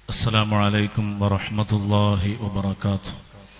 السلام عليكم ورحمة الله وبركاته.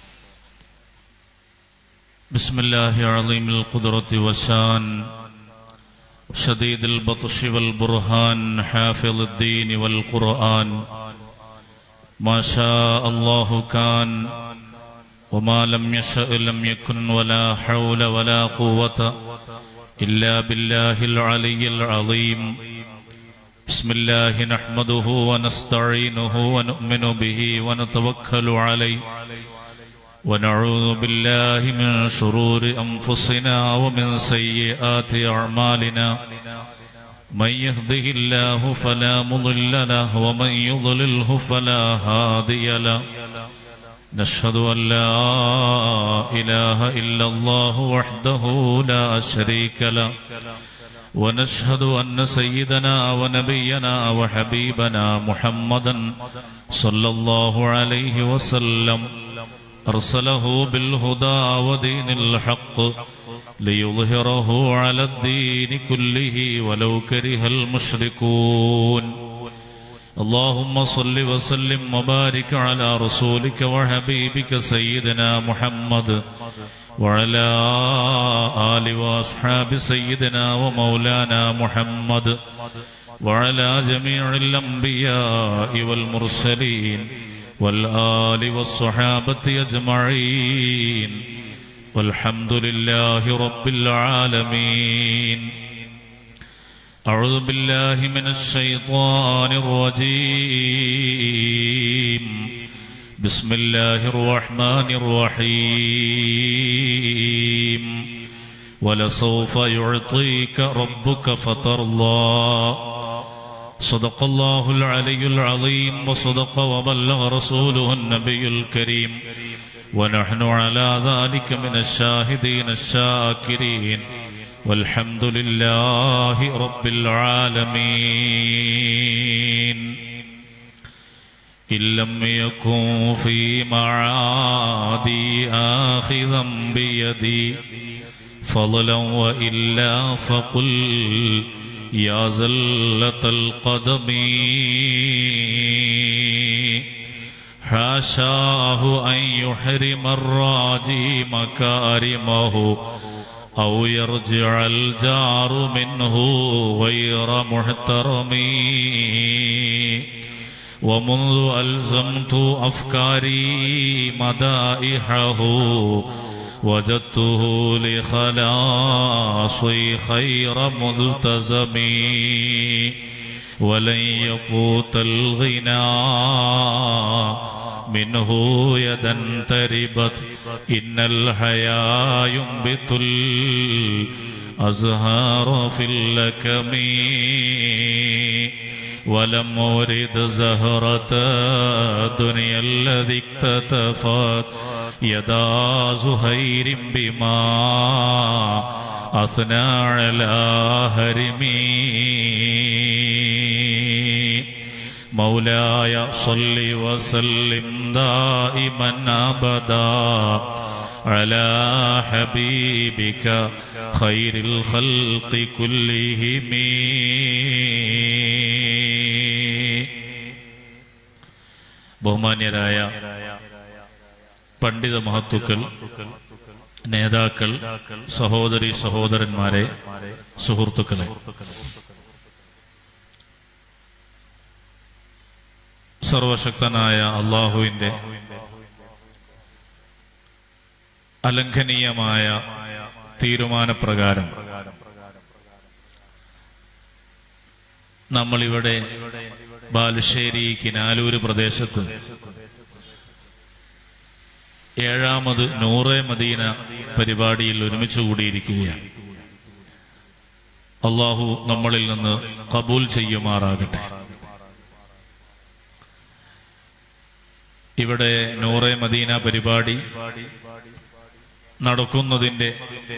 بسم الله عظيم القدرة والشان شديد البطش والبرهان حافظ الدين والقرآن ما شاء الله كان وما لم يشأ لم يكن ولا حول ولا قوة إلا بالله العلي العظيم. بسم الله نحمده ونستعينه ونؤمن به ونتوكل عليه ونعوذ بالله من شرور أنفسنا ومن سيئات أعمالنا من يهده الله فلا مضل له ومن يضلله فلا هادي له. نشهد أن لا إله إلا الله وحده لا شريك له ونشهد أن سيدنا ونبينا وحبيبنا محمدا صلى الله عليه وسلم أرسله بالهدى ودين الحق ليظهره على الدين كله ولو كره المشركون. اللهم صل وسلم وبارك على رسولك وحبيبك سيدنا محمد وعلى آل وأصحاب سيدنا ومولانا محمد وعلى جميع الأنبياء والمرسلين والآل والصحابة أجمعين والحمد لله رب العالمين. أعوذ بالله من الشيطان الرجيم. بسم الله الرحمن الرحيم. ولسوف يعطيك ربك فترضى. صدق الله العلي العظيم وصدق وبلغ رسوله النبي الكريم ونحن على ذلك من الشاهدين الشاكرين والحمد لله رب العالمين. إن لم يكن في معادي آخذا بيدي فضلا وإلا فقل يا زلة القدم. حاشاه أن يحرم الراجي مكارمه أو يرجع الجار منه غير محترم. ومنذ ألزمت أفكاري مدائحه وجدته لخلاصي خير ملتزم. ولن يفوت الغنى منه يدا تربت إن الحياء ينبت الأزهار في اللكم. ولم أرد زهرة دنيا الذي اكتتفت يدا زهير بما أثنى على هرمي. مولاي صل وسلم دائما أبدا على حبيبك خير الخلق كلهم. ബഹുമാന്യരായ പണ്ഡിത മഹത്തുക്കൾ, നേതാക്കൾ, സഹോദരി സഹോദരന്മാരെ, സുഹൃത്തുക്കളെ, സർവശക്തനായ അല്ലാഹുവിന്റെ അലംഘനീയമായ തീരുമാനപ്രകാരം നമ്മളിവിടെ ബാലുശ്ശേരി കിനാലൂര് പ്രദേശത്ത് 7ാമത് നൂറെ മദീന പരിപാടിയിൽ ഒരുമിച്ച് കൂടിയിരിക്കുകയാണ്. അല്ലാഹു നമ്മളിൽ നിന്ന് ഖബൂൽ ചെയ്യുമാറാകട്ടെ. ഇവിടെ നൂറെ മദീന പരിപാടി നടക്കുന്നതിന്റെ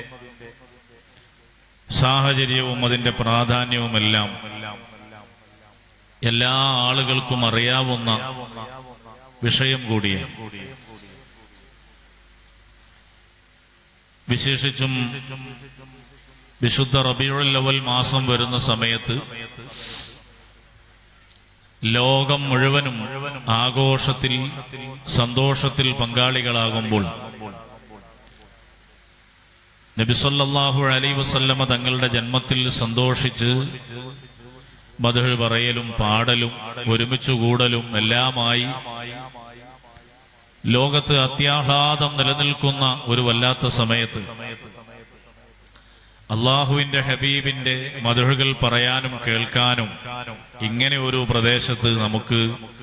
സാഹചര്യവും അതിന്റെ പ്രാധാന്യവുമെല്ലാം എല്ലാ ആളുകൾക്കും അറിയാവുന്ന വിഷയം കൂടിയാണ്. വിശേഷിച്ചും വിശുദ്ധ റബീഉൽ അവ്വൽ മാസം വരുന്ന സമയത്ത് ലോകം മുഴുവനും ആഘോഷത്തിൽ സന്തോഷത്തിൽ പങ്കാളികളാകുമ്പോൾ നബി സല്ലല്ലാഹു അലൈഹി വസല്ലമ തങ്ങളുടെ ജന്മത്തിൽ സന്തോഷിച്ച് മദ്ഹ് പറയലും പാടലും ഒരുമിച്ചു കൂടലും എല്ലാമായി ലോകത്ത് അത്യാഹ്ലാദം നിലനിൽക്കുന്ന ഒരു വല്ലാത്ത സമയത്ത് അള്ളാഹുവിന്റെ ഹബീബിന്റെ മദ്ഹുകൾ പറയാനും കേൾക്കാനും ഇങ്ങനെ ഒരു പ്രദേശത്ത് നമുക്ക്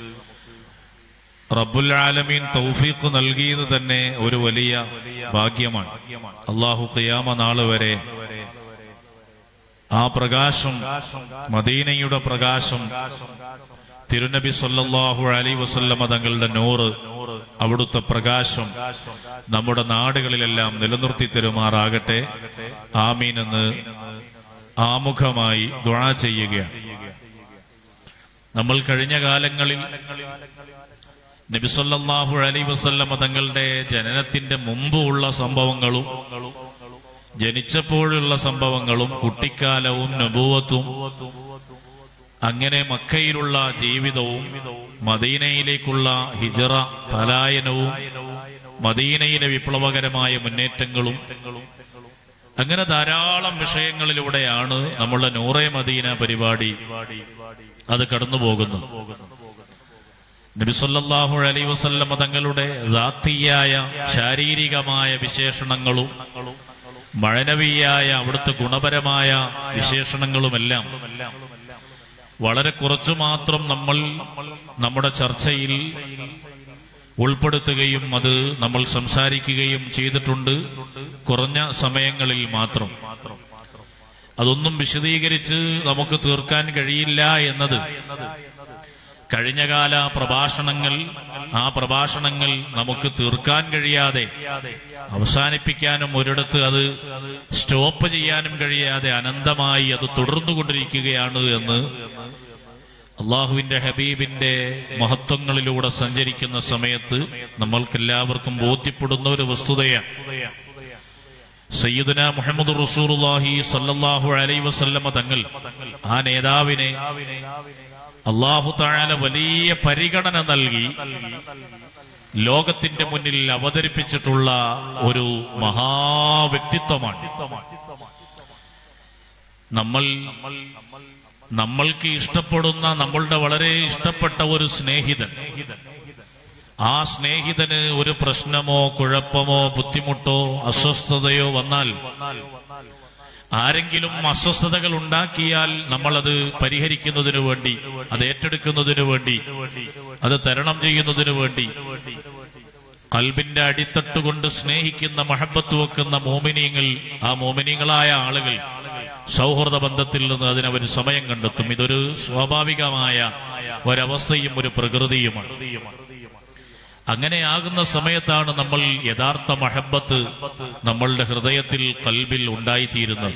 റബ്ബുൽ ആലമീൻ തൗഫീഖ് നൽകിയത് തന്നെ ഒരു വലിയ ഭാഗ്യമാണ്. അള്ളാഹു ഖിയാമ നാൾ വരെ ആ പ്രകാശം, മദീനയുടെ പ്രകാശം, തിരുനബി സല്ലല്ലാഹു അലൈഹി വസല്ലമ തങ്ങളുടെ നൂറ്, അവിടുത്തെ പ്രകാശം നമ്മുടെ നാടുകളിലെല്ലാം നിലനിർത്തി തരുമാറാകട്ടെ. ആമീൻ എന്ന് ആമുഖമായി ദുആ ചെയ്യുകയാണ്. നമ്മൾ കഴിഞ്ഞ കാലങ്ങളിൽ നബി സല്ലല്ലാഹു അലൈഹി വസല്ലമ തങ്ങളുടെ ജനനത്തിന്റെ മുമ്പുള്ള സംഭവങ്ങളും ജനിച്ചപ്പോഴുള്ള സംഭവങ്ങളും കുട്ടിക്കാലവും നബുവത്തും അങ്ങനെ മക്കയിലുള്ള ജീവിതവും മദീനയിലേക്കുള്ള ഹിജറ പലായനവും മദീനയിലെ വിപ്ലവകരമായ മുന്നേറ്റങ്ങളും അങ്ങനെ ധാരാളം വിഷയങ്ങളിലൂടെയാണ് നമ്മളുടെ നൂറേ മദീന പരിപാടി അത് കടന്നുപോകുന്നത്. നബി സല്ലല്ലാഹു അലൈഹി വസല്ലമ തങ്ങളുടെ ദാത്തിയായ ശാരീരികമായ വിശേഷണങ്ങളും മഅനവിയായ അവിടുത്തെ ഗുണപരമായ വിശേഷണങ്ങളുമെല്ലാം വളരെ കുറച്ചു മാത്രം നമ്മൾ നമ്മുടെ ചർച്ചയിൽ ഉൾപ്പെടുത്തുകയും അത് നമ്മൾ സംസാരിക്കുകയും ചെയ്തിട്ടുണ്ട്. കുറഞ്ഞ സമയങ്ങളിൽ മാത്രം അതൊന്നും വിശദീകരിച്ച് നമുക്ക് തീർക്കാൻ കഴിയില്ല എന്നത് കഴിഞ്ഞകാല പ്രഭാഷണങ്ങൾ, ആ പ്രഭാഷണങ്ങൾ നമുക്ക് തീർക്കാൻ കഴിയാതെ അവസാനിപ്പിക്കാനും ഒരിടത്ത് അത് സ്റ്റോപ്പ് ചെയ്യാനും കഴിയാതെ അനന്തമായി അത് തുടർന്നുകൊണ്ടിരിക്കുകയാണ് എന്ന് അള്ളാഹുവിന്റെ ഹബീബിന്റെ മഹത്വങ്ങളിലൂടെ സഞ്ചരിക്കുന്ന സമയത്ത് നമ്മൾക്കെല്ലാവർക്കും ബോധ്യപ്പെടുന്ന ഒരു വസ്തുതയാണ്. സയ്യിദുനാ മുഹമ്മദ് റസൂലുള്ളാഹി സ്വല്ലല്ലാഹു അലൈഹി വസല്ലമ തങ്ങൾ, ആ നേതാവിനെ അല്ലാഹു തആല വലിയ പരിഗണന നൽകി ലോകത്തിന്റെ മുന്നിൽ അവതരിപ്പിച്ചിട്ടുള്ള ഒരു മഹാവ്യക്തിത്വമാണ്. നമ്മൾക്ക് ഇഷ്ടപ്പെടുന്ന, നമ്മളുടെ വളരെ ഇഷ്ടപ്പെട്ട ഒരു സ്നേഹിതൻ, ആ സ്നേഹിതന് ഒരു പ്രശ്നമോ കുഴപ്പമോ ബുദ്ധിമുട്ടോ അസ്വസ്ഥതയോ വന്നാൽ, ആരെങ്കിലും അസ്വസ്ഥതകൾ ഉണ്ടാക്കിയാൽ നമ്മളത് പരിഹരിക്കുന്നതിനു വേണ്ടി, അത് ഏറ്റെടുക്കുന്നതിനു വേണ്ടി, അത് തരണം ചെയ്യുന്നതിനു വേണ്ടി ഖൽബിന്റെ അടിത്തട്ടുകൊണ്ട് സ്നേഹിക്കുന്ന, മഹബത്ത് വെക്കുന്ന മോമിനീങ്ങൾ, ആ മോമിനീങ്ങളായ ആളുകൾ സൗഹൃദ ബന്ധത്തിൽ നിന്ന് അതിനവർ സമയം കണ്ടെത്തും. ഇതൊരു സ്വാഭാവികമായ ഒരവസ്ഥയും ഒരു പ്രകൃതിയുമാണ്. അങ്ങനെയാകുന്ന സമയത്താണ് നമ്മൾ യഥാർത്ഥ മഹബത്ത് നമ്മളുടെ ഹൃദയത്തിൽ ഖൽബിൽ ഉണ്ടായിത്തീരുന്നത്.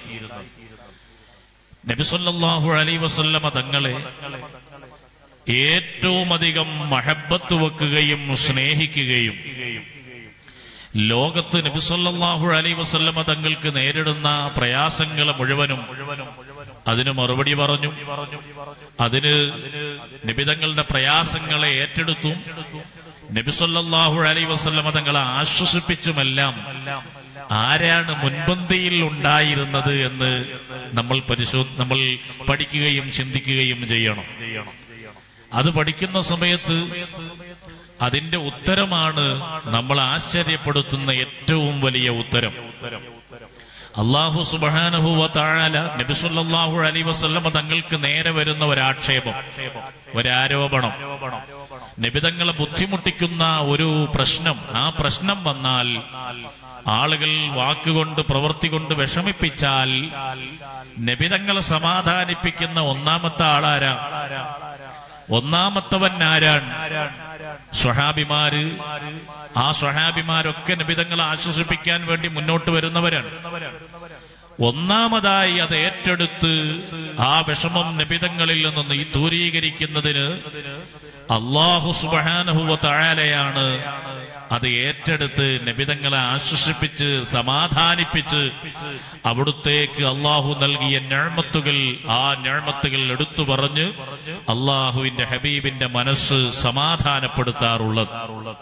നബി സല്ലല്ലാഹു അലൈഹി വസല്ലമ തങ്ങളെ ഏറ്റവും അധികം മഹബത്ത് വെക്കുകയും സ്നേഹിക്കുകയും ലോകത്ത് നബി സല്ലല്ലാഹു അലൈഹി വസല്ലമ തങ്ങൾക്ക് നേരിടുന്ന പ്രയാസങ്ങളെ മുഴുവനും അതിന് മറുപടി പറഞ്ഞു, അതിന് നബി തങ്ങളുടെ പ്രയാസങ്ങളെ ഏറ്റെടുത്തും നബി സല്ലല്ലാഹു അലൈഹി വസല്ലമ തങ്ങളെ ആശ്വസിപ്പിച്ചുമെല്ലാം ആരാണ് മുൻപന്തിയിൽ ഉണ്ടായിരുന്നത് എന്ന് നമ്മൾ പഠിക്കുകയും ചിന്തിക്കുകയും ചെയ്യണം. അത് പഠിക്കുന്ന സമയത്ത് അതിന്റെ ഉത്തരമാണ് നമ്മൾ ആശ്ചര്യപ്പെടുത്തുന്ന ഏറ്റവും വലിയ ഉത്തരം. അല്ലാഹു സുബ്ഹാനഹു വ തആല നബി സല്ലല്ലാഹു അലൈഹി വസല്ലമ തങ്ങൾക്ക് നേരെ വരുന്ന ഒരാക്ഷേപം, ഒരാരോപണം, നബിതങ്ങളെ ബുദ്ധിമുട്ടിക്കുന്ന ഒരു പ്രശ്നം, ആ പ്രശ്നം വന്നാൽ ആളുകൾ വാക്കുകൊണ്ട് പ്രവൃത്തി കൊണ്ട് വിഷമിപ്പിച്ചാൽ നബിതങ്ങളെ സമാധാനിപ്പിക്കുന്ന ഒന്നാമത്തെ ആളാരാ? ഒന്നാമത്തവൻ ആരാണ്? സ്വഹാബിമാര്. ആ സ്വഹാബിമാരൊക്കെ നബിതങ്ങളെ ആശ്വസിപ്പിക്കാൻ വേണ്ടി മുന്നോട്ട് വരുന്നവരാണ്. ഒന്നാമതായി അത് ഏറ്റെടുത്ത് ആ വിഷമം നബിതങ്ങളിൽ നിന്ന് ദൂരീകരിക്കുന്നതിന് അല്ലാഹു സുബ്ഹാനഹു വ തആലയാണ് അത് ഏറ്റെടുത്ത് നബിതങ്ങളെ ആശ്വസിപ്പിച്ച് സമാധാനിപ്പിച്ച് അവിടുത്തേക്ക് അള്ളാഹു നൽകിയ നിഅമത്തുകൾ ആ നിഅമത്തുകൾ എടുത്തു പറഞ്ഞ് അള്ളാഹുവിന്റെ ഹബീബിന്റെ മനസ്സ് സമാധാനപ്പെടുത്താറുള്ളത്.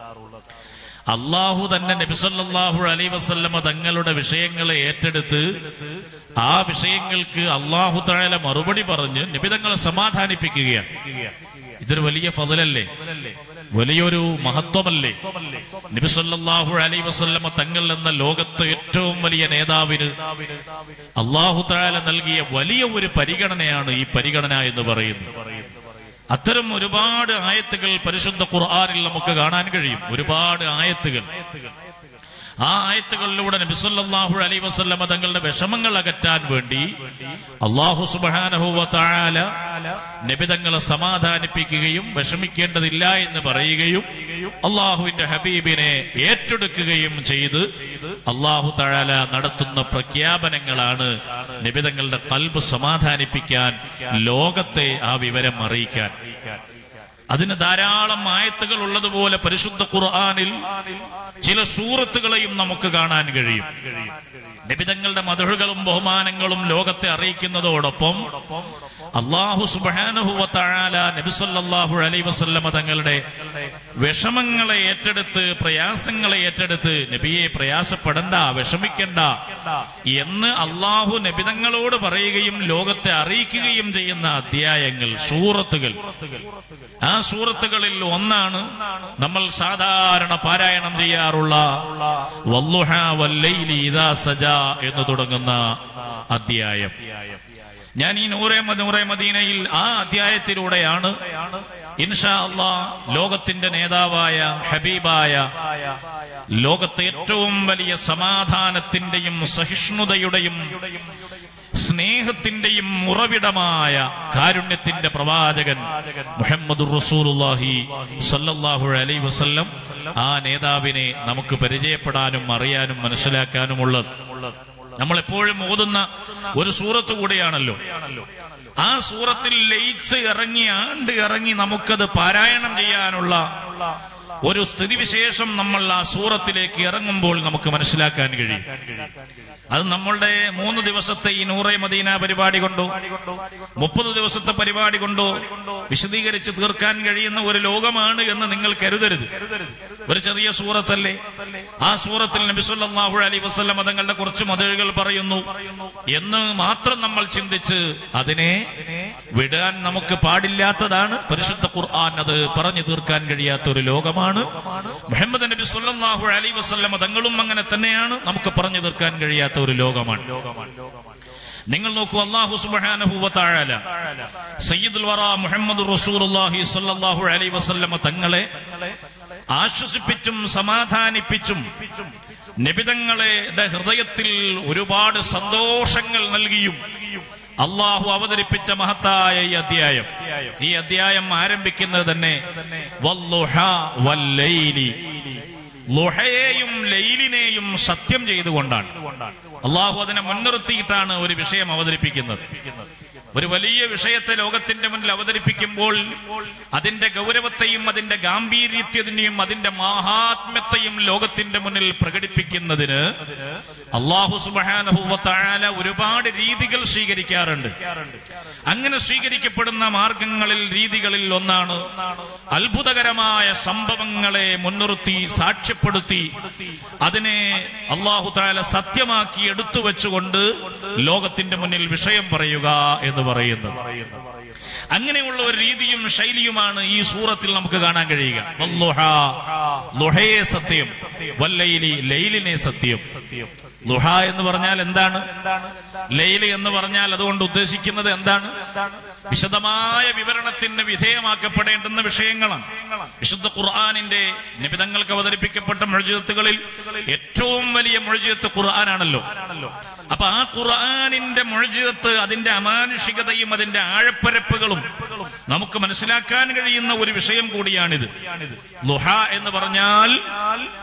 അള്ളാഹു തന്നെ നബി സല്ലല്ലാഹു അലൈഹി വസല്ലമ തങ്ങളുടെ വിഷയങ്ങളെ ഏറ്റെടുത്ത് ആ വിഷയങ്ങൾക്ക് അള്ളാഹു തആല മറുപടി പറഞ്ഞ് നബിതങ്ങളെ സമാധാനിപ്പിക്കുകയാണ്. ഇതൊരു വലിയ ഫളലല്ലേ, വലിയൊരു മഹത്വമല്ലേ? നബി സല്ലല്ലാഹു അലൈഹി വസല്ലമ തങ്ങൾ എന്ന ലോകത്തെ ഏറ്റവും വലിയ നേതാവിന് അല്ലാഹു തആല നൽകിയ വലിയ ഒരു പരിഗണനയാണ് ഈ പരിഗണന എന്ന് പറയുന്നത്. അത്തരം ഒരുപാട് ആയത്തുകൾ പരിശുദ്ധ ഖുർആനിൽ നമുക്ക് കാണാൻ കഴിയും. ഒരുപാട് ആയത്തുകൾ. ആ ആയത്തുകളിലൂടെ നബി സല്ലല്ലാഹു അലൈഹി വസല്ലമ തങ്ങളുടെ വിഷമങ്ങൾ അകറ്റാൻ വേണ്ടി അല്ലാഹു സുബ്ഹാനഹു വ തആല നബി തങ്ങളെ സമാധാനിപ്പിക്കുകയും വിഷമിക്കേണ്ടതില്ല എന്ന് പറയുകയും അള്ളാഹുവിന്റെ ഹബീബിനെ ഏറ്റെടുക്കുകയും ചെയ്ത് അല്ലാഹു തആല നടത്തുന്ന പ്രഖ്യാപനങ്ങളാണ് നബി തങ്ങളുടെ ഖൽബ് സമാധാനിപ്പിക്കാൻ, ലോകത്തെ ആ വിവരം അറിയിക്കാൻ. അതിന് ധാരാളം ആയത്തുകൾ ഉള്ളതുപോലെ പരിശുദ്ധ ഖുർആനിൽ ചില സൂറത്തുകളെയും നമുക്ക് കാണാൻ കഴിയും. നബിതങ്ങളുടെ മദഹുകളും ബഹുമാനങ്ങളും ലോകത്തെ അറിയിക്കുന്നതോടൊപ്പം അല്ലാഹു സുബ്ഹാനഹു വ തആല നബി സല്ലല്ലാഹു അലൈഹി വസല്ലമ തങ്ങളുടെ വിഷമങ്ങളെ ഏറ്റെടുത്ത് പ്രയാസങ്ങളെ ഏറ്റെടുത്ത് നബിയെ പ്രയാസപ്പെടണ്ട, വിഷമിക്കണ്ട എന്ന് അല്ലാഹു നബിതങ്ങളോട് പറയുകയും ലോകത്തെ അറിയിക്കുകയും ചെയ്യുന്ന അധ്യായങ്ങൾ, സൂറത്തുകൾ. ആ സൂറത്തുകളിൽ ഒന്നാണ് നമ്മൾ സാധാരണ പാരായണം ചെയ്യാറുള്ള വല്ലുഹാ വല്ലൈലി ഇദാ സജാ എന്ന് തുടങ്ങുന്ന അധ്യായം. ഞാൻ ഈ നൂറേ മദീനയിൽ ആ അധ്യായത്തിലൂടെയാണ് ഇൻഷാ അല്ലാഹ് ലോകത്തിന്റെ നേതാവായ ഹബീബായ ലോകത്തെ ഏറ്റവും വലിയ സമാധാനത്തിന്റെയും സഹിഷ്ണുതയുടെയും സ്നേഹത്തിന്റെയും ഉറവിടമായ കാരുണ്യത്തിന്റെ പ്രവാചകൻ മുഹമ്മദുർ റസൂലുള്ളാഹി സ്വല്ലല്ലാഹു അലൈഹി വസല്ലം, ആ നേതാവിനെ നമുക്ക് പരിചയപ്പെടാനും അറിയാനും മനസ്സിലാക്കാനുമുള്ളത്. നമ്മളെപ്പോഴും ഓതുന്ന ഒരു സൂറത്ത് കൂടെയാണല്ലോ. ആ സൂറത്തിൽ ലയിച്ച് ഇറങ്ങി ആണ്ട് ഇറങ്ങി നമുക്കത് പാരായണം ചെയ്യാനുള്ള ഒരു സ്ഥിതിവിശേഷം നമ്മൾ ആ സൂറത്തിലേക്ക് ഇറങ്ങുമ്പോൾ നമുക്ക് മനസ്സിലാക്കാൻ കഴിയും. അത് നമ്മളുടെ 3 ദിവസത്തെ ഈ നൂറേ മദീന പരിപാടി കൊണ്ടോ 30 ദിവസത്തെ പരിപാടി കൊണ്ടോ വിശദീകരിച്ച് തീർക്കാൻ കഴിയുന്ന ഒരു ലോകമാണ് എന്ന് നിങ്ങൾ കരുതരുത്. ഒരു ചെറിയ സൂറത്തല്ലേ. ആ സൂറത്തിൽ നബി സല്ലല്ലാഹു അലൈഹി വസല്ലം തങ്ങളുടെ കുറച്ച് മദഹുകൾ പറയുന്നു എന്ന് മാത്രം നമ്മൾ ചിന്തിച്ച് അതിനെ വിടാൻ നമുക്ക് പാടില്ലാത്തതാണ്. പരിശുദ്ധ ഖുർആൻ അത് പറഞ്ഞു തീർക്കാൻ കഴിയാത്ത ഒരു ലോകമാണ്. മുഹമ്മദ് നബി സല്ലല്ലാഹു അലൈഹി വസല്ലം തങ്ങളും അങ്ങനെ തന്നെയാണ്, നമുക്ക് പറഞ്ഞു തീർക്കാൻ കഴിയാത്ത ഒരു ലോകമാണ്. നിങ്ങൾ നോക്കൂ, അല്ലാഹു സുബ്ഹാനഹു വ തആല സയ്യിദുൽ വറ മുഹമ്മദുർ റസൂലുള്ളാഹി സ്വല്ലല്ലാഹു അലൈഹി വസല്ലം തങ്ങളെ ആശ്വസിപ്പിച്ചും സമാധാനിപ്പിച്ചും നബിതങ്ങളുടെ ഹൃദയത്തിൽ ഒരുപാട് സന്തോഷങ്ങൾ നൽകിയും അള്ളാഹു അവതരിപ്പിച്ച മഹത്തായ ഈ അധ്യായം ആരംഭിക്കുന്നത് തന്നെ വല്ലുഹാ വല്ലൈലി, ലുഹയെയും ലൈലിനെയും സത്യം ചെയ്തുകൊണ്ടാണ്. അള്ളാഹു അതിനെ മുൻനിർത്തിയിട്ടാണ് ഒരു വിഷയം അവതരിപ്പിക്കുന്നത്. ഒരു വലിയ വിഷയത്തെ ലോകത്തിന്റെ മുന്നിൽ അവതരിപ്പിക്കുമ്പോൾ അതിന്റെ ഗൗരവത്തെയും അതിന്റെ ഗാംഭീര്യത്തെയും അതിന്റെ മഹാത്മ്യത്തെയും ലോകത്തിന്റെ മുന്നിൽ പ്രകടിപ്പിക്കുന്നതിന് അല്ലാഹു സുബ്ഹാനഹു വ തആല ഒരുപാട് രീതികൾ സ്വീകരിക്കാറുണ്ട്. അങ്ങനെ സ്വീകരിക്കപ്പെടുന്ന മാർഗങ്ങളിൽ രീതികളിൽ ഒന്നാണ് അത്ഭുതകരമായ സംഭവങ്ങളെ മുൻനിർത്തി സാക്ഷ്യപ്പെടുത്തി അതിനെ അല്ലാഹു തആല സത്യമാക്കി എടുത്തു വെച്ചുകൊണ്ട് ലോകത്തിന്റെ മുന്നിൽ വിഷയം പറയുക എന്ന് പറയുന്നത്. അങ്ങനെയുള്ള ഒരു രീതിയും ശൈലിയുമാണ് ഈ സൂറത്തിൽ നമുക്ക് കാണാൻ കഴിയുക. വല്ലുഹാ, ലുഹയെ സത്യം, വല്ലൈലി, ലൈലിനെ സത്യം. ലുഹ എന്ന് പറഞ്ഞാൽ എന്താണ്? ലൈല് എന്ന് പറഞ്ഞാൽ അതുകൊണ്ട് ഉദ്ദേശിക്കുന്നത് എന്താണ്? വിശദമായ വിവരണത്തിന് വിധേയമാക്കപ്പെടേണ്ടുന്ന വിഷയങ്ങളാണ്. വിശുദ്ധ ഖുർആനിന്റെ നബിതങ്ങൾക്ക് അവതരിപ്പിക്കപ്പെട്ട മുഅ്ജിസത്തുകളിൽ ഏറ്റവും വലിയ മുഅ്ജിസത്ത് ഖുർആനാണല്ലോ. അപ്പൊ ആ ഖുർആനിന്റെ മുഅ്ജിസത്ത്, അതിന്റെ അമാനുഷികതയും അതിന്റെ ആഴപ്പരപ്പുകളും നമുക്ക് മനസ്സിലാക്കാൻ കഴിയുന്ന ഒരു വിഷയം കൂടിയാണിത്. ലുഹ എന്ന് പറഞ്ഞാൽ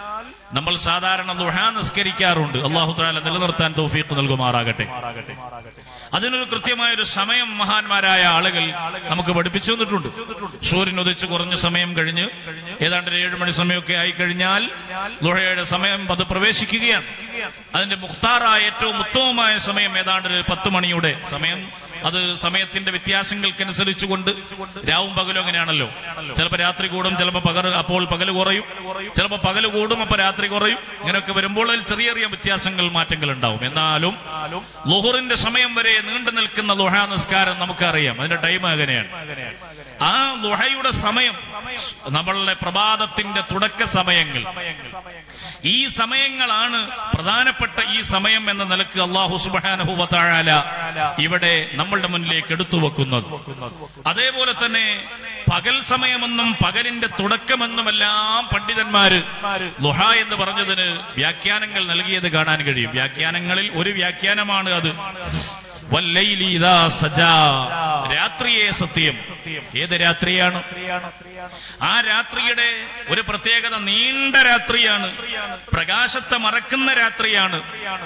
നമ്മൾ സാധാരണ ദുഹാ നിസ്കരിക്കാറുണ്ട്. അല്ലാഹു തആല നിലനിർത്താൻ തൗഫീഖ് നൽകുമാറാകട്ടെ. അതിനൊരു കൃത്യമായൊരു സമയം മഹാന്മാരായ ആളുകൾ നമുക്ക് പഠിപ്പിച്ചു തന്നിട്ടുണ്ട്. സൂര്യൻ ഉദിച്ച് കുറഞ്ഞ സമയം കഴിഞ്ഞ് ഏതാണ്ട് 7 മണി സമയമൊക്കെ ആയി കഴിഞ്ഞാൽ ദുഹയുടെ സമയം അത് പ്രവേശിക്കുകയാണ്. അതിന്റെ മുഖ്താറായ ഏറ്റവും ഉത്തമമായ സമയം ഏതാണ്ട് 10 മണിയുടെ സമയം. അത് സമയത്തിന്റെ വ്യത്യാസങ്ങൾക്കനുസരിച്ചുകൊണ്ട് രാവും പകലും അങ്ങനെയാണല്ലോ. ചിലപ്പോൾ രാത്രി കൂടും, ചിലപ്പോൾ അപ്പോൾ പകല് കുറയും, ചിലപ്പോൾ പകല് കൂടും അപ്പൊ രാത്രി കുറയും. ഇങ്ങനെയൊക്കെ വരുമ്പോൾ അതിൽ ചെറിയ ചെറിയ വ്യത്യാസങ്ങൾ, മാറ്റങ്ങൾ ഉണ്ടാവും. എന്നാലും ളുഹറിന്റെ സമയം വരെ നീണ്ടു നിൽക്കുന്ന ളുഹാ നിസ്കാരം നമുക്കറിയാം. അതിന്റെ ടൈം അങ്ങനെയാണ്. ആ ളുഹയുടെ സമയം നമ്മളുടെ പ്രഭാതത്തിന്റെ തുടക്ക സമയങ്ങൾ, ഈ സമയങ്ങളാണ് പ്രധാനപ്പെട്ട ഈ സമയം എന്ന നിലക്ക് അല്ലാഹു സുബ്ഹാനഹു വ തആല ഇവിടെ നമ്മളുടെ മുന്നിലേക്ക് എടുത്തു വെക്കുന്നത്. അതേപോലെ തന്നെ പകൽ സമയമെന്നും പകലിന്റെ തുടക്കമെന്നുമെല്ലാം പണ്ഡിതന്മാര് ളുഹ എന്ന് പറഞ്ഞതിന് വ്യാഖ്യാനങ്ങൾ നൽകിയത് കാണാൻ കഴിയും. വ്യാഖ്യാനങ്ങളിൽ ഒരു വ്യാഖ്യാനമാണ് അത് വല്ലൈലി ഇദാ സജാ, രാത്രിയെ സത്യം. ഏത് രാത്രിയാണ്? ആ രാത്രിയുടെ ഒരു പ്രത്യേകത നീണ്ട രാത്രിയാണ്, പ്രകാശത്തെ മറക്കുന്ന രാത്രിയാണ്,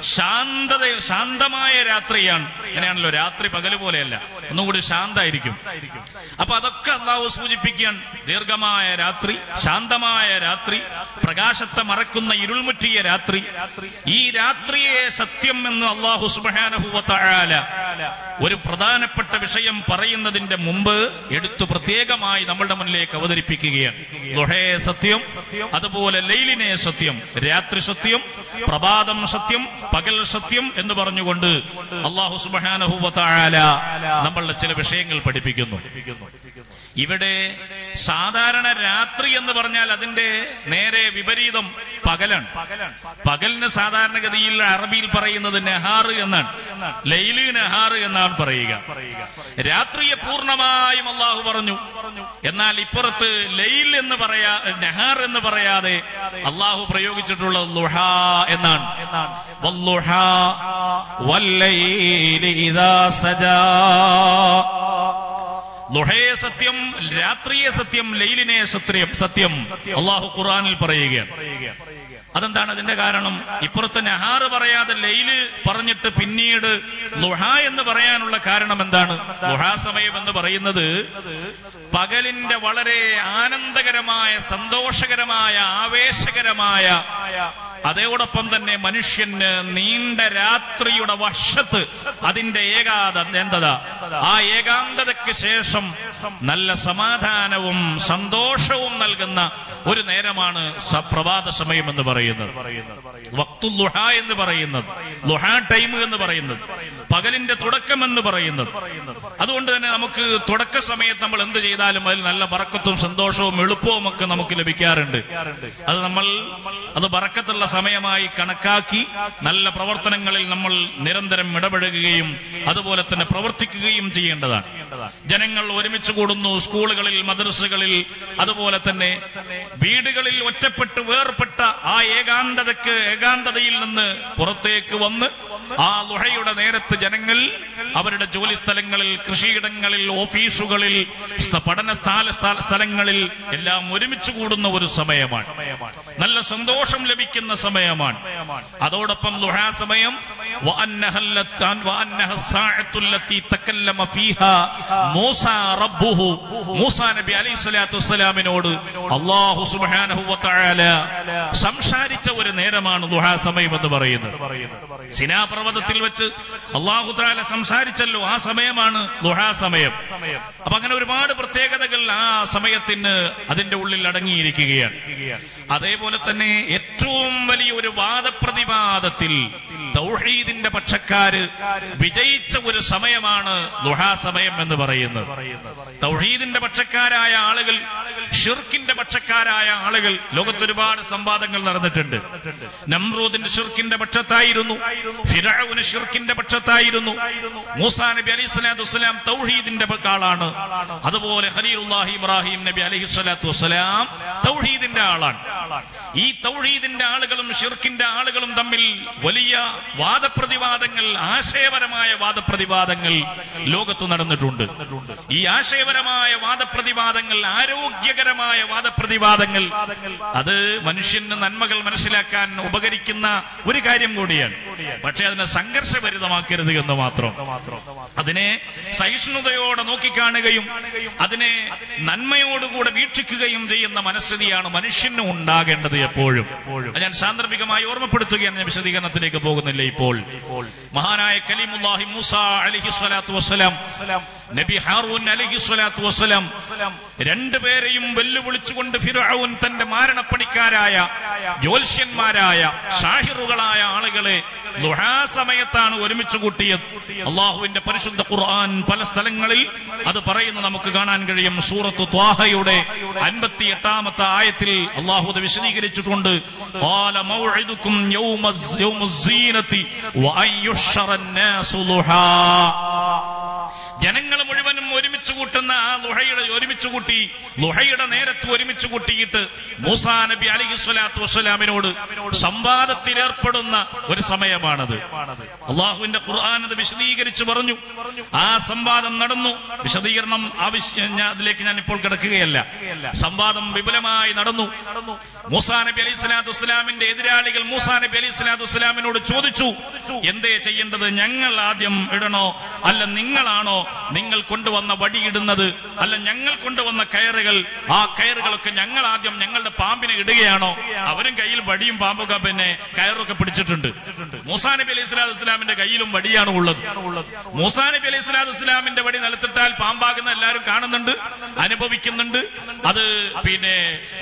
ശാന്തമായ രാത്രിയാണ്. അങ്ങനെയാണല്ലോ, രാത്രി പകല് പോലെയല്ല, ഒന്നുകൂടി ശാന്തായിരിക്കും. അപ്പൊ അതൊക്കെ അല്ലാഹു സൂചിപ്പിക്കാൻ, ദീർഘമായ രാത്രി, ശാന്തമായ രാത്രി, പ്രകാശത്തെ മറക്കുന്ന ഇരുൾമുറ്റിയ രാത്രി. ഈ രാത്രിയെ സത്യം എന്ന് അല്ലാഹു സുബ്ഹാനഹു വ തആല ഒരു പ്രധാനപ്പെട്ട വിഷയം പറയുന്നതിന്റെ മുമ്പ് എടുത്തു പ്രത്യേകമായി നമ്മളുടെ മുന്നിലേക്ക് അവതരിപ്പിക്കുകയാണ്. ളുഹയെ സത്യം, അതുപോലെ ലൈലിനെ സത്യം, രാത്രി സത്യം, പ്രഭാതം സത്യം, പകൽ സത്യം എന്ന് പറഞ്ഞുകൊണ്ട് അല്ലാഹു സുബ്ഹാനഹു വ തആല നമ്മളുടെ ചില വിഷയങ്ങൾ പഠിപ്പിക്കുന്നു. ഇവിടെ സാധാരണ രാത്രി എന്ന് പറഞ്ഞാൽ അതിന്റെ നേരെ വിപരീതം പകലാണ്. പകലിന് സാധാരണഗതിയിൽ അറബിയിൽ പറയുന്നത് നെഹാർ എന്നാണ്, ലൈല് നെഹാർ എന്നാണ് പറയുക. രാത്രിയെ പൂർണ്ണമായും അള്ളാഹു പറഞ്ഞു. എന്നാൽ ഇപ്പുറത്ത് ലൈൽ എന്ന് നെഹാർ എന്ന് പറയാതെ അള്ളാഹു പ്രയോഗിച്ചിട്ടുള്ളത് ളുഹാ എന്നാണ്. വല്ളുഹാ വല്ലൈലി ഇദാ സജാ. ളുഹയെ സത്യം, രാത്രിയെ സത്യം, ലൈലിനെ സത്യം അള്ളാഹു ഖുർആനിൽ പറയുകയാണ്. അതെന്താണ് അതിന്റെ കാരണം? ഇപ്പുറത്ത് നെഹാർ പറയാതെ ലൈല് പറഞ്ഞിട്ട് പിന്നീട് ളുഹ എന്ന് പറയാനുള്ള കാരണം എന്താണ്? ളുഹാ സമയം എന്ന് പറയുന്നത് പകലിന്റെ വളരെ ആനന്ദകരമായ, സന്തോഷകരമായ, ആവേശകരമായ, അതോടൊപ്പം തന്നെ മനുഷ്യന് നീണ്ട രാത്രിയുടെ വശത്ത് അതിന്റെ ഏകാന്തത, ആ ഏകാന്തതയ്ക്ക് ശേഷം നല്ല സമാധാനവും സന്തോഷവും നൽകുന്ന ഒരു നേരമാണ് പ്രഭാത സമയം എന്ന് പറയുന്നത്. വഖ്തുൽ ളുഹ എന്ന് പറയുന്നത്, ളുഹാ ടൈം എന്ന് പറയുന്നത്, പകലിന്റെ തുടക്കം എന്ന് പറയുന്നത്. അതുകൊണ്ട് തന്നെ നമുക്ക് തുടക്ക സമയത്ത് നമ്മൾ എന്ത് ചെയ്താലും അതിൽ നല്ല ബറക്കത്തും സന്തോഷവും എളുപ്പവും ഒക്കെ നമുക്ക് ലഭിക്കാറുണ്ട്. അത് ബറക്കത്തുള്ള സമയമായി കണക്കാക്കി നല്ല പ്രവർത്തനങ്ങളിൽ നമ്മൾ നിരന്തരം ഇടപെടുകയും അതുപോലെ തന്നെ പ്രവർത്തിക്കുകയും ചെയ്യേണ്ടതാണ്. ജനങ്ങൾ ഒരുമിച്ച് കൂടുന്നു, സ്കൂളുകളിൽ, മദ്രസകളിൽ, അതുപോലെ തന്നെ വീടുകളിൽ ഒറ്റപ്പെട്ട് വേർപെട്ട ആ ഏകാന്തതയിൽ നിന്ന് പുറത്തേക്ക് വന്ന് ആ ളുഹയുടെ നേരത്ത് ജനങ്ങൾ അവരുടെ ജോലി സ്ഥലങ്ങളിൽ, കൃഷിയിടങ്ങളിൽ, ഓഫീസുകളിൽ, പഠന സ്ഥലങ്ങളിൽ എല്ലാം ഒരുമിച്ച് കൂടുന്ന ഒരു സമയമാണ്. നല്ല സന്തോഷം ലഭിക്കുന്ന സമയമാണ്. അതോടൊപ്പം ളുഹാ സമയം മൂസാ നബി അലൈഹി സ്വലാത്തു വസ്സലാമിനോട് അല്ലാഹു സുബ്ഹാനഹു വ തആല സംസാരിച്ച ഒരു നേരമാണ് ളുഹാ സമയം എന്ന് പറയുന്നത്. സിനാ പർവ്വതത്തിൽ വെച്ച് അല്ലാഹു തആല സംസാരിച്ചല്ലോ, ആ സമയമാണ് ളുഹാ സമയം. അപ്പൊ അങ്ങനെ ഒരുപാട് പ്രത്യേകതകൾ ആ സമയത്തിന് അതിന്റെ ഉള്ളിൽ അടങ്ങിയിരിക്കുകയാണ്. അതേപോലെ തന്നെ ഏറ്റവും വലിയ ഒരു വാദപ്രതിവാദത്തിൽ തൗഹീദിന്റെ പക്ഷക്കാര് വിജയിച്ച ഒരു സമയമാണ് ളുഹാ സമയം എന്ന് പറയുന്നത്. തൗഹീദിന്റെ പക്ഷക്കാരായ ആളുകൾ, ഷിർക്കിന്റെ പക്ഷക്കാരായ ആളുകൾ ലോകത്ത് ഒരുപാട് സംവാദങ്ങൾ നടന്നിട്ടുണ്ട്. നമ്രൂദിന്റെ ഷിർക്കിന്റെ പക്ഷത്തായിരുന്നു, ഫിർഔന് ഷിർക്കിന്റെ പക്ഷത്തായിരുന്നു. മൂസാ നബി അലൈഹി സ്വലാത്തു വസ്സലാം തൗഹീദിന്റെ ആളാണ്. അതുപോലെ ഖലീലുല്ലാഹി ഇബ്രാഹിം നബി അലൈഹി സ്വലാത്തു വസ്സലാം തൗഹീദിന്റെ ആളാണ്. ഈ തൗഹീദിന്റെ ആളുകളും ഷിർക്കിന്റെ ആളുകളും തമ്മിൽ വലിയ വാദപ്രതിവാദങ്ങൾ, ആശയപരമായ വാദപ്രതിവാദങ്ങൾ ലോകത്ത് നടന്നിട്ടുണ്ട്. ഈ ആശയപരമായ വാദപ്രതിവാദങ്ങൾ ആരോഗ്യകരമായ നിരന്തരമായ വാദപ്രതിവാദങ്ങൾ അത് മനുഷ്യന് നന്മകൾ മനസ്സിലാക്കാൻ ഉപകരിക്കുന്ന ഒരു കാര്യം കൂടിയാണ്. പക്ഷെ അതിനെ സംഘർഷഭരിതമാക്കരുത് എന്ന് മാത്രം. അതിനെ സഹിഷ്ണുതയോടെ നോക്കിക്കാണുകയും അതിനെ നന്മയോടുകൂടെ വീക്ഷിക്കുകയും ചെയ്യുന്ന മനസ്ഥിതിയാണ് മനുഷ്യന് ഉണ്ടാകേണ്ടത് എപ്പോഴും. ഞാൻ സാന്ദർഭികമായി ഓർമ്മപ്പെടുത്തുകയാണ്, ഞാൻ വിശദീകരണത്തിലേക്ക് പോകുന്നില്ല ഇപ്പോൾ. മഹാനായ കലീമുല്ലാഹി മൂസ അലൈഹിസ്സലാത്തു വസ്സലാം, നബി ഹാറൂൻ അലൈഹിസ്സലാത്തു വസ്സലാം രണ്ടുപേരെയും വെല്ലുവിളിച്ചുകൊണ്ട് ഫിർഔൻ തന്റെ മാരണപ്പണിക്കാരായ ജ്യോത്സ്യന്മാരായ ഷാഹിറുകളായ ആളുകളെ ദുഹാ സമയത്താണ് ഒരുമിച്ച് കൂട്ടിയത്. അള്ളാഹുവിന്റെ പരിശുദ്ധ ഖുർആൻ പല സ്ഥലങ്ങളിൽ അത് പറയുന്നത് നമുക്ക് കാണാൻ കഴിയും. സൂറത്ത് ത്വാഹയുടെ 58-ാമത്തെ ആയത്തിൽ അള്ളാഹു അത് വിശദീകരിച്ചിട്ടുണ്ട്. ഖാല മൗഇദുകും യൗമുസ്സീനതി വഅൻ യുഹ്ശറന്നാസു ദുഹാ. ജനങ്ങൾ മുഴുവനും ഒരുമിച്ച് കൂട്ടുന്ന ആ ഒരുമിച്ച് കൂട്ടി ലുഹയുടെ നേരത്ത് ഒരുമിച്ച് കൂട്ടിയിട്ട് മൂസാ നബി അലൈഹിസ്സലാത്തു വസ്സലാമിനോട് സംവാദത്തിലേർപ്പെടുന്ന ഒരു സമയമാണത്. അള്ളാഹുവിന്റെ ഖുർആൻ അത് വിശദീകരിച്ചു പറഞ്ഞു. ആ സംവാദം നടന്നു. വിശദീകരണം അതിലേക്ക് ഞാൻ ഇപ്പോൾ കിടക്കുകയല്ല. സംവാദം വിപുലമായി നടന്നു. മൂസാ നബി അലൈഹിസ്സലാത്തു വസ്സലാമിന്റെ എതിരാളികൾ മൂസാ നബി അലൈഹിസ്സലാത്തു വസ്സലാമിനോട് ചോദിച്ചു, എന്തേ ചെയ്യേണ്ടത്? ഞങ്ങൾ ആദ്യം ഇടണോ, അല്ല നിങ്ങളാണോ നിങ്ങൾ കൊണ്ടുവന്ന വടിയിടുന്നത്, അല്ല ഞങ്ങൾ കൊണ്ടുവന്ന കയറുകൾ, ആ കയറുകളൊക്കെ ഞങ്ങൾ ആദ്യം ഞങ്ങളുടെ പാമ്പിനെ ഇടുകയാണോ? അവരും കയ്യിൽ വടിയും പാമ്പൊക്കെ പിന്നെ കയറൊക്കെ പിടിച്ചിട്ടുണ്ട്. മൂസാ നബി അലൈഹിസ്സലാത്തു വസ്സലാമിന്റെ കയ്യിലും വടിയാണ് ഉള്ളത്. മൂസാ നബി അലൈഹിസ്സലാത്തു വസ്സലാമിന്റെ വടി നിലത്തിട്ടാൽ പാമ്പാകുന്ന എല്ലാവരും കാണുന്നുണ്ട്, അനുഭവിക്കുന്നുണ്ട്. അത് പിന്നെ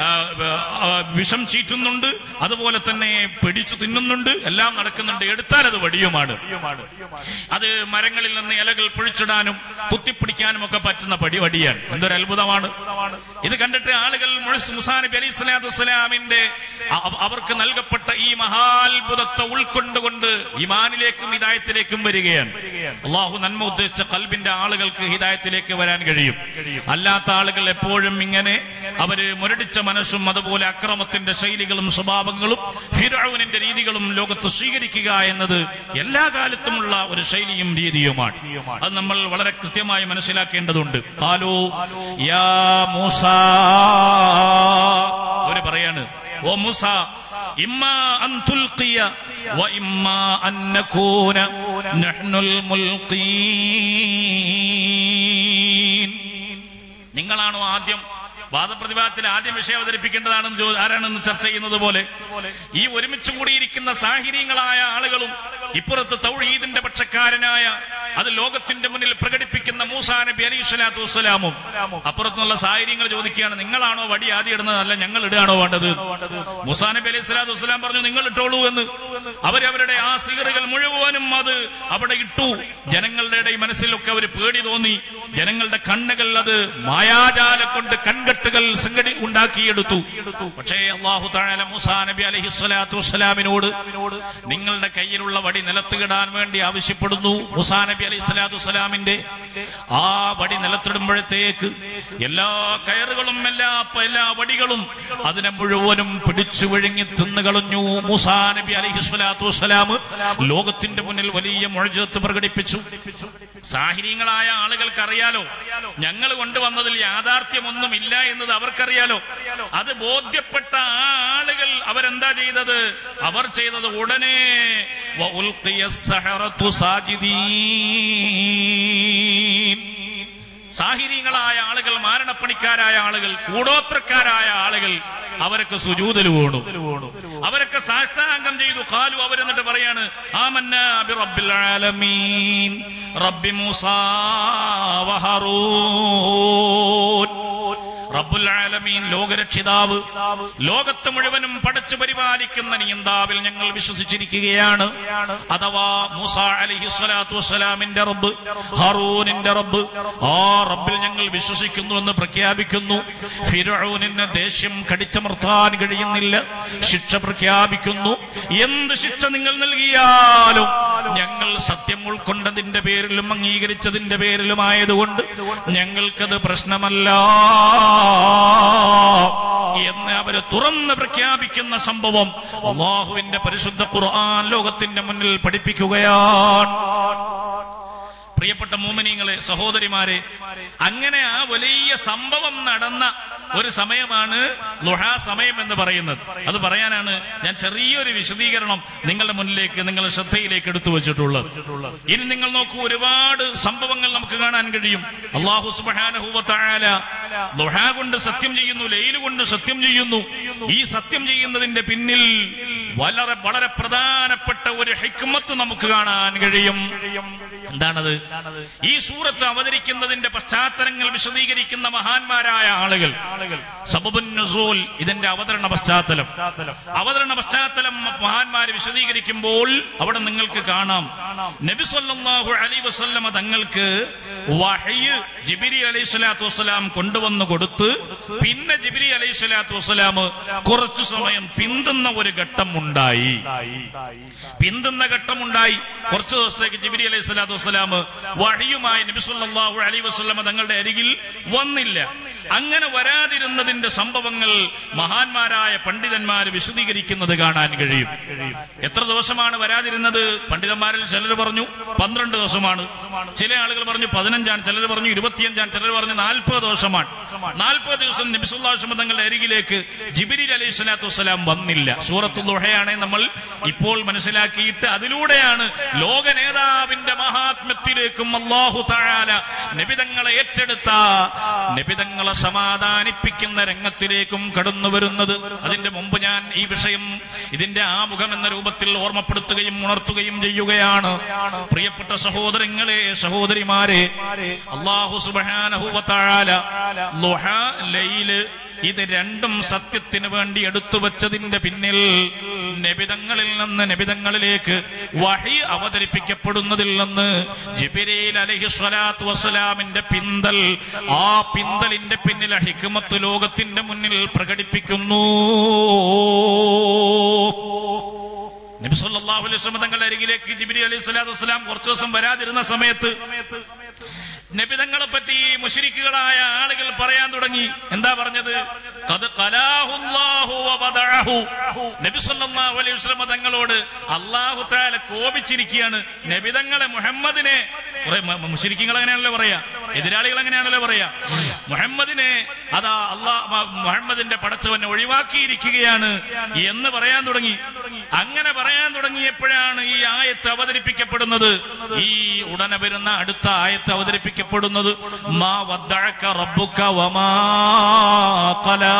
വിഷം ചീറ്റുന്നുണ്ട്, അതുപോലെ തന്നെ പിടിച്ചു തിന്നുന്നുണ്ട്, എല്ലാം നടക്കുന്നുണ്ട്. എടുത്താൽ അത് വടിയുമാണ്. അത് മരങ്ങളിൽ നിന്ന് ഇലകൾ പൊഴിച്ചിടാനും കുത്തിപ്പിടിക്കാനും ഒക്കെ പറ്റുന്ന വടിയാണ്. എന്തൊരു അത്ഭുതമാണ് ഇത് കണ്ടിട്ട് ആളുകൾ. മൂസാ നബി അലൈഹിസ്സലാത്തു വസ്സലാമിന്റെ അവർക്ക് നൽകപ്പെട്ട ഈ മഹാത്ഭുതത്തെ ഉൾക്കൊണ്ടുകൊണ്ട് ഈമാനിലേക്കും ഹിദായത്തിലേക്കും വരികയാണ്. അള്ളാഹു നന്മ ഉദ്ദേശിച്ച ഖൽബിന്റെ ആളുകൾക്ക് ഹിദായത്തിലേക്ക് വരാൻ കഴിയും. അല്ലാത്ത ആളുകൾ എപ്പോഴും ഇങ്ങനെ അവര് മുരടിച്ച മനസ്സും അതുപോലെ അക്രമത്തിന്റെ ശൈലികളും സ്വഭാവങ്ങളും ഫിർഔനിന്റെ രീതികളും ലോകത്ത് സ്വീകരിക്കുക എന്നത് എല്ലാ കാലത്തുമുള്ള ഒരു ശൈലിയും രീതിയുമാണ്. അത് നമ്മൾ വളരെ കൃത്യമായി മനസ്സിലാക്കേണ്ടതുണ്ട്. ഖാലൂ യാ മൂസ, അവര് പറയാണ്, ഓ മൂസ, ഇമ്മാ അൻ തുൽഖിയ വ ഇമ്മാ അൻ നകൂന നഹ്നുൽ മുൽഖീൻ. നിങ്ങളാണോ ആദ്യം വാദപ്രതിവാദത്തിൽ ആദ്യം വിഷയം അവതരിപ്പിക്കേണ്ടതാണെന്ന് ആരാണെന്ന് ചർച്ച ചെയ്യുന്നത് പോലെ ഈ ഒരുമിച്ച് കൂടിയിരിക്കുന്ന സാഹിര്യങ്ങളായ ആളുകളും ഇപ്പുറത്ത് തൗഹീദിന്റെ പക്ഷക്കാരനായ അത് ലോകത്തിന്റെ മുന്നിൽ പ്രകടിപ്പിക്കുന്ന മൂസാ നബി അലൈഹിസ്സലാത്തു വസ്സലാമും അപ്പുറത്തുനിന്നുള്ള സാഹിര്യങ്ങൾ ചോദിക്കുകയാണ്, നിങ്ങളാണോ വടി ആദ്യം ഇടുന്നത്, അല്ല ഞങ്ങൾ ഇടുകയാണോ വേണ്ടത്? മൂസാ നബി അലൈഹിസ്സലാത്തു വസ്സലാം പറഞ്ഞു, നിങ്ങൾ ഇട്ടോളൂ എന്ന്. അവരവരുടെ ആ സിഗറുകൾ മുഴുവനും അത് അവിടെ ഇട്ടു. ജനങ്ങളുടെ മനസ്സിലൊക്കെ ഒരു പേടി തോന്നി. ജനങ്ങളുടെ കണ്ണുകൾ അത് മായാജാലം കൊണ്ട് കൺകെട്ടുകൾ ഉണ്ടാക്കിയെടുത്തു. പക്ഷേ അല്ലാഹു തആല മൂസാ നബി അലൈഹിസ്സലാത്തു വസ്സലാമിനോട് നിങ്ങളുടെ കയ്യിലുള്ള വടി നിലത്തിടാൻ വേണ്ടി ആവശ്യപ്പെടുന്നു. മൂസാ നബി അലൈഹിസ്സലാത്തു വസ്സലാമിന്റെ ആ വടി നിലത്തിടുമ്പോഴത്തേക്ക് എല്ലാ കയറുകളും എല്ലാ വടികളും അതിനെ മുഴുവനും പിടിച്ചു വിഴുങ്ങി തിന്നുകളഞ്ഞു. മൂസാ നബി അലൈഹിസ്സലാത്തു വസ്സലാം ലോകത്തിന്റെ മുന്നിൽ വലിയ മുഅ്ജിസത്ത് പ്രകടിപ്പിച്ചു. സാഹിര്യങ്ങളായ ആളുകൾക്ക് അറിയാലോ, ഞങ്ങൾ കൊണ്ടുവന്നതിൽ യാഥാർത്ഥ്യമൊന്നും ഇല്ല എന്നത് അവർക്കറിയാലോ. അത് ബോധ്യപ്പെട്ട ആ ആളുകൾ അവരെന്താ ചെയ്തത്? അവർ ചെയ്തത് ഉടനെ സാഹിര്യങ്ങളായ ആളുകൾ, മാരണപ്പണിക്കാരായ ആളുകൾ, കൂടോത്രക്കാരായ ആളുകൾ അവരൊക്കെ സുജൂദിൽ വീണു. അവരൊക്കെ സാഷ്ടാംഗം ചെയ്തു. ഖാലു, അവരെന്നിട്ട് പറയാണ്, ആമന്നാ ബിറബ്ബിൽ ആലമീൻ റബ്ബി മൂസാ വ ഹാറൂൻ. റബ്ബുൽ ആലമീൻ, ലോകരക്ഷിതാവ്, ലോകത്ത് മുഴുവനും പടച്ചു പരിപാലിക്കുന്ന നിയന്താവിൽ ഞങ്ങൾ വിശ്വസിച്ചിരിക്കുകയാണ്. അഥവാ മൂസാ അലൈഹിസ്സലാത്തു വസ്സലാമിന്റെ റബ്ബ്, ഹാറൂനിന്റെ റബ്ബ്, ആ റബ്ബിൽ ഞങ്ങൾ വിശ്വസിക്കുന്നു എന്ന് പ്രഖ്യാപിക്കുന്നു. ഫിർഔനിന് ദേഷ്യം കടിച്ചമർത്താൻ കഴിയുന്നില്ല. ശിക്ഷ പ്രഖ്യാപിക്കുന്നു. എന്ത് ശിക്ഷ നിങ്ങൾ നൽകിയാലും ഞങ്ങൾ സത്യം ഉൾക്കൊണ്ടതിന്റെ പേരിലും അംഗീകരിച്ചതിന്റെ പേരിലുമായതുകൊണ്ട് ഞങ്ങൾക്കത് പ്രശ്നമല്ല എന്ന് അവര് തുറന്ന് പ്രഖ്യാപിക്കുന്ന സംഭവം അല്ലാഹുവിന്റെ പരിശുദ്ധ ഖുർആൻ ലോകത്തിന്റെ മുന്നിൽ പഠിപ്പിക്കുകയാണ്. പ്രിയപ്പെട്ട മുഅ്മിനീങ്ങളെ, സഹോദരിമാരെ, അങ്ങനെ ആ വലിയ സംഭവം നടന്ന ഒരു സമയമാണ് ളുഹാ സമയം എന്ന് പറയുന്നത്. അത് പറയാനാണ് ഞാൻ ചെറിയൊരു വിശദീകരണം നിങ്ങളുടെ മുന്നിലേക്ക്, നിങ്ങളുടെ ശ്രദ്ധയിലേക്ക് എടുത്തു വെച്ചിട്ടുള്ളത്. ഇനി നിങ്ങൾ നോക്കൂ, ഒരുപാട് സംഭവങ്ങൾ നമുക്ക് കാണാൻ കഴിയും. അല്ലാഹു സുബ്ഹാനഹു വ തആല ളുഹാ കൊണ്ട് സത്യം ചെയ്യുന്നു, ലൈൽ കൊണ്ട് സത്യം ചെയ്യുന്നു. ഈ സത്യം ചെയ്യുന്നതിന്റെ പിന്നിൽ വളരെ വളരെ പ്രധാനപ്പെട്ട ഒരു ഹിക്മത്ത് നമുക്ക് കാണാൻ കഴിയും. എന്താണത്? ഈ സൂറത്ത് അവതരിക്കുന്നതിന്റെ പശ്ചാത്തലങ്ങൾ വിശദീകരിക്കുന്ന മഹാന്മാരായ ആളുകൾ, സബബുൻ നുസൂൽ, ഇതിന്റെ അവതരണ പശ്ചാത്തലം മഹാന്മാര് വിശദീകരിക്കുമ്പോൾ അവിടെ നിങ്ങൾക്ക് കാണാം, നബി സല്ലല്ലാഹു അലൈഹി വസല്ലമ തങ്ങൾക്ക് വഹ്യ് ജിബ്രീൽ അലൈഹിസ്സലാത്തു വസ്സലാം കൊണ്ടുവന്നു കൊടുത്ത് പിന്നെ ജിബ്രീൽ അലൈഹിസ്സലാത്തു വസ്സലാം കുറച്ചു സമയം പിന്തുന്ന ഒരു ഘട്ടമുണ്ടായി. കുറച്ചു ദിവസത്തേക്ക് ജിബ്രീൽ അലൈഹിസ്സലാത്തു വസ്സലാം വഹ്യുമായി നബി സല്ലല്ലാഹു അലൈഹി വസല്ലമ തങ്ങളുടെ അരികിൽ വന്നില്ല. അങ്ങനെ വരാതിരുന്നതിന്റെ സംഭവങ്ങൾ മഹാന്മാരായ പണ്ഡിതന്മാർ വിശദീകരിക്കുന്നത് കാണാൻ കഴിയും. എത്ര ദിവസമാണ് വരാതിരുന്നത്? പണ്ഡിതന്മാരിൽ ചിലർ പറഞ്ഞു 12 ദിവസമാണ്, ചില ആളുകൾ പറഞ്ഞു 15, ചിലർ പറഞ്ഞു 25, ചിലർ പറഞ്ഞു 40 ദിവസമാണ്. 40 ദിവസം നബി സല്ലല്ലാഹു അലൈഹി വസല്ലം തങ്ങളുടെ അരികിലേക്ക് ജിബ്രീൽ അലൈഹിസ്സലാത്തു വസ്സലാം വന്നില്ല. സൂറത്തുൽ ളുഹയാണ് നമ്മൾ ഇപ്പോൾ മനസ്സിലാക്കിയിട്ട് അതിലൂടെയാണ് ലോക നേതാവിന്റെ മഹാത്മ്യത്തിലേക്കും അല്ലാഹു തആല നബിതങ്ങളെ ഏറ്റെടുത്ത, നബിതങ്ങളെ സമാധാനിപ്പിക്കുന്ന രംഗത്തിലേക്കും കടന്നു വരുന്നത്. അതിന്റെ മുമ്പ് ഞാൻ ഈ വിഷയം ഇതിന്റെ ആമുഖം എന്ന രൂപത്തിൽ ഓർമ്മപ്പെടുത്തുകയും ഉണർത്തുകയും ചെയ്യുകയാണ്. പ്രിയപ്പെട്ട സഹോദരങ്ങളെ, സഹോദരിമാരെ, അല്ലാഹു സുബ്ഹാനഹു വ തആല ളുഹാ, ലൈൽ, ഇത് രണ്ടും സത്യത്തിന് വേണ്ടി എടുത്തു വച്ചതിന്റെ പിന്നിൽ നബിതങ്ങളിൽ നിന്ന് നബിതങ്ങളിലേക്ക് വഹി അവതരിപ്പിക്കപ്പെടുന്നതിൽ നിന്ന് ജിബ്രീൽ അലൈഹിസ്സലാത്തു വസ്സലാമിന്റെ പിന്തൽ, ആ പിന്തലിന്റെ പിന്നിലെ ഹിക്മത്ത് ലോകത്തിന്റെ മുന്നിൽ പ്രകടിപ്പിക്കുന്നു. നബി സല്ലല്ലാഹു അലൈഹി വസല്ലം തങ്ങളുടെ അരികിലേക്ക് ജിബ്രീൽ അലൈഹിസ്സലാത്തു വസ്സലാം കുറച്ചു ദിവസം വരാതിരുന്ന സമയത്ത് നബിതങ്ങളെ പറ്റി മുശ്രിക്കുകളായ ആളുകൾ പറയാൻ തുടങ്ങി. എന്താ പറഞ്ഞത്? ഖദ് ഖലാഹുല്ലാഹു വ ബദഅഹു. നബി സല്ലല്ലാഹു അലൈഹി വസല്ലം തങ്ങളോട് അല്ലാഹു തആല കോപിച്ചിരിക്കുകയാണ്. നബിതങ്ങളെ, മുഹമ്മദിനെ, മുശ്രിക്കുകൾ അങ്ങനെയാണല്ലോ പറയാ, എതിരാളികൾ അങ്ങനെയാണല്ലോ പറയാ, മുഹമ്മദിനെ അതാ മുഹമ്മദിന്റെ പടച്ചവനെ ഒഴിവാക്കിയിരിക്കുകയാണ് എന്ന് പറയാൻ തുടങ്ങി. അങ്ങനെ പറയാൻ തുടങ്ങിയപ്പോഴാണ് ഈ ആയത്ത് അവതരിപ്പിക്കപ്പെടുന്നത്. ഈ ഉടനെ വരുന്ന അടുത്ത ആയത്ത് അവതരിപ്പിക്കപ്പെടുന്നത് മാ വദ്ദഅക റബ്ബുക വമാ ഖലാ.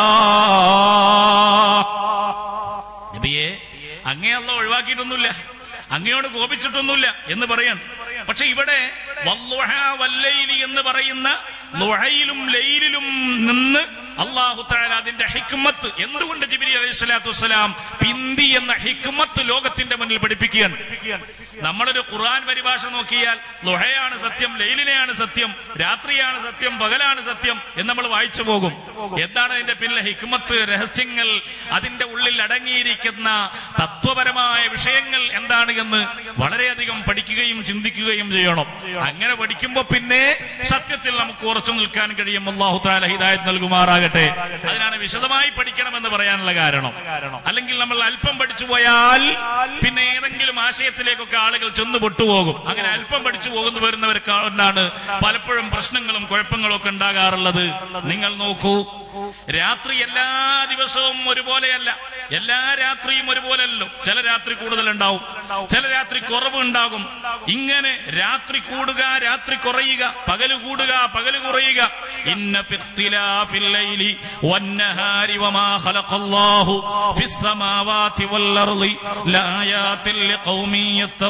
നബിയെ, അങ്ങേ അല്ലാഹു ഒഴിവാക്കിയിട്ടൊന്നുമില്ല, അങ്ങയോട് കോപിച്ചിട്ടൊന്നുമില്ല എന്ന് പറയാണ്. പക്ഷെ ഇവിടെ വല്ലുഹാ വല്ലൈലി എന്ന് പറയുന്ന ളുഹയിലും ലൈലിലും നിന്ന് അല്ലാഹു തആല അതിന്റെ ഹിക്മത്ത്, എന്തുകൊണ്ട് ജിബ്രീൽ അലൈഹിസ്സലാത്തു വസ്സലാം പിന്തി എന്ന ഹിക്മത്ത് ലോകത്തിന്റെ മുന്നിൽ പഠിപ്പിക്കുകയാണ്. നമ്മളൊരു ഖുർആൻ പരിഭാഷ നോക്കിയാൽ ളുഹയാണ് സത്യം, ലൈലിനെയാണ് സത്യം, രാത്രിയാണ് സത്യം, പകലാണ് സത്യം എന്ന് നമ്മൾ വായിച്ചു പോകും. എന്താണ് അതിന്റെ പിന്നിലെ ഹിക്മത്ത്, രഹസ്യങ്ങൾ, അതിന്റെ ഉള്ളിൽ അടങ്ങിയിരിക്കുന്ന തത്വപരമായ വിഷയങ്ങൾ എന്താണ് എന്ന് വളരെയധികം പഠിക്കുകയും ചിന്തിക്കുകയും ചെയ്യണം. അങ്ങനെ പഠിക്കുമ്പോ പിന്നെ സത്യത്തിൽ നമുക്ക് ഉറച്ചു നിൽക്കാൻ കഴിയും. അല്ലാഹു തആല ഹിദായത്ത് നൽകുമാറാകട്ടെ. അതിനാണ് വിശദമായി പഠിക്കണമെന്ന് പറയാനുള്ള കാരണം. അല്ലെങ്കിൽ നമ്മൾ അല്പം പഠിച്ചു പോയാൽ പിന്നെ ഏതെങ്കിലും ആശയത്തിലേക്കൊക്കെ ആളുകൾ ചെന്ന് പൊട്ടുപോകും. അങ്ങനെ അല്പം പഠിച്ചു വരുന്നവർക്ക് കൊണ്ടാണ് പലപ്പോഴും പ്രശ്നങ്ങളും കുഴപ്പങ്ങളും ഒക്കെ ഉണ്ടാകാറുള്ളത്. നിങ്ങൾ നോക്കൂ, രാത്രി എല്ലാ ദിവസവും ഒരുപോലെയല്ല, എല്ലാ രാത്രിയും ഒരുപോലെയല്ലോ. ചില രാത്രി കൂടുതലുണ്ടാവും, ചില രാത്രി കുറവ് ഉണ്ടാകും. ഇങ്ങനെ രാത്രി കൂടുക, രാത്രി കുറയുക, പകല് കൂടുക, പകല് കുറയുക. ഇന്ന ഫിഖ്തിലാഫിൽ ലൈലി വന്നഹാരി വമാ ഖലഖല്ലാഹു ഫിസ് സമാവാതി വൽ അർളി ലആയാതിൻ ലിഖൗമി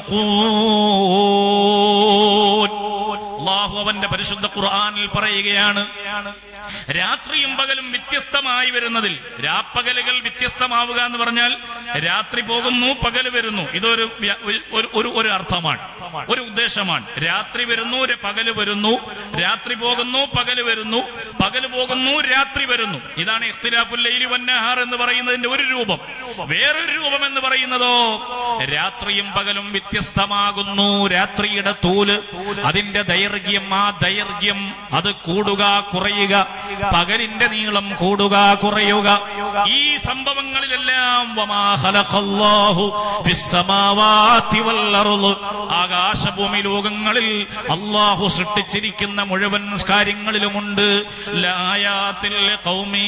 യത്തഖൂൻ. അല്ലാഹു അവന്റെ പരിശുദ്ധ ഖുർആനിൽ പറയുകയാണ്, രാത്രിയും പകലും വ്യത്യസ്തമായി വരുന്നതിൽ, രാപ്പകലുകൾ വ്യത്യസ്തമാവുക എന്ന് പറഞ്ഞാൽ രാത്രി പോകുന്നു, പകല് വരുന്നു. ഇതൊരു ഒരു അർത്ഥമാണ്, ഒരു ഉദ്ദേശമാണ്. രാത്രി വരുന്നു, പകല് വരുന്നു, രാത്രി പോകുന്നു, പകല് വരുന്നു, പകല് പോകുന്നു, രാത്രി വരുന്നു. ഇതാണ് ഇഖ്തിലാഫുൽ ലൈലി വന്നഹാർ എന്ന് പറയുന്നതിന്റെ ഒരു രൂപം. വേറൊരു രൂപം എന്ന് പറയുന്നതോ രാത്രിയും പകലും വ്യത്യസ്തമാകുന്നു. രാത്രിയുടെ തൂല്, അതിന്റെ ദൈർഘ്യം, ആ ദൈർഘ്യം അത് കൂടുക കുറയുക, പകലിന്റെ നീളം കൂടുക കുറയുക. ഈ സംഭവങ്ങളിലെല്ലാം വമാ ഖലഖല്ലാഹു ഫിസ്സമാവാതി വൽ അർള്, ആകാശഭൂമി ലോകങ്ങളിൽ അല്ലാഹു സൃഷ്ടിച്ചിരിക്കുന്ന മുഴുവൻ കാര്യങ്ങളിലുമുണ്ട് ലായാത്തിൽ ഖൗമി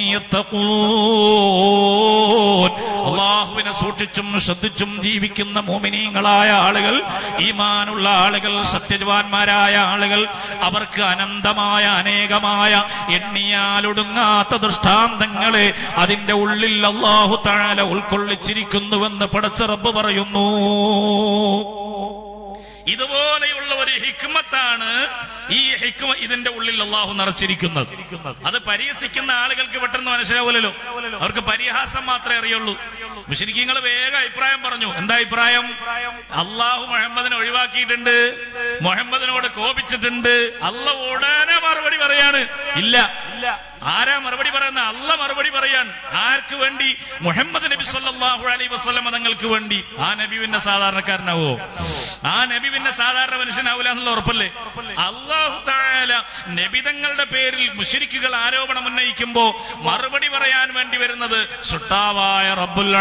യത്തഖൂൻ, അല്ലാഹുവിനെ സൂക്ഷിച്ചും ശ്രദ്ധിച്ചും ജീവിക്കുന്ന മുഅ്മിനീങ്ങളായ ആളുകൾ, ഈമാനുള്ള ആളുകൾ, സത്യവാന്മാരായ ആളുകൾ, അവർക്ക് അനന്തമായ അനേകമായ എണ്ണിയാലൊടുങ്ങാത്ത ദൃഷ്ടാന്തങ്ങളെ അതിന്റെ ഉള്ളിൽ അല്ലാഹു തആല ഉൾക്കൊള്ളിച്ചിരിക്കുന്നുവെന്ന് പടച്ച റബ്ബ് പറയുന്നു. ഇതുപോലെയുള്ള ഒരു ഹിക്മത്താണ് ഈ ഹിക്മ ഇതിന്റെ ഉള്ളിൽ അള്ളാഹു നിറച്ചിരിക്കുന്നത്. അത് പരിഹസിക്കുന്ന ആളുകൾക്ക് പെട്ടെന്ന് മനസ്സിലാവില്ലല്ലോ, അവർക്ക് പരിഹാസം മാത്രമേ അറിയുള്ളൂ. മുശ്രിക്കീങ്ങൾ വേഗം അഭിപ്രായം പറഞ്ഞു. എന്താ അഭിപ്രായം? അള്ളാഹു മുഹമ്മദിനെ ഒഴിവാക്കിയിട്ടുണ്ട്, മുഹമ്മദിനോട് കോപിച്ചിട്ടുണ്ട്. അള്ളാഹ് ഉടനെ മറുപടി പറയാണ്, ഇല്ല. ആരാ മറുപടി പറയുന്ന? അള്ളാഹ് മറുപടി പറയാൻ. ആർക്ക് വേണ്ടി? മുഹമ്മദ് നബി സല്ലല്ലാഹു അലൈഹി വസല്ലം തങ്ങൾക്ക് വേണ്ടി. ആ നബി പിന്നെ സാധാരണക്കാരനാവോ? ആ നബി പിന്നെ സാധാരണ മനുഷ്യനാവില്ല എന്നുള്ള ഉറപ്പല്ലേ? അല്ലാഹു തആല നബിതങ്ങളുടെ പേരിൽ മുശ്രിക്കുകൾ ആരോപണം ഉന്നയിക്കുമ്പോ മറുപടി പറയാൻ വേണ്ടി വരുന്നത് സൃഷ്ടാവായ റബ്ബുൽ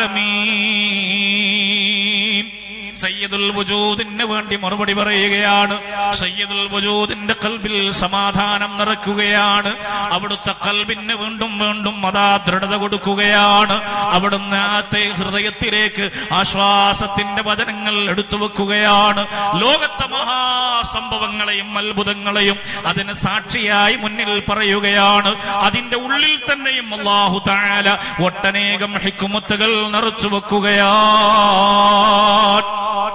ആലമീൻ സയ്യിദുൽ വജൂദിന് വേണ്ടി മറുപടി പറയുകയാണ്. സയ്യിദുൽ വജൂദിന്റെ ഖൽബിൽ സമാധാനം നിറയ്ക്കുകയാണ്. അവിടുത്തെ ഖൽബിന് വീണ്ടും വീണ്ടും അതാ ദൃഢത കൊടുക്കുകയാണ്. അവിടുന്ന് ഹൃദയത്തിലേക്ക് ആശ്വാസത്തിന്റെ വചനങ്ങൾ എടുത്തു വെക്കുകയാണ്. ലോകത്തെ മഹാസംഭവങ്ങളെയും അത്ഭുതങ്ങളെയും അതിന് സാക്ഷിയായി മുന്നിൽ പറയുകയാണ്. അതിന്റെ ഉള്ളിൽ തന്നെയും അല്ലാഹു തആല ഒട്ടനേകം ഹിക്മത്തുകൾ നിറച്ചു വെക്കുകയാണ്.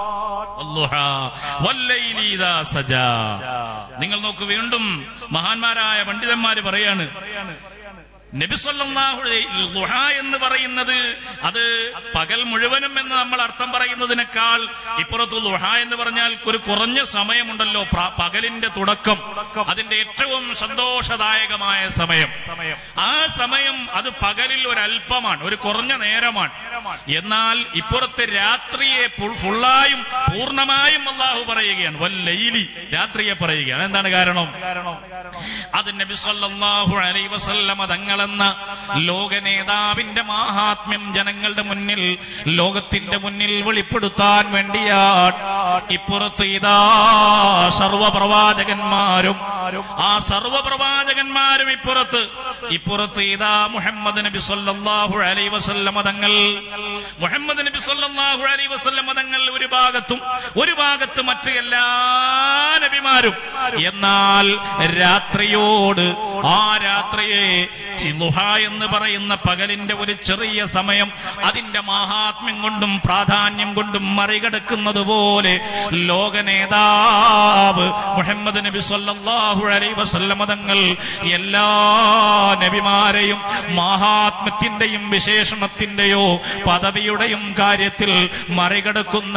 നിങ്ങൾ നോക്കൂ, വീണ്ടും മഹാന്മാരായ പണ്ഡിതന്മാര് പറയാണ്, നബി സല്ലല്ലാഹു അലൈഹി ദുഹ എന്ന് പറയുന്നത് അത് പകൽ മുഴുവനും എന്ന് നമ്മൾ അർത്ഥം പറയുന്നതിനേക്കാൾ ഇപ്പുറത്ത് ദുഹ എന്ന് പറഞ്ഞാൽ ഒരു കുറഞ്ഞ സമയമുണ്ടല്ലോ, പകലിന്റെ തുടക്കം, അതിന്റെ ഏറ്റവും സന്തോഷദായകമായ സമയം. ആ സമയം അത് പകലിൽ ഒരല്പമാണ്, ഒരു കുറഞ്ഞ നേരമാണ്. എന്നാൽ ഇപ്പുറത്തെ രാത്രിയെ ഫുള്ളായും പൂർണ്ണമായും അല്ലാഹു പറയുകയാണ്, വല്ലൈലി, രാത്രിയെ പറയുകയാണ്. എന്താണ് കാരണം? അത് നബി സല്ലല്ലാഹു അലൈഹി വസല്ലം തങ്ങളെന്ന ലോക നേതാവിന്റെ മഹാത്മ്യം ജനങ്ങളുടെ മുന്നിൽ, ലോകത്തിന്റെ മുന്നിൽ വെളിപ്പെടുത്താൻ വേണ്ടിയാണ്. ഇപ്പുറത്ത് ഇതാ സർവപ്രവാചകന്മാരും, ആ സർവപ്രവാചകന്മാരും ഇപ്പുറത്ത് ഇതാ മുഹമ്മദ് നബി സല്ലല്ലാഹു അലൈഹി വസല്ലം തങ്ങൾ, മുഹമ്മദ് നബി സല്ലല്ലാഹു അലൈഹി വസല്ലം തങ്ങൾ ഒരു ഭാഗത്ത് മറ്റു എല്ലാ നബിമാരും. എന്നാൽ രാത്രിയോട്, ആ രാത്രിയെ ദുഹ എന്ന് പറയുന്ന പകലിന്റെ ഒരു ചെറിയ സമയം അതിന്റെ മഹാത്മ്യം കൊണ്ടും പ്രാധാന്യം കൊണ്ടും മറികടക്കുന്നത് പോലെ ലോക നേതാവ് മുഹമ്മദ് നബി സല്ലല്ലാഹു അലൈഹി വസല്ലം തങ്ങൾ എല്ലാ നബിമാരെയും മഹാത്മ്യത്തിന്റെയും വിശേഷണത്തിന്റെയോ പദവിയുടെയും കാര്യത്തിൽ മറികടക്കുന്ന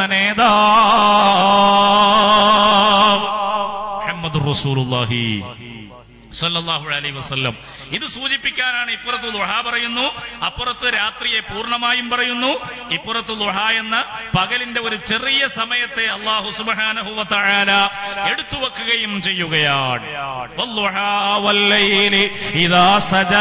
നേതാവ് മുഹമ്മദുർ റസൂലുള്ളാഹി സല്ലല്ലാഹു അലൈഹി വസല്ലം. ഇത് സൂചിപ്പിക്കാനാണ് ഇപ്പുറത്ത് ദുഹ പറയുന്നു, അപ്പുറത്ത് രാത്രിയെ പൂർണ്ണമായും പറയുന്നു. ഇപ്പുറത്ത് ദുഹ എന്ന പകലിന്റെ ഒരു ചെറിയ സമയത്തെ അല്ലാഹു സുബ്ഹാനഹു വ തആല എടുത്തു വെക്കുകയും ചെയ്യുകയാണ്. വദ്ദുഹാ വല്ലൈലി ഇദാ സജാ.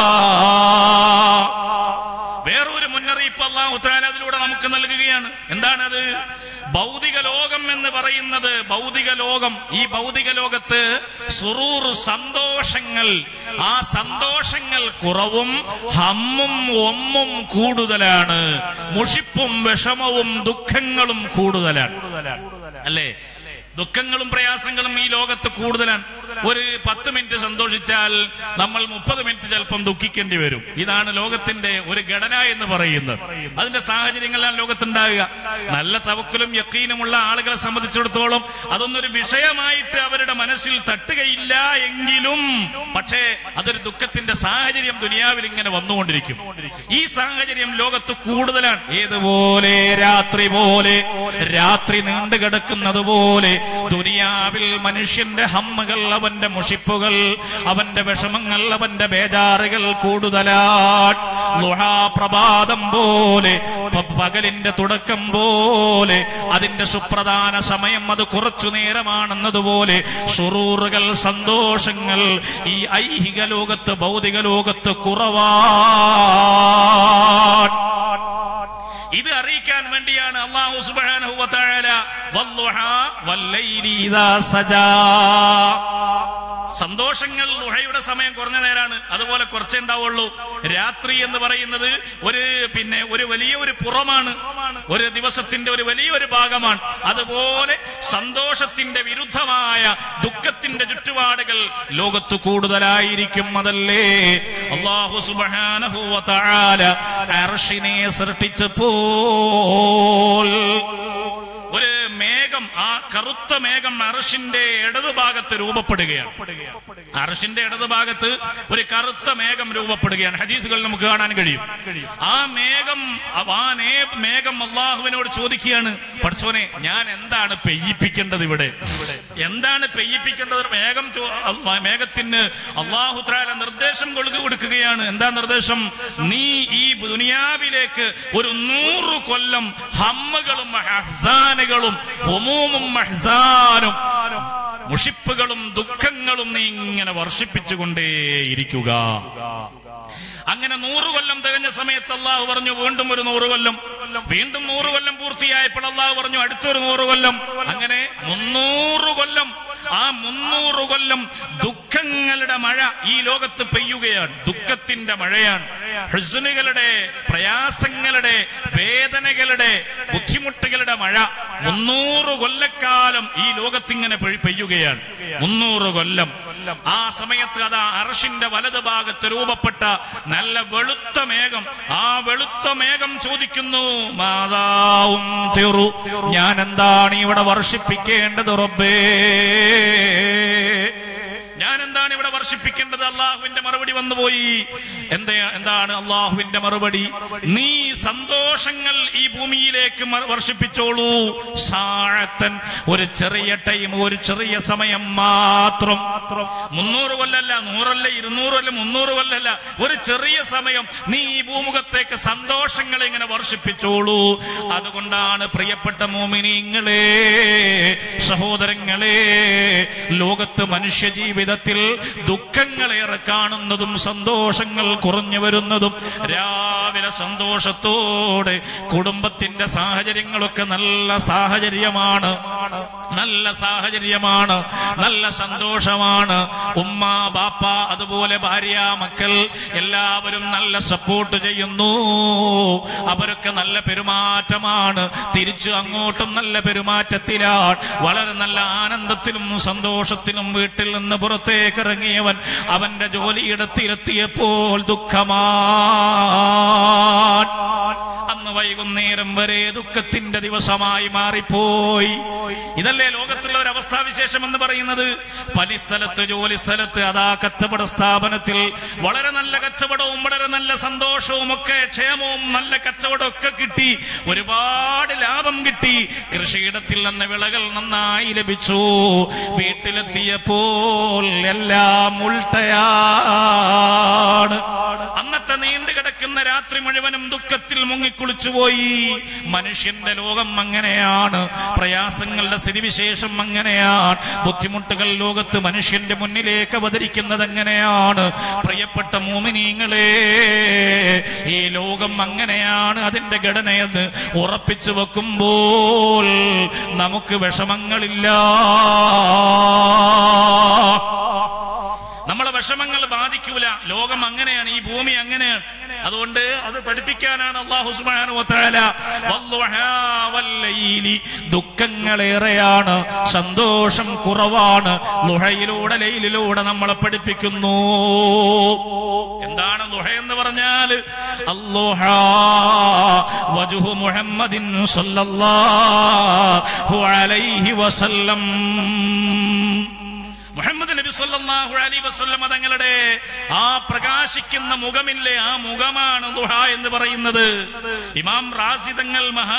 വേറൊരു മുന്നറിയിപ്പ് അല്ലാഹു തആല അതിലൂടെ നമുക്ക് നൽകുകയാണ്. എന്താണത്? ഭൗതിക ലോകം എന്ന് പറയുന്നത്, ഭൗതിക ലോകം, ഈ ഭൗതിക ലോകത്ത് സുറൂർ, സന്തോഷങ്ങൾ, ആ സന്തോഷങ്ങൾ കുറവും ഹമ്മും ഒമ്മും കൂടുതലാണ്, മുഷിപ്പും വിഷമവും ദുഃഖങ്ങളും കൂടുതലാണ്. അല്ലേ? ദുഃഖങ്ങളും പ്രയാസങ്ങളും ഈ ലോകത്ത് കൂടുതലാണ്. ഒരു 10 മിനിറ്റ് സന്തോഷിച്ചാൽ നമ്മൾ 30 മിനിറ്റ് ചിലപ്പം ദുഃഖിക്കേണ്ടി വരും. ഇതാണ് ലോകത്തിന്റെ ഒരു ഘടന എന്ന് പറയുന്നത്. അതിന്റെ സാഹചര്യങ്ങളാണ് ലോകത്തുണ്ടാകുക. നല്ല തവക്കുലും യഖീനുമുള്ള ആളുകളെ സംബന്ധിച്ചിടത്തോളം അതൊന്നൊരു വിഷയമായിട്ട് അവരുടെ മനസ്സിൽ തട്ടുകയില്ല എങ്കിലും, പക്ഷേ അതൊരു ദുഃഖത്തിന്റെ സാഹചര്യം ദുനിയാവിൽ ഇങ്ങനെ വന്നുകൊണ്ടിരിക്കും. ഈ സാഹചര്യം ലോകത്ത് കൂടുതലാണ്. ഏതുപോലെ? രാത്രി പോലെ, രാത്രി നീണ്ടു കിടക്കുന്നത് പോലെ ദുനിയാവിൽ മനുഷ്യന്റെ ഹമ്മുകൾ, അവന്റെ മുഷിപ്പുകൾ, അവന്റെ വിഷമങ്ങൾ, അവന്റെ ബേജാറുകൾ കൂടുതലാണ്. ളുഹാ പ്രഭാതം പോലെ, പകലിന്റെ തുടക്കം പോലെ, അതിന്റെ സുപ്രധാന സമയം അത് കുറച്ചു നേരമാണെന്നതുപോലെ ശുറൂറുകൾ, സന്തോഷങ്ങൾ ഈ ഐഹിക ലോകത്ത്, ഭൗതിക ലോകത്ത് കുറവാണ്. ഇത് അറിയിക്കാൻ വേണ്ടിയാണ് അല്ലാഹു സുബ്ഹാനഹു വ തആല വല്ളുഹാ വല്ലൈലി ഇദാ സജാ, സന്തോഷങ്ങൾ ളുഹയുടെ സമയം കുറഞ്ഞ നേരാണ്, അതുപോലെ കുറച്ചേ ഉണ്ടാവുള്ളൂ. രാത്രി എന്ന് പറയുന്നത് ഒരു വലിയൊരു പുറമാണ്, ഒരു ദിവസത്തിന്റെ ഒരു വലിയൊരു ഭാഗമാണ്. അതുപോലെ സന്തോഷത്തിന്റെ വിരുദ്ധമായ ദുഃഖത്തിന്റെ ചുറ്റുപാടുകൾ ലോകത്ത് കൂടുതലായിരിക്കും. അതല്ലേ അല്ലാഹു സുബ്ഹാനഹു വ തആല അർശിനെ സൃഷ്ടിച്ചപ്പോൾ ഒരു മേഘം, ആ കറുത്ത മേഘം അർശിന്റെ ഇടതുഭാഗത്ത് രൂപപ്പെടുകയാണ്. അർശിന്റെ ഇടതുഭാഗത്ത് ഒരു കറുത്ത മേഘം രൂപപ്പെടുകയാണ്. ഹദീസുകൾ നമുക്ക് കാണാൻ കഴിയും. ആ മേഘം അള്ളാഹുവിനോട് ചോദിക്കുകയാണ്, പടച്ചോനെ ഞാൻ എന്താണ് പെയ്യിപ്പിക്കേണ്ടത്? ഇവിടെ എന്താണ് പെയ്യിപ്പിക്കേണ്ടത്? മേഘത്തിന് അള്ളാഹു തആല നിർദ്ദേശം കൊടുക്കുകയാണ്. എന്താ നിർദ്ദേശം? നീ ഈ ദുനിയാവിലേക്ക് ഒരു 100 കൊല്ലം ഹമ്മുകളും അഹ്സാനുകളും ഹുമൂമും അഹ്സാനും മുഷിപ്പുകളും ദുഃഖങ്ങളും നീ ഇങ്ങനെ വർഷിപ്പിച്ചുകൊണ്ടേയിരിക്കുക. അങ്ങനെ 100 കൊല്ലം തികഞ്ഞ സമയത്ത് അള്ളാഹു പറഞ്ഞു വീണ്ടും ഒരു 100 കൊല്ലം, വീണ്ടും 100 കൊല്ലം പൂർത്തിയായപ്പോൾ അള്ളാഹു പറഞ്ഞു അടുത്തൊരു 100 കൊല്ലം. അങ്ങനെ 300 കൊല്ലം. ആ 300 കൊല്ലം ദുഃഖങ്ങളുടെ മഴ ഈ ലോകത്ത് പെയ്യുകയാണ്. ദുഃഖത്തിന്റെ മഴയാണ്. ഹുസ്നുകളുടെ, പ്രയാസങ്ങളുടെ, വേദനകളുടെ, ബുദ്ധിമുട്ടുകളുടെ മഴ 300 കൊല്ലക്കാലം ഈ ലോകത്തിങ്ങനെ പെയ്യുകയാണ്. 300 കൊല്ലം. ആ സമയത്ത് അതാ അർശിന്റെ വലത് ഭാഗത്ത് രൂപപ്പെട്ട നല്ല വെളുത്ത മേഘം, ആ വെളുത്ത മേഘം ചോദിക്കുന്നു, മാതാവും തിറു, ഞാൻ എന്താണ് ഇവിടെ വർഷിപ്പിക്കേണ്ടത് റബ്ബേ? ഞാൻ എന്താണ് ഇവിടെ വർഷിപ്പിക്കേണ്ടത്? അള്ളാഹുവിന്റെ മറുപടി വന്നുപോയി. എന്താണ് അള്ളാഹുവിന്റെ മറുപടി? നീ സന്തോഷങ്ങൾ ഈ ഭൂമിയിലേക്ക് വർഷിപ്പിച്ചോളൂ. സാഅത്തൻ, ഒരു ചെറിയ ടൈം, ഒരു ചെറിയ സമയം മാത്രം. 300 കൊല്ലല്ല, 100 അല്ല, 200 അല്ല, 300 കൊല്ലല്ല, ഒരു ചെറിയ സമയം നീ ഈ ഭൂമുഖത്തേക്ക് സന്തോഷങ്ങൾ ഇങ്ങനെ വർഷിപ്പിച്ചോളൂ. അതുകൊണ്ടാണ് പ്രിയപ്പെട്ട മുഅ്മിനീങ്ങളെ, സഹോദരങ്ങളെ, ലോകത്ത് മനുഷ്യ ജീവിതത്തിൽ ദുഃഖങ്ങളേറെ കാണുന്നതും സന്തോഷങ്ങൾ കുറഞ്ഞു വരുന്നതും. രാവിലെ സന്തോഷത്തോടെ കുടുംബത്തിന്റെ സാഹചര്യങ്ങളൊക്കെ നല്ല സാഹചര്യമാണ്, നല്ല സാഹചര്യമാണ്, നല്ല സന്തോഷമാണ്. ഉമ്മ, ബാപ്പ, അതുപോലെ ഭാര്യ, മക്കൾ എല്ലാവരും നല്ല സപ്പോർട്ട് ചെയ്യുന്നു. അവരൊക്കെ നല്ല പെരുമാറ്റമാണ്. തിരിച്ചു അങ്ങോട്ടും നല്ല പെരുമാറ്റത്തിലാണ്. വളരെ നല്ല ആനന്ദത്തിലും സന്തോഷത്തിലും വീട്ടിൽ നിന്ന് പുറത്തേക്ക് ഇറങ്ങിയവൻ അവന്റെ ജോലിയിടത്തിലെത്തിയപ്പോൾ ദുഃഖമാണ്. അന്ന് വൈകുന്നേരം വരെ ദുഃഖത്തിന്റെ ദിവസമായി മാറിപ്പോയി. ഇതല്ലേ ലോകത്തുള്ള ഒരു അവസ്ഥാവിശേഷം എന്ന് പറയുന്നത്? പണിസ്ഥലത്ത്, ജോലി സ്ഥലത്ത്, അതാ കച്ചവട സ്ഥാപനത്തിൽ വളരെ നല്ല കച്ചവടവും വളരെ നല്ല സന്തോഷവും ഒക്കെ, ക്ഷേമവും നല്ല കച്ചവടവും ഒക്കെ കിട്ടി, ഒരുപാട് ലാഭം കിട്ടി. കൃഷിയിടത്തിൽ നിന്ന് വിളകൾ നന്നായി ലഭിച്ചു. വീട്ടിലെത്തിയപ്പോൾ എല്ലാം ഉൾട്ടയാണ്. അന്നത്തെ നീണ്ടു കിടക്കുന്ന രാത്രി മുഴുവനും ദുഃഖത്തിൽ മുങ്ങിക്കുളിച്ചുപോയി. മനുഷ്യന്റെ ലോകം അങ്ങനെയാണ്. പ്രയാസങ്ങളുടെ സ്ഥിതിവിശേഷം അങ്ങനെയാണ്. ബുദ്ധിമുട്ടുകൾ ലോകത്ത് മനുഷ്യന്റെ മുന്നിലേക്ക് അവതരിക്കുന്നത് എങ്ങനെയാണ്? പ്രിയപ്പെട്ട മുഅ്മിനീങ്ങളെ, ഈ ലോകം അങ്ങനെയാണ്. അതിന്റെ ഘടനയെന്ന് ഉറപ്പിച്ചു വെക്കുമ്പോൾ നമുക്ക് വിഷമങ്ങളില്ല. നമ്മളെ വിഷമങ്ങൾ ബാധിക്കൂല. ലോകം അങ്ങനെയാണ്, ഈ ഭൂമി അങ്ങനെയാണ്. അതുകൊണ്ട് അത് പഠിപ്പിക്കാനാണ് അല്ലാഹു സുബ്ഹാനഹു വ തആല വല്ളുഹാ വല്ലൈലി, ദുഃഖങ്ങളേറെയാണ്, സന്തോഷം കുറവാണ്. ളുഹയിലൂടെ, ലൈലിലൂടെ നമ്മളെ പഠിപ്പിക്കുന്നു. എന്താണ് ളുഹ എന്ന് പറഞ്ഞാൽ? അല്ലാഹു വജ്ഹു മുഹമ്മദിൻ സല്ലല്ലാഹു അലൈഹി വസല്ലം. മുഹമ്മദ് നബി സല്ലല്ലാഹു അലൈഹി വസല്ലം തങ്ങളുടെ ആ പ്രകാശിക്കുന്ന മുഖമില്ലേ, ആ മുഖമാണ് ദുഹ എന്ന് പറയുന്നത്. ഇമാം റാസി തങ്ങൾ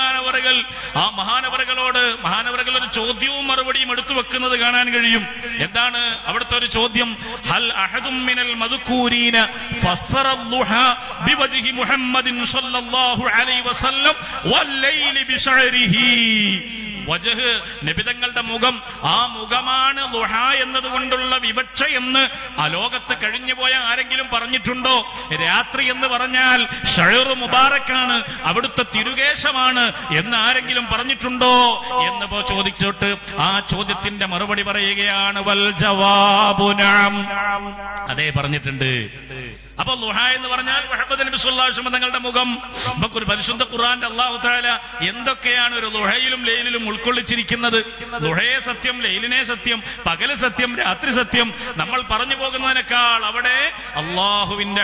മഹാനവറുകളോട് ഒരു ചോദ്യവും മറുപടിയും എടുത്തു വെക്കുന്നത് കാണാൻ കഴിയും. എന്താണ് അവിടുത്തെ ഒരു ചോദ്യം? ഹൽ അഹദും മിനൽ മദ്കൂരീന ഫസ്സറ ദുഹ ബിവജ്ഹി മുഹമ്മദിൻ സല്ലല്ലാഹു അലൈഹി വസല്ലം വല്ലൈലി ബിശഅരിഹി. വജഹ് നബിതങ്ങളുടെ മുഖം, ആ മുഖമാണ് ദുഹ എന്നതുകൊണ്ടുള്ള വിവക്ഷ എന്ന് ആ ലോകത്ത് കഴിഞ്ഞുപോയ ആരെങ്കിലും പറഞ്ഞിട്ടുണ്ടോ? രാത്രി എന്ന് പറഞ്ഞാൽ ഷഅർ മുബാറക്കാണ്, അവിടുത്തെ തിരുകേശമാണ് എന്ന് ആരെങ്കിലും പറഞ്ഞിട്ടുണ്ടോ എന്ന് ചോദിച്ചിട്ട് ആ ചോദ്യത്തിന്റെ മറുപടി പറയുകയാണ് വൽ ജവാബു നഅം, അതേ പറഞ്ഞിട്ടുണ്ട്. അപ്പൊ ദുഹ എന്ന് പറഞ്ഞാൽ മുഹമ്മദ് നബി സല്ലല്ലാഹു അലൈഹി വസല്ലം തങ്ങളുടെ മുഖം. നമുക്കൊരു പരിശുദ്ധ ഖുർആന്റെ അല്ലാഹു തആല എന്തൊക്കെയാണ് ഒരു ദുഹയിലും ലൈലിലും ഉൾക്കൊള്ളിച്ചിരിക്കുന്നത്. ദുഹയെ സത്യം, ലൈലിനെ സത്യം, പകല് സത്യം, രാത്രി സത്യം. നമ്മൾ പറഞ്ഞു പോകുന്നതിനേക്കാൾ അവിടെ അല്ലാഹുവിന്റെ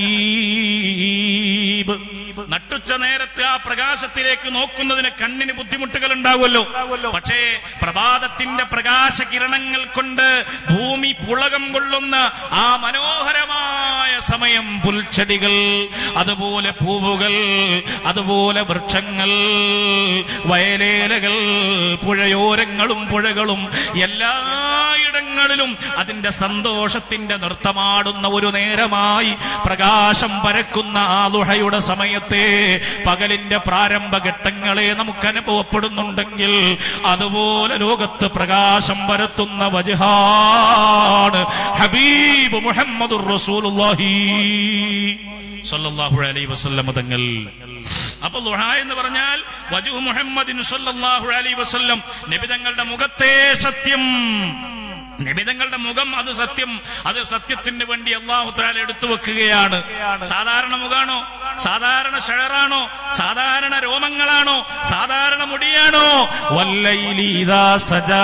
ഹബീബ് നട്ടുച്ച നേരത്ത് ആ പ്രകാശത്തിലേക്ക് നോക്കുന്നതിന് കണ്ണിന് ബുദ്ധിമുട്ടുകൾ ഉണ്ടാവുമല്ലോ. പക്ഷേ പ്രഭാതത്തിന്റെ പ്രകാശ കിരണങ്ങൾ കൊണ്ട് ഭൂമി പുളകം കൊള്ളുന്ന ആ മനോഹരമായ സമയം, പുൽച്ചെടികൾ, അതുപോലെ പൂവുകൾ, അതുപോലെ വൃക്ഷങ്ങൾ, വയലേലകൾ, പുഴയോരങ്ങളും പുഴകളും എല്ലായിടങ്ങളിലും അതിന്റെ സന്തോഷത്തിന്റെ നൃത്തമാടുന്ന ഒരു നേരമായി പ്രകാശം പരക്കുന്ന ആ ദുഹയുടെ സമയത്തെ പകലിന്റെ പ്രാരംഭഘട്ടങ്ങളെ നമുക്ക് അനുഭവപ്പെടുന്നുണ്ടെങ്കിൽ അതുപോലെ ലോകത്ത് പ്രകാശം പരത്തുന്ന വജ്ഹാണ് ഹബീബ് മുഹമ്മദുർ റസൂലുള്ളാഹി സല്ലല്ലാഹു അലൈഹി വസല്ലം തങ്ങൾ. അപ്പൊ ദുഹ എന്ന് പറഞ്ഞാൽ വജ്ഹു മുഹമ്മദിൻ സല്ലല്ലാഹു അലൈഹി വസല്ലം, നബി തങ്ങളുടെ മുഖത്തെ സത്യം, നബിതങ്ങളുടെ മുഖം അത് സത്യം, അത് സത്യത്തിന് വേണ്ടി അല്ലാഹു തആല എടുത്തു വെക്കുകയാണ്. സാധാരണ മുഖാണോ? സാധാരണ ഷഅറാണോ? സാധാരണ രോമങ്ങളാണോ? സാധാരണ മുടിയാണോ? വല്ലൈലി ഇദാ സജാ,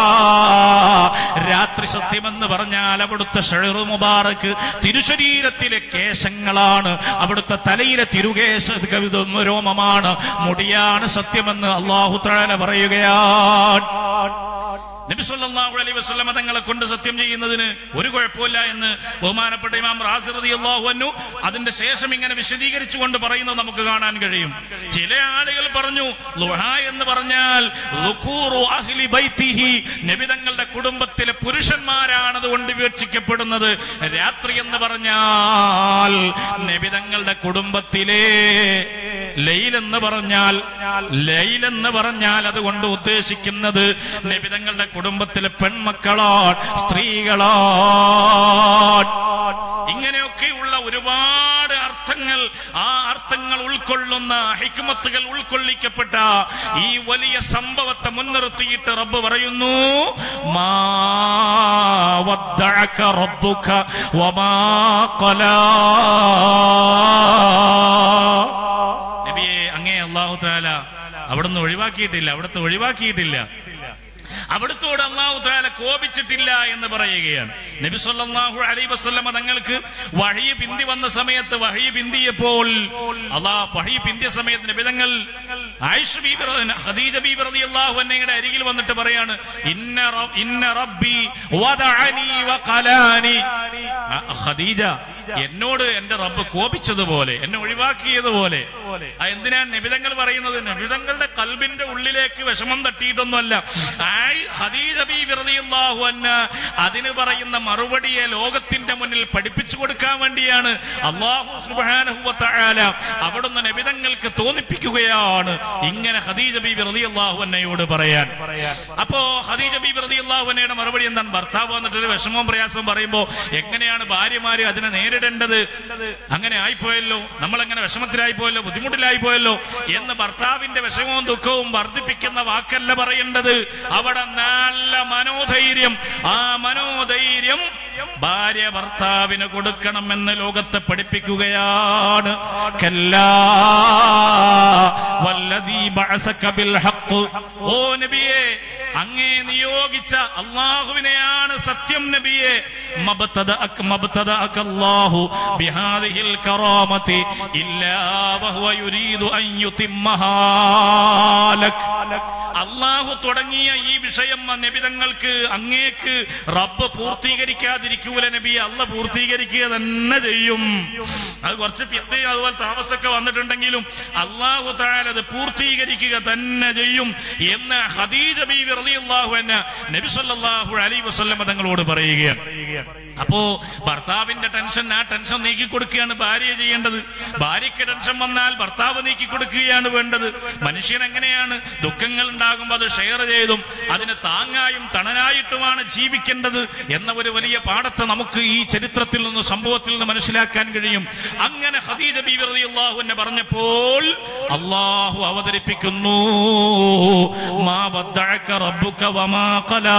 രാത്രി സത്യമെന്ന് പറഞ്ഞാൽ അവിടുത്തെ ഷഅർ മുബാറക് തിരുശരീരത്തിലെ കേശങ്ങളാണ്, അവിടുത്തെ തലയിലെ തിരുകേശ രോമമാണ്, മുടിയാണ് സത്യമെന്ന് അല്ലാഹു തആല പറയുകയാണ്. നബി സല്ലല്ലാഹു അലൈഹി വസല്ലം തങ്ങളെ കൊണ്ട് സത്യം ചെയ്യുന്നതിന് ഒരു കുഴപ്പമില്ല എന്ന് ബഹുമാനപ്പെട്ട ഇമാം റാസി റളിയല്ലാഹു അൻഹു അതിന്റെ ശേഷം ഇങ്ങനെ വിശദീകരിച്ചുകൊണ്ട് പറയുന്നത് നമുക്ക് കാണാൻ കഴിയും. ചില ആളുകൾ പറഞ്ഞു ദുഹ എന്ന് പറഞ്ഞാൽ ളുഖൂറു അഹ്ലി ബൈതിഹി, നബി തങ്ങളുടെ കുടുംബത്തിലെ പുരുഷന്മാരാണ് അതുകൊണ്ട് വിവക്ഷിക്കപ്പെടുന്നത്. രാത്രി എന്ന് പറഞ്ഞാൽ നബി തങ്ങളുടെ കുടുംബത്തിലെ ലൈൽ എന്ന് പറഞ്ഞാൽ അതുകൊണ്ട് ഉദ്ദേശിക്കുന്നത് നബി തങ്ങളുടെ കുടുംബത്തിലെ പെൺമക്കളാണ്, സ്ത്രീകളാണ്. ഇങ്ങനെയൊക്കെയുള്ള ഒരുപാട് അർത്ഥങ്ങൾ, ആ അർത്ഥങ്ങൾ ഉൾക്കൊള്ളുന്ന ഹിക്മത്തുകൾ ഉൾക്കൊള്ളിക്കപ്പെട്ട ഈ വലിയ സംഭവത്തെ മുൻനിർത്തിയിട്ട് റബ്ബ് പറയുന്നു മാ വദ്ദഅക റബ്ബുക വമാ ഖലാ. നബിയെ, അങ്ങേ അല്ലാഹു തആല അവിടുന്ന് ഒഴിവാക്കിയിട്ടില്ല, അവിടുത്തോട് അല്ലാഹു തആല കോപിച്ചിട്ടില്ല എന്ന് പറയുകയാണ്. നബി സല്ലല്ലാഹു അലൈഹി വസല്ലം തങ്ങൾക്ക് വഹി പിന്തി വന്ന സമയത്ത്, വഹി പിന്തിയപ്പോൾ വഹി പിന്തിയ സമയത്ത് നബി തങ്ങൾ ആയിഷ ബീബി ഖദീജ ബീബി റളിയല്ലാഹു അൻഹയുടെ അരികിൽ വന്നിട്ട് പറയാണ് ഇന്ന റബ്ബി വദഅനി വഖലാനി. ഖദീജ, എന്നോട് എന്റെ റബ്ബ് കോപിച്ചതുപോലെ, എന്നെ ഒഴിവാക്കിയതുപോലെ. എന്തിനാണ് നബിതങ്ങൾ പറയുന്നത്? നബിതങ്ങളുടെ കൽബിന്റെ ഉള്ളിലേക്ക് വിഷമം തട്ടിയിട്ടൊന്നുമല്ല. ഖദീജ ബീബി റളിയല്ലാഹു അൻഹ അതിന് പറയുന്ന മറുപടിയെ ലോകത്തിന്റെ മുന്നിൽ പഠിപ്പിച്ചു കൊടുക്കാൻ വേണ്ടിയാണ് അല്ലാഹു സുബ്ഹാനഹു വ തആല അവിടുന്ന് നബിതങ്ങൾക്ക് തോന്നിപ്പിക്കുകയാണ് ഇങ്ങനെ ഖദീജ ബീബി റളിയല്ലാഹു അൻഹയോട് പറയാൻ. അപ്പോ ഖദീജ ബീബി റളിയല്ലാഹു അൻഹയുടെ മറുപടി എന്താണ്? ഭർത്താവ് വന്നിട്ടൊരു വിഷമവും പ്രയാസവും പറയുമ്പോ എങ്ങനെയാണ് ഭാര്യമാര് അതിനെ നേരിടേണ്ടത്? അങ്ങനെ ആയിപ്പോയല്ലോ, നമ്മളങ്ങനെ വിഷമത്തിലായിപ്പോയല്ലോ, ബുദ്ധിമുട്ടിലായിപ്പോയല്ലോ എന്ന് ഭർത്താവിന്റെ വിഷമവും ദുഃഖവും വർദ്ധിപ്പിക്കുന്ന വാക്കല്ല പറയേണ്ടത്. അവിടെ നല്ല മനോധൈര്യം, ആ മനോധൈര്യം ഭാര്യ ഭർത്താവിന് കൊടുക്കണമെന്ന് ലോകത്തെ പഠിപ്പിക്കുകയാണ്. കല്ലാ വല്ലദീ ബഅസക ബിൽ ഹഖ്, ഓ നബിയേ, അങ്ങേ നിയോഗിച്ച അല്ലാഹുവിനെയാണ് സത്യം നബിയെ. മബ്തദഅക അല്ലാഹു ബിഹാദിഹിൽ കറാമത്തി ഇല്ലാ വഹുവ യുരീദു അൻ യുതിമ്മഹാ ലക്. അല്ലാഹു തുടങ്ങിയ ഈ വിഷയം നബിതങ്ങൾക്ക് അങ്ങേക്ക് റബ്ബ് പൂർത്തീകരിക്കാതിരിക്കൂല നബിയെ. അല്ലാഹു പൂർത്തീകരിക്കുക തന്നെ ചെയ്യും. അത് കുറച്ച് പിന്നെയും അതുപോലെ താമസമൊക്കെ വന്നിട്ടുണ്ടെങ്കിലും അല്ലാഹു തആല അത് പൂർത്തീകരിക്കുക തന്നെ ചെയ്യും എന്ന് ഖദീജ ബീവി റളിയല്ലാഹു അൻഹ നബി സല്ലല്ലാഹു അലൈഹി വസല്ലം തങ്ങളോട് പറയുകയാണ്. അപ്പോ ഭർത്താവിന്റെ ടെൻഷൻ, ആ ടെൻഷൻ നീക്കി കൊടുക്കുകയാണ് ഭാര്യ ചെയ്യേണ്ടത്. ഭാര്യയ്ക്ക് ടെൻഷൻ വന്നാൽ ഭർത്താവ് നീക്കി കൊടുക്കുകയാണ് വേണ്ടത്. മനുഷ്യൻ എങ്ങനെയാണ് ദുഃഖങ്ങൾ ഉണ്ടാകുമ്പോൾ അത് ഷെയർ ചെയ്തും അതിന് താങ്ങായും തണലായിട്ടുമാണ് ജീവിക്കേണ്ടത് എന്ന ഒരു വലിയ പാഠത്തെ നമുക്ക് ഈ ചരിത്രത്തിൽ നിന്ന്, സംഭവത്തിൽ നിന്ന് മനസ്സിലാക്കാൻ കഴിയും. അങ്ങനെ ഖദീജ ബീവി റളിയല്ലാഹു അൻഹ പറഞ്ഞപ്പോൾ അല്ലാഹു അവതരിപ്പിക്കുന്നു, മാ വദ്ദഅക റബ്ബുക വമാ ഖലാ.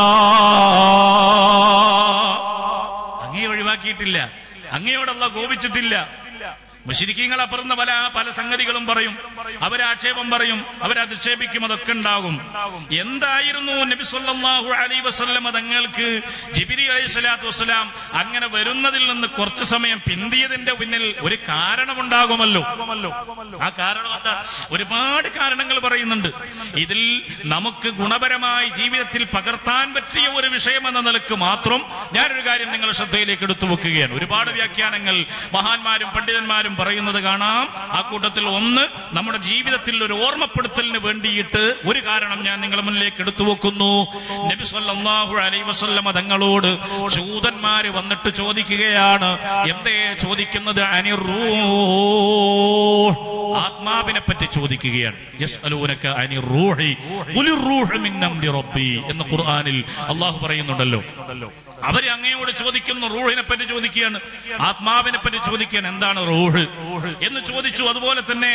അങ്ങയെ ഒഴിവാക്കിയിട്ടില്ല, അങ്ങയോട് അല്ലാഹു കോപിച്ചിട്ടില്ല. മുശ്രിക്കീങ്ങൾ അപ്പുറന്ന പല സംഗതികളും പറയും, അവരാക്ഷേപം പറയും, അവരധിക്ഷേപിക്കും, അതൊക്കെ ഉണ്ടാകും. എന്തായിരുന്നു നബി സല്ലല്ലാഹു അലൈഹി വസല്ലം തങ്ങൾക്ക് ജിബ്രീൽ അലൈഹിസ്സലാത്തു വസ്സലാം അങ്ങനെ വരുന്നതിൽ നിന്ന് കുറച്ചു സമയം പിന്തിയതിന്റെ പിന്നിൽ ഒരു കാരണമുണ്ടാകുമല്ലോ. ആ കാരണം എന്താ? ഒരുപാട് കാരണങ്ങൾ പറയുന്നുണ്ട്. ഇതിൽ നമുക്ക് ഗുണപരമായി ജീവിതത്തിൽ പകർത്താൻ പറ്റിയ ഒരു വിഷയം എന്ന നിലക്ക് മാത്രം ഞാനൊരു കാര്യം നിങ്ങളുടെ ശ്രദ്ധയിലേക്ക് എടുത്തു വെക്കുകയാണ്. ഒരുപാട് വ്യാഖ്യാനങ്ങൾ മഹാന്മാരും പണ്ഡിതന്മാരും പറയുന്നത് കാണാം. ആ കൂട്ടത്തിൽ ഒന്ന്, നമ്മുടെ ജീവിതത്തിൽ ഒരു ഓർമ്മപ്പെടുത്തലിന് വേണ്ടിയിട്ട് ഒരു കാരണം ഞാൻ നിങ്ങളുടെ മുന്നിലേക്ക് എടുത്തു വെക്കുന്നു. നബി സല്ലല്ലാഹു അലൈഹി വസല്ലം തങ്ങളോട് ജൂതന്മാര് വന്നിട്ട് ചോദിക്കുകയാണ്. എന്തേ ചോദിക്കുന്നത്? അനിർ റൂഹ്, ആത്മാവിനെ പറ്റി ചോദിക്കുകയാണ്. യസ്അലൂനക അനിർ റൂഹി ഖുലിർ റൂഹു മിൻ അംരി റബ്ബി എന്ന് ഖുർആനിൽ അല്ലാഹു പറയുന്നുണ്ടല്ലോ. അവര് അങ്ങയോട് ചോദിക്കുന്നു, റൂഹിനെ പറ്റി ചോദിക്കുകയാണ്, ആത്മാവിനെ പറ്റി ചോദിക്കുകയാണ്. എന്താണ് റൂഹ് എന്ന് ചോദിച്ചു. അതുപോലെ തന്നെ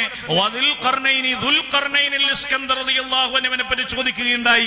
ദുൽഖർനൈനെ പറ്റി ചോദിക്കുകയുണ്ടായി.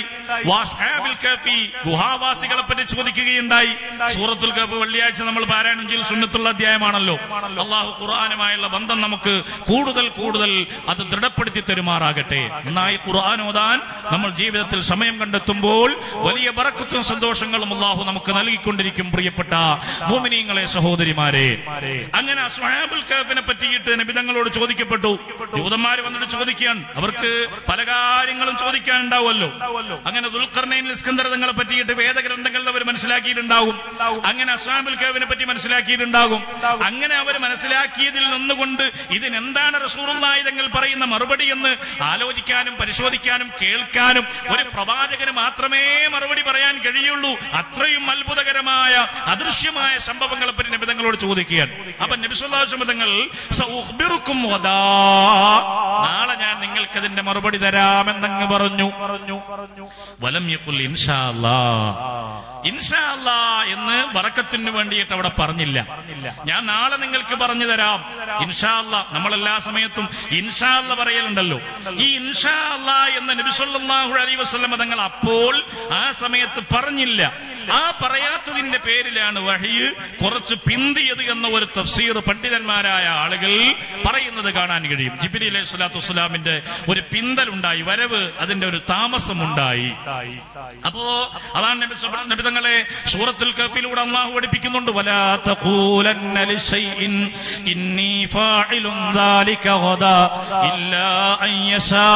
ഗുഹാവാസികളെ പറ്റി ചോദിക്കുകയുണ്ടായി. സൂറത്തുൽ കഹ്ഫ് വെള്ളിയാഴ്ച നമ്മൾ പാരായണം ചെയ്യൽ സുന്നത്തുള്ള അധ്യായമാണല്ലോ. അള്ളാഹു ഖുർആനുമായുള്ള ബന്ധം നമുക്ക് കൂടുതൽ അത് ദൃഢപ്പെടുത്തി തരുമാറാകട്ടെ. നന്നായി ഖുർആൻ ഓതാൻ നമ്മൾ ജീവിതത്തിൽ സമയം കണ്ടെത്തുമ്പോൾ വലിയ ബറക്കത്തും സന്തോഷങ്ങളും അള്ളാഹു നമുക്ക് നൽകിക്കൊണ്ടിരിക്കും. പ്രിയപ്പെട്ട മുഅ്മിനീങ്ങളെ, സഹോദരിമാരെ, അങ്ങനെ അസ്ഹാബുൽ കഹ്ഫിനെ പറ്റിയിട്ട് നബി തങ്ങളോട് ചോദിക്കപ്പെട്ടു. ജൂതന്മാർ വന്നിട്ട് ചോദിക്കാൻ, അവർക്ക് പല കാര്യങ്ങളും ചോദിക്കാൻ ഉണ്ടാവുമല്ലോ. അങ്ങനെ ദുൽഖർനൈൻ ഇസ്കന്ദർ തങ്ങളെ പറ്റിയിട്ട് വേദഗ്രന്ഥങ്ങളിൽ അവർ മനസ്സിലാക്കിയിട്ടുണ്ടാകും. അങ്ങനെ അസ്ഹാബുൽ കഹ്ഫിനെ പറ്റി മനസ്സിലാക്കിയിട്ടുണ്ടാകും. അങ്ങനെ അവർ മനസ്സിലാക്കിയതിൽ നിന്നുകൊണ്ട് ഇതിനെന്താണ് റസൂലുള്ളാഹി തങ്ങൾ പറയുന്ന മറുപടി എന്ന് ആലോചിക്കാനും പരിശോധിക്കാനും കേൾക്കാനും ഒരു പ്രവാചകന് മാത്രമേ മറുപടി പറയാൻ കഴിയുള്ളൂ. അത്രയും അത്ഭുതകരമായ അദൃശ്യമായ സംഭവങ്ങളെ പറ്റി നബി തങ്ങളോട് ചോദിക്കുകയാണ്. അപ്പൊ നബി സല്ലല്ലാഹു അലൈഹി വസല്ലം തങ്ങൾ സഉഖ്ബിറുക്കും ഗദാ, നാളെ ഞാൻ നിങ്ങൾക്ക് അതിന്റെ മറുപടി തരാമെന്നങ്ങ് പറഞ്ഞു. വലം യഖുൽ ഇൻഷാ അല്ലാഹ്, ഇൻഷാ അല്ലാഹ് എന്ന് ബറക്കത്തിന് വേണ്ടിയിട്ട് അവിടെ പറഞ്ഞില്ല. ഞാൻ നാളെ നിങ്ങൾക്ക് പറഞ്ഞു തരാം. ഇൻഷാ അല്ലാഹ്, നമ്മൾ എല്ലാ സമയത്തും ഇൻഷാ അല്ലാഹ് പറയലുണ്ടല്ലോ. ഈ ഇൻഷാ അല്ലാഹ് എന്ന് നബി സല്ലല്ലാഹു അലൈഹി വസല്ലം തങ്ങൾ അപ്പോൾ ആ സമയത്ത് പറഞ്ഞില്ല. ആ പറയാത്തതിന്റെ പേരിലാണ് വഹ്യ് കുറച്ച് പിന്തിയത് എന്ന ഒരു തഫ്സീർ പണ്ഡിതന്മാരായ ആളുകൾ പറയുന്നത് കാണാൻ കഴിയും. ജിബ്രീൽ അലൈഹിസ്സലാത്തു വസ്സലാമിന്റെ ഒരു പിന്തലുണ്ടായി, വരവ്, അതിന്റെ ഒരു താമസമുണ്ടായി. അപ്പോ അതാണ് നബി തങ്ങളെ സൂറത്തുൽ കഹ്ഫിലൂടെ അല്ലാഹു പഠിപ്പിക്കുന്നുണ്ട്. വലാ തഖൂലന്ന ലിശൈഇൻ ഇന്നി ഫാഇലുൻ ദാലിക ഗദാ ഇല്ലാ അൻ യശാ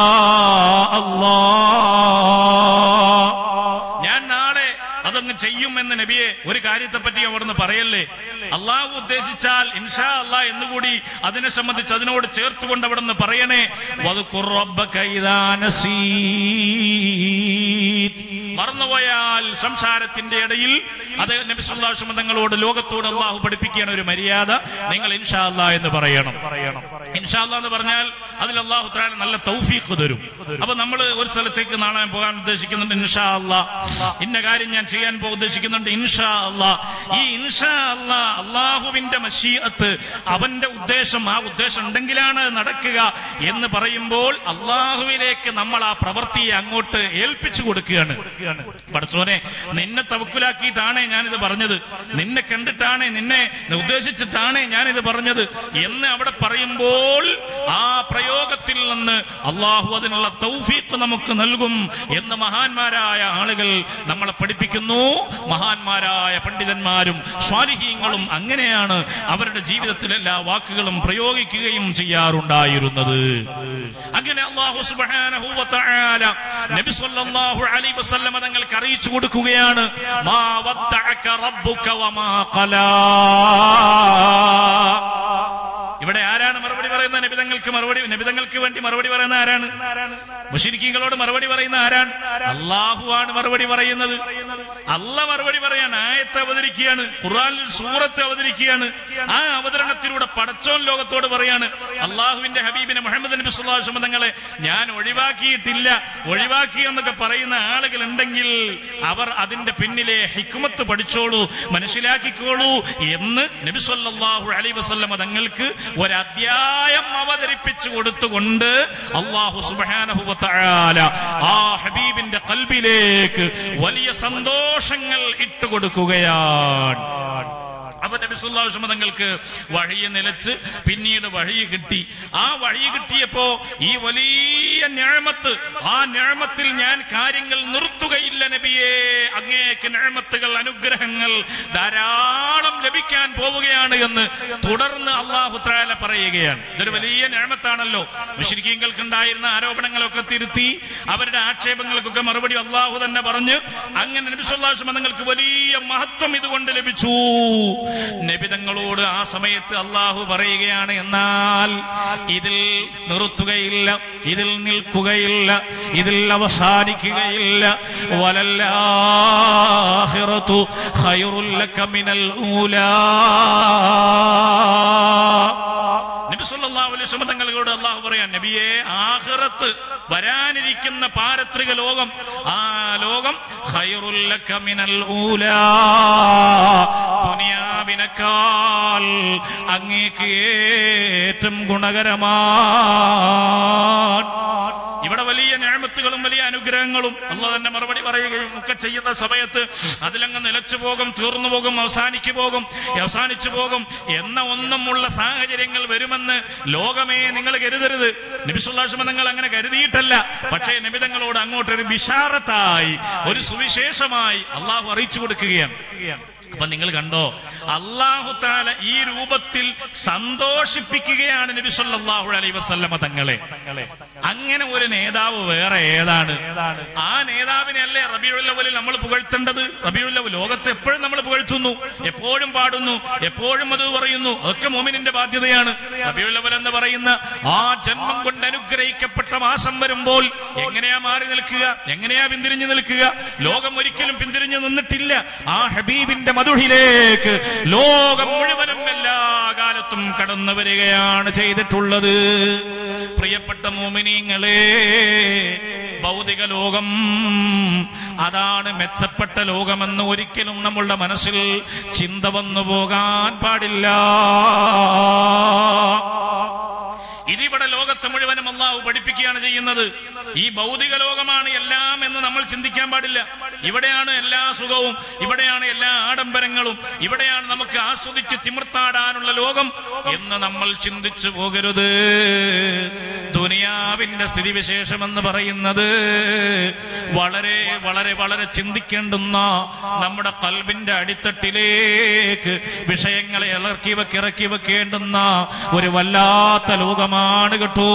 അല്ലാഹ്. ഞാൻ നാളെ അതങ്ങ് ചെയ്യുമെന്ന് നബിയെ ഒരു കാര്യത്തെ പറ്റി അവിടുന്ന് പറയല്ലേ. അള്ളാഹു ഉദ്ദേശിച്ചാൽ ഇൻഷാ അല്ലാഹ് എന്നുകൂടി അതിനെ സംബന്ധിച്ച് അതിനോട് ചേർത്തുകൊണ്ട് അവിടുന്ന് പറയണേ. വദ്കുർ റബ്ബക ഇദാ നസീത്, മറന്നുപോയാൽ സംസാരത്തിന്റെ ഇടയിൽ അത് നബി സല്ലല്ലാഹു അലൈഹി വസല്ലം തങ്ങളോട് ലോകത്തോട് അള്ളാഹു പഠിപ്പിക്കുകയാണ് ഒരു മര്യാദ. നിങ്ങൾ ഇൻഷാ അല്ലാഹ് എന്ന് പറയണം. ഇൻഷാ അല്ലാഹ് എന്ന് പറഞ്ഞാൽ അതിൽ അള്ളാഹു തആല നല്ല തൗഫീഖ് തരും. അപ്പൊ നമ്മൾ ഒരു സ്ഥലത്തേക്ക് നാളെ പോകാൻ ഉദ്ദേശിക്കുന്നുണ്ട്, ഇൻഷാ അല്ലാഹ് ഇന്ന കാര്യം ഞാൻ ചെയ്യാൻ ഉദ്ദേശിക്കുന്നുണ്ട്, ഇൻഷാ അല്ലാഹ്. ഈ ഇൻഷാ അല്ലാഹ് അള്ളാഹുവിന്റെ മശീഅത്ത്, അവന്റെ ഉദ്ദേശം, ആ ഉദ്ദേശം ഉണ്ടെങ്കിലാണ് നടക്കുക എന്ന് പറയുമ്പോൾ അള്ളാഹുവിലേക്ക് നമ്മൾ ആ പ്രവൃത്തിയെ അങ്ങോട്ട് ഏൽപ്പിച്ചു കൊടുക്കുകയാണ്. പടച്ചോനെ, നിന്നെ തവക്കുലാക്കിയിട്ടാണേ ഞാനിത് പറഞ്ഞത്, നിന്നെ കണ്ടിട്ടാണേ, നിന്നെ ഉദ്ദേശിച്ചിട്ടാണേ ഞാനിത് പറഞ്ഞത് എന്ന് അവിടെ പറയുമ്പോൾ ആ പ്രയോഗത്തിൽ ആരോപണത്തിൽ നിന്ന് അള്ളാഹു അതിനുള്ള തൗഫീഖ് നമുക്ക് നൽകും എന്ന് മഹാന്മാരായ ആളുകൾ നമ്മളെ പഠിപ്പിക്കുന്നു. മഹാന്മാരായ പണ്ഡിതന്മാരും സ്വാലിഹീങ്ങളും അങ്ങനെയാണ് അവരുടെ ജീവിതത്തിൽ എല്ലാ വാക്കുകളും പ്രയോഗിക്കുകയും ചെയ്യാറുണ്ടായിരുന്നത്. അങ്ങനെ അല്ലാഹു സുബ്ഹാനഹു വ തആല നബി സല്ലല്ലാഹു അലൈഹി വസല്ലം തങ്ങൾക്ക് അറിയിച്ചു കൊടുക്കുകയാണ്, മാ വദ്ദഅക റബ്ബുക വമാ ഖലാ. ഇവിടെ ആരാണ് മറുപടി പറയുന്നത്? നബിതങ്ങൾക്ക് വേണ്ടി മറുപടി പറയുന്ന ആരാണ്? മുശ്രിക്കീങ്ങളോട് മറുപടി പറയുന്ന ആരാണ്? അല്ലാഹു ആണ് മറുപടി പറയുന്നത്. അല്ലാഹ് മറുപടി പറയാണ്, ആയത്ത് അവതരിക്കുകയാണ്, ഖുർആനിൽ സൂറത്ത് അവതരിക്കുകയാണ്. ആ അവതരണത്തിലൂടെ പടച്ചോൻ ലോകത്തോട് പറയാണ്, അള്ളാഹുവിന്റെ ഹബീബിനെ മുഹമ്മദ് നബി സ്വല്ലല്ലാഹു അലൈഹി വസല്ലം തങ്ങളെ ഞാൻ ഒഴിവാക്കിയിട്ടില്ല. ഒഴിവാക്കി എന്നൊക്കെ പറയുന്ന ആളുകൾ ഉണ്ടെങ്കിൽ അവർ അതിന്റെ പിന്നിലെ ഹിക്മത്ത് പഠിച്ചോളൂ, മനസ്സിലാക്കിക്കോളൂ എന്ന് നബി സ്വല്ലല്ലാഹു അലൈഹി വസല്ലം തങ്ങൾക്ക് ഒരധ്യായം അവതരിപ്പിച്ചു കൊടുത്തുകൊണ്ട് അല്ലാഹു സുബ്ഹാനഹു വ തആല ആ ഹബീബിന്റെ ഖൽബിലേക്ക് വലിയ സന്തോഷങ്ങൾ ഇട്ടുകൊടുക്കുകയാണ്. അപ്പൊ നബി സല്ലല്ലാഹു അലൈഹി വസല്ലം തങ്ങൾക്ക് വഹി നിലച്ച് പിന്നീട് വഹി കിട്ടി. ആ വഹി കിട്ടിയപ്പോ ഈ വലിയ നിഅമത്ത്, ആ നിഅമത്തിൽ ഞാൻ കാര്യങ്ങൾ നിർത്തുകയില്ല നബിയേ, അങ്ങേക്ക് നിഅമത്തുകൾ, അനുഗ്രഹങ്ങൾ ധാരാളം ലഭിക്കാൻ പോവുകയാണ് എന്ന് തുടർന്ന് അല്ലാഹു തആല പറയുകയാണ്. ഇതൊരു വലിയ നിഅമത്താണല്ലോ. മുശ്രിക്കീങ്ങൾക്ക് ഉണ്ടായിരുന്ന ആരോപണങ്ങളൊക്കെ തിരുത്തി അവരുടെ ആക്ഷേപങ്ങൾക്കൊക്കെ മറുപടി അല്ലാഹു തന്നെ പറഞ്ഞു. അങ്ങനെ നബി സല്ലല്ലാഹു അലൈഹി വസല്ലം തങ്ങൾക്ക് വലിയ മഹത്വം ഇതുകൊണ്ട് ലഭിച്ചു. നബിതങ്ങളോട് ആ സമയത്ത് അല്ലാഹു പറയുകയാണ്, എന്നാൽ ഇതിൽ നിർത്തുകയില്ല, ഇതിൽ നിൽക്കുകയില്ല, ഇതിൽ അവസാനിക്കുകയില്ല. വലല്ലാഹിറതു ഖൈറുൽ ലക മിനൽ ഊലാ. നബി സല്ലല്ലാഹു അലൈഹി വസല്ലം തങ്ങളോട് അല്ലാഹു പറയാൻ, നബിയെ, ആഖിറത്ത് വരാനിരിക്കുന്ന പാരത്രിക ലോകം, ആ ലോകം ഖൈറുൽ ലക മിനൽ ഊലാ, ദുനിയാവിനേക്കാൾ അങ്ങേക്ക് ഏറ്റവും ഗുണകരമാണ്. ഇവിടെ വലിയ നിഅമത്തുകളും വലിയ അനുഗ്രഹങ്ങളും അല്ലാഹു തന്നെ മറുപടി പറയുകയും ഒക്കെ ചെയ്യുന്ന സമയത്ത് അതിലങ്ങ് നിലച്ചു പോകും, തീർന്നു പോകും, അവസാനിച്ചു പോകും എന്ന ഒന്നുമുള്ള സാഹചര്യങ്ങൾ വരുമെന്ന് ലോകമേ നിങ്ങൾ കരുതരുത്. നബി സല്ലല്ലാഹു അലൈഹി വസല്ലം തങ്ങൾ അങ്ങനെ കരുതിയിട്ടല്ല. പക്ഷേ നബിതങ്ങളോട് അങ്ങോട്ടൊരു ബിശാറത്തായി, ഒരു സുവിശേഷമായി അള്ളാഹു അറിയിച്ചു കൊടുക്കുകയാണ്. അപ്പൊ നിങ്ങൾ കണ്ടോ, അല്ലാഹു തആല ഈ രൂപത്തിൽ സന്തോഷിപ്പിക്കുകയാണ് നബി സല്ലല്ലാഹു അലൈഹി വസല്ലമ തങ്ങളെ. അങ്ങനെ ഒരു നേതാവ് വേറെ ഏതാണ്? ആ നേതാവിനെ അല്ലേ റബീഉൽ അവ്വലിൽ നമ്മൾ പുകഴ്ത്തേണ്ടത്? റബീഉൽ അവ്വൽ ലോകത്ത് എപ്പോഴും നമ്മൾ പുകഴ്ത്തുന്നു, എപ്പോഴും പാടുന്നു, എപ്പോഴും അത് പറയുന്നു. അതൊക്കെ മുഅ്മിനിന്റെ ബാധ്യതയാണ്. റബീഉൽ അവ്വൽ എന്ന് പറയുന്ന ആ ജന്മം കൊണ്ട് അനുഗ്രഹിക്കപ്പെട്ട മാസം വരുമ്പോൾ എങ്ങനെയാ മാറി നിൽക്കുക, എങ്ങനെയാ പിന്തിരിഞ്ഞു നിൽക്കുക? ലോകം ഒരിക്കലും പിന്തിരിഞ്ഞു നിന്നിട്ടില്ല. ആ ഹബീബിന്റെ മധുഹിലേക്ക് ലോകം മുഴുവനും എല്ലാ കാലത്തും കടന്നു വരികയാണ് ചെയ്തിട്ടുള്ളത്. പ്രിയപ്പെട്ട മുഅ്മിനീങ്ങളെ, ഭൗതിക ലോകം അതാണ് മെച്ചപ്പെട്ട ലോകമെന്ന് ഒരിക്കലും നമ്മളുടെ മനസ്സിൽ ചിന്ത വന്നു പോകാൻ പാടില്ല. ഇതിവിടെ ലോകത്തെ മുഴുവനും അല്ലാഹു പഠിപ്പിക്കുകയാണ് ചെയ്യുന്നത്. ഈ ഭൗതിക ലോകമാണ് എല്ലാം എന്ന് നമ്മൾ ചിന്തിക്കാൻ പാടില്ല. ഇവിടെയാണ് എല്ലാ സുഖവും, ഇവിടെയാണ് എല്ലാ ആഡംബരങ്ങളും, ഇവിടെയാണ് നമുക്ക് ആസ്വദിച്ച് തിമിർത്താടാനുള്ള ലോകം എന്ന് നമ്മൾ ചിന്തിച്ചു പോകരുത്. ദുനിയാവിന്റെ സ്ഥിതിവിശേഷം എന്ന് പറയുന്നത് വളരെ വളരെ വളരെ ചിന്തിക്കേണ്ടുന്ന, നമ്മുടെ ഖൽബിന്റെ അടിത്തട്ടിലേക്ക് വിഷയങ്ങളെ ഇറക്കി വെക്കേണ്ടുന്ന ഒരു വല്ലാത്ത ലോകമാണ് കേട്ടോ.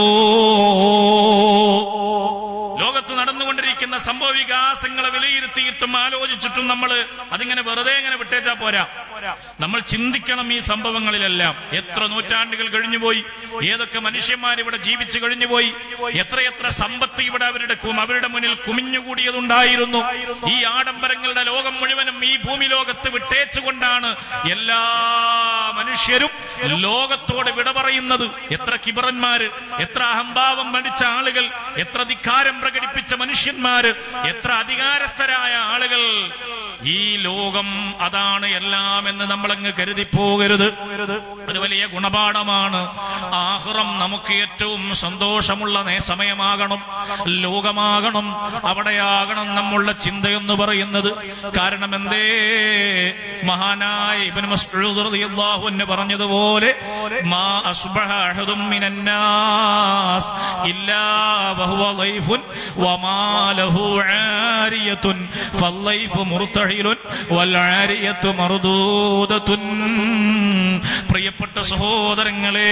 ലോകത്ത് നടന്നുകൊണ്ടിരിക്കുന്ന സംഭവ വികാസങ്ങളെ വിലയിരുത്തിയിട്ടും ആലോചിച്ചിട്ടും നമ്മൾ അതിങ്ങനെ വെറുതെ ഇങ്ങനെ വിട്ടേച്ചാ പോരാ. നമ്മൾ ചിന്തിക്കണം ഈ സംഭവങ്ങളിലെല്ലാം. എത്ര നൂറ്റാണ്ടുകൾ കഴിഞ്ഞുപോയി, ഏതൊക്കെ മനുഷ്യന്മാർ ഇവിടെ ജീവിച്ചു കഴിഞ്ഞുപോയി, എത്രയെത്ര സമ്പത്ത് ഇവിടെ അവരുടെ മുന്നിൽ കുമിഞ്ഞുകൂടിയതുണ്ടായിരുന്നു. ഈ ആഡംബരങ്ങളുടെ ലോകം മുഴുവനും ഈ ഭൂമി ലോകത്ത് വിട്ടേച്ചുകൊണ്ടാണ് എല്ലാ മനുഷ്യരും ലോകത്തോട് വിട പറയുന്നത്. എത്ര കിബറന്മാര്, എത്ര അഹംഭാവം മടിച്ച ആളുകൾ, എത്ര ധിക്കാരം പ്രകടിപ്പിച്ച മനുഷ്യന്മാര്, എത്ര അധികാരസ്ഥരായ ആളുകൾ ഈ ലോകം അതാണ് എല്ലാം എന്ന് നമ്മളങ്ങ് കരുതിപ്പോകരുത്. അത് വലിയ ഗുണപാഠമാണ്. ആഖിറം നമുക്ക് ഏറ്റവും സന്തോഷമുള്ള സമയമാകണം, ലോകമാകണം, അവിടെയാകണം നമ്മളുടെ ചിന്തയെന്ന് പറയുന്നത്. കാരണം എന്തേ? മഹാനായ ഇബ്നു മസ്ഊദ് റളിയല്ലാഹു അൻഹു പറഞ്ഞതുപോലെ മാ അസ്ബഹ അഹദും മിനന്നാസ് ഇല്ലാ വഹുവ ളൈഫുൻ വമാ ലഹു ആരിയത്തുൻ ഫല്ലൈഫു മുർതഹിലുൻ വൽ ആരിയത്തു മർദൂദത്തുൻ. പ്രിയപ്പെട്ട സഹോദരങ്ങളെ,